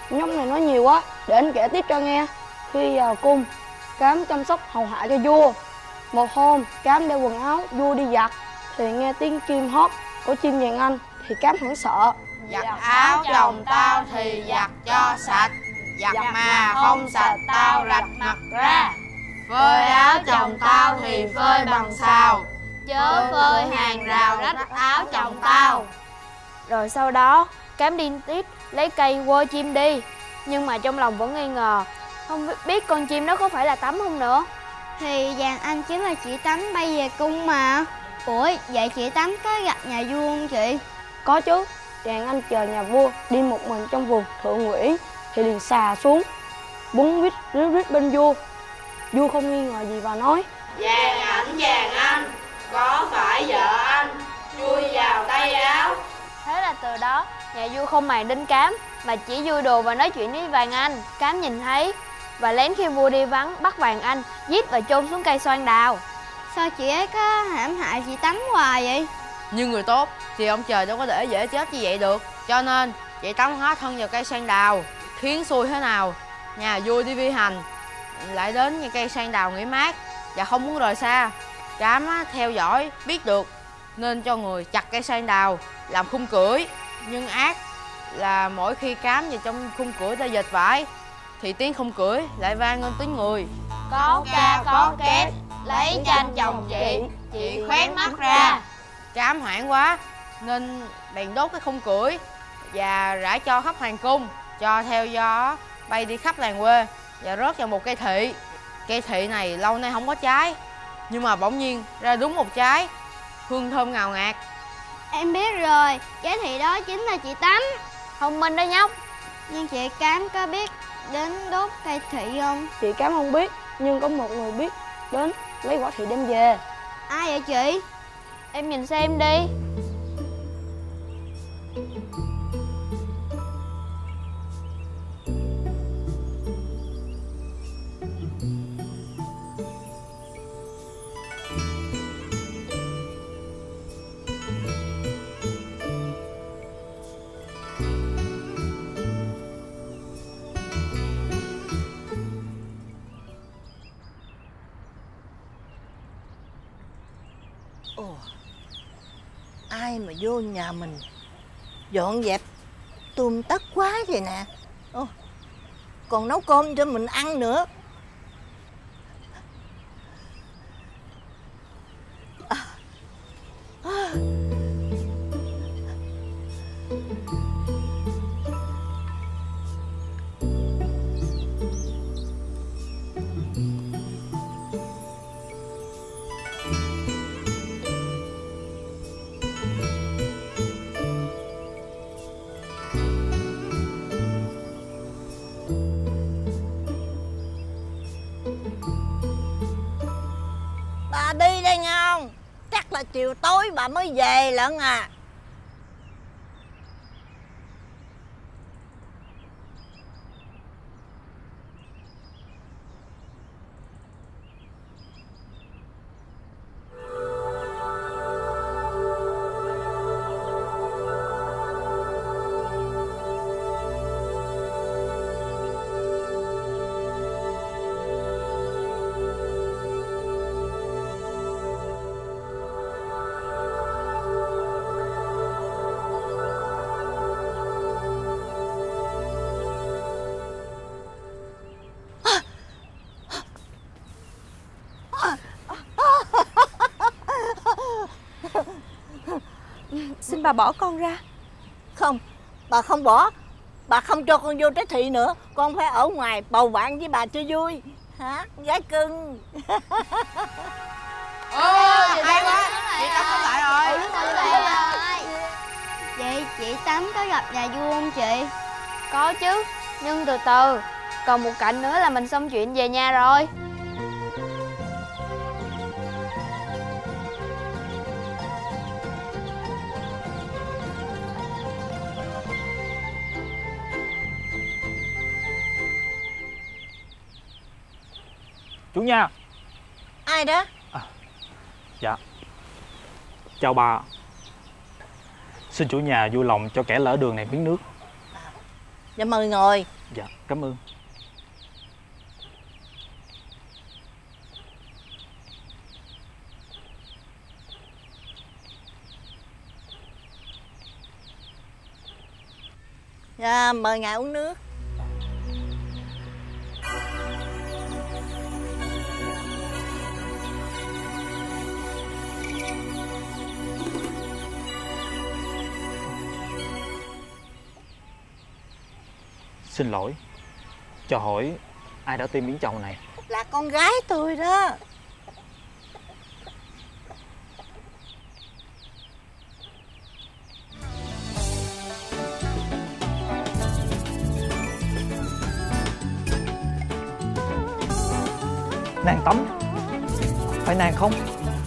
Nhóc này nói nhiều quá, để anh kể tiếp cho nghe. Khi vào cung, Cám chăm sóc hầu hạ cho vua. Một hôm, Cám đeo quần áo vua đi giặt, thì nghe tiếng chim hót của chim vàng Anh, thì Cám hoảng sợ. Giặt áo chồng tao thì giặt cho sạch, giặt mà không sạch tao rạch mặt ra. Phơi áo chồng tao thì phơi bằng xào, chớ phơi hàng rào rách áo chồng tao. Rồi sau đó Cám đi tiếp lấy cây quơ chim đi, nhưng mà trong lòng vẫn nghi ngờ, không biết con chim đó có phải là Tắm không nữa. Thì Vàng Anh chính là chị Tắm bay về cung mà. Ủa vậy chị Tắm có gặp nhà vua không chị? Có chứ. Vàng Anh chờ nhà vua đi một mình trong vườn Thượng Nguyễn, thì liền xà xuống búng quýt ríu rít bên vua. Vua không nghi ngờ gì và nói: Vàng ảnh Vàng Anh, có phải vợ anh chui vào tay áo? Thế là từ đó nhà vua không màng đến Cám, mà chỉ vui đùa và nói chuyện với Vàng Anh. Cám nhìn thấy và lén khi vua đi vắng bắt Vàng Anh giết và chôn xuống cây xoan đào. Sao chị ấy có hãm hại chị Tắm hoài vậy? Như người tốt thì ông trời đâu có để dễ chết như vậy được. Cho nên chị Tắm hóa thân vào cây xoan đào, khiến xui thế nào nhà vua đi vi hành lại đến như cây xoan đào nghỉ mát và không muốn rời xa. Cám theo dõi biết được nên cho người chặt cây xoan đào làm khung cưỡi. Nhưng ác là mỗi khi Cám vào trong khung cưỡi ta dệt vải, thì tiếng khung cưỡi lại vang lên tiếng người: Có ca có két lấy tranh chồng chị, chị khoét mắt ra. Cám hoảng quá nên bèn đốt cái khung cưỡi và rải cho khắp hoàng cung, cho theo gió bay đi khắp làng quê và rớt vào một cây thị. Cây thị này lâu nay không có trái, nhưng mà bỗng nhiên ra đúng một trái, hương thơm ngào ngạt. Em biết rồi, trái thị đó chính là chị Tắm. Thông minh đó nhóc. Nhưng chị Cám có biết đến đốt cây thị không? Chị Cám không biết, nhưng có một người biết đến lấy quả thị đem về. Ai vậy chị? Em nhìn xem đi. Ồ, ai mà vô nhà mình dọn dẹp tươm tất quá vậy nè. Ồ, còn nấu cơm cho mình ăn nữa. À. À. Bà đi đây nghe không? Chắc là chiều tối bà mới về lận à. Xin bà bỏ con ra. Không, bà không bỏ. Bà không cho con vô trái thị nữa. Con phải ở ngoài bầu bạn với bà cho vui. Hả, gái cưng. Ôi, hay quá. Chị Tắm có lại rồi. Ừ, đúng rồi, rồi. Vậy chị Tắm có gặp nhà vua không chị? Có chứ, nhưng từ từ. Còn một cạnh nữa là mình xong chuyện về nhà rồi. Chủ nhà. Ai đó? À, dạ. Chào bà. Xin chủ nhà vui lòng cho kẻ lỡ đường này miếng nước. Dạ mời ngồi. Dạ, cảm ơn. Dạ, mời ngài uống nước. Xin lỗi, cho hỏi ai đã tìm miếng trầu này? Là con gái tôi đó. Nàng Tấm, phải nàng không?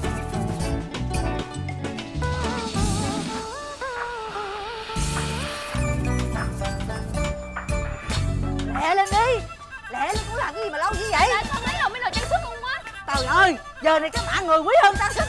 Lẹ lên đi, lẹ lên, cũng làm cái gì mà lâu như vậy? Tại sao mấy lần mới đồ trang sức không quá? Trời ơi, giờ này cái mã người quý hơn trang sức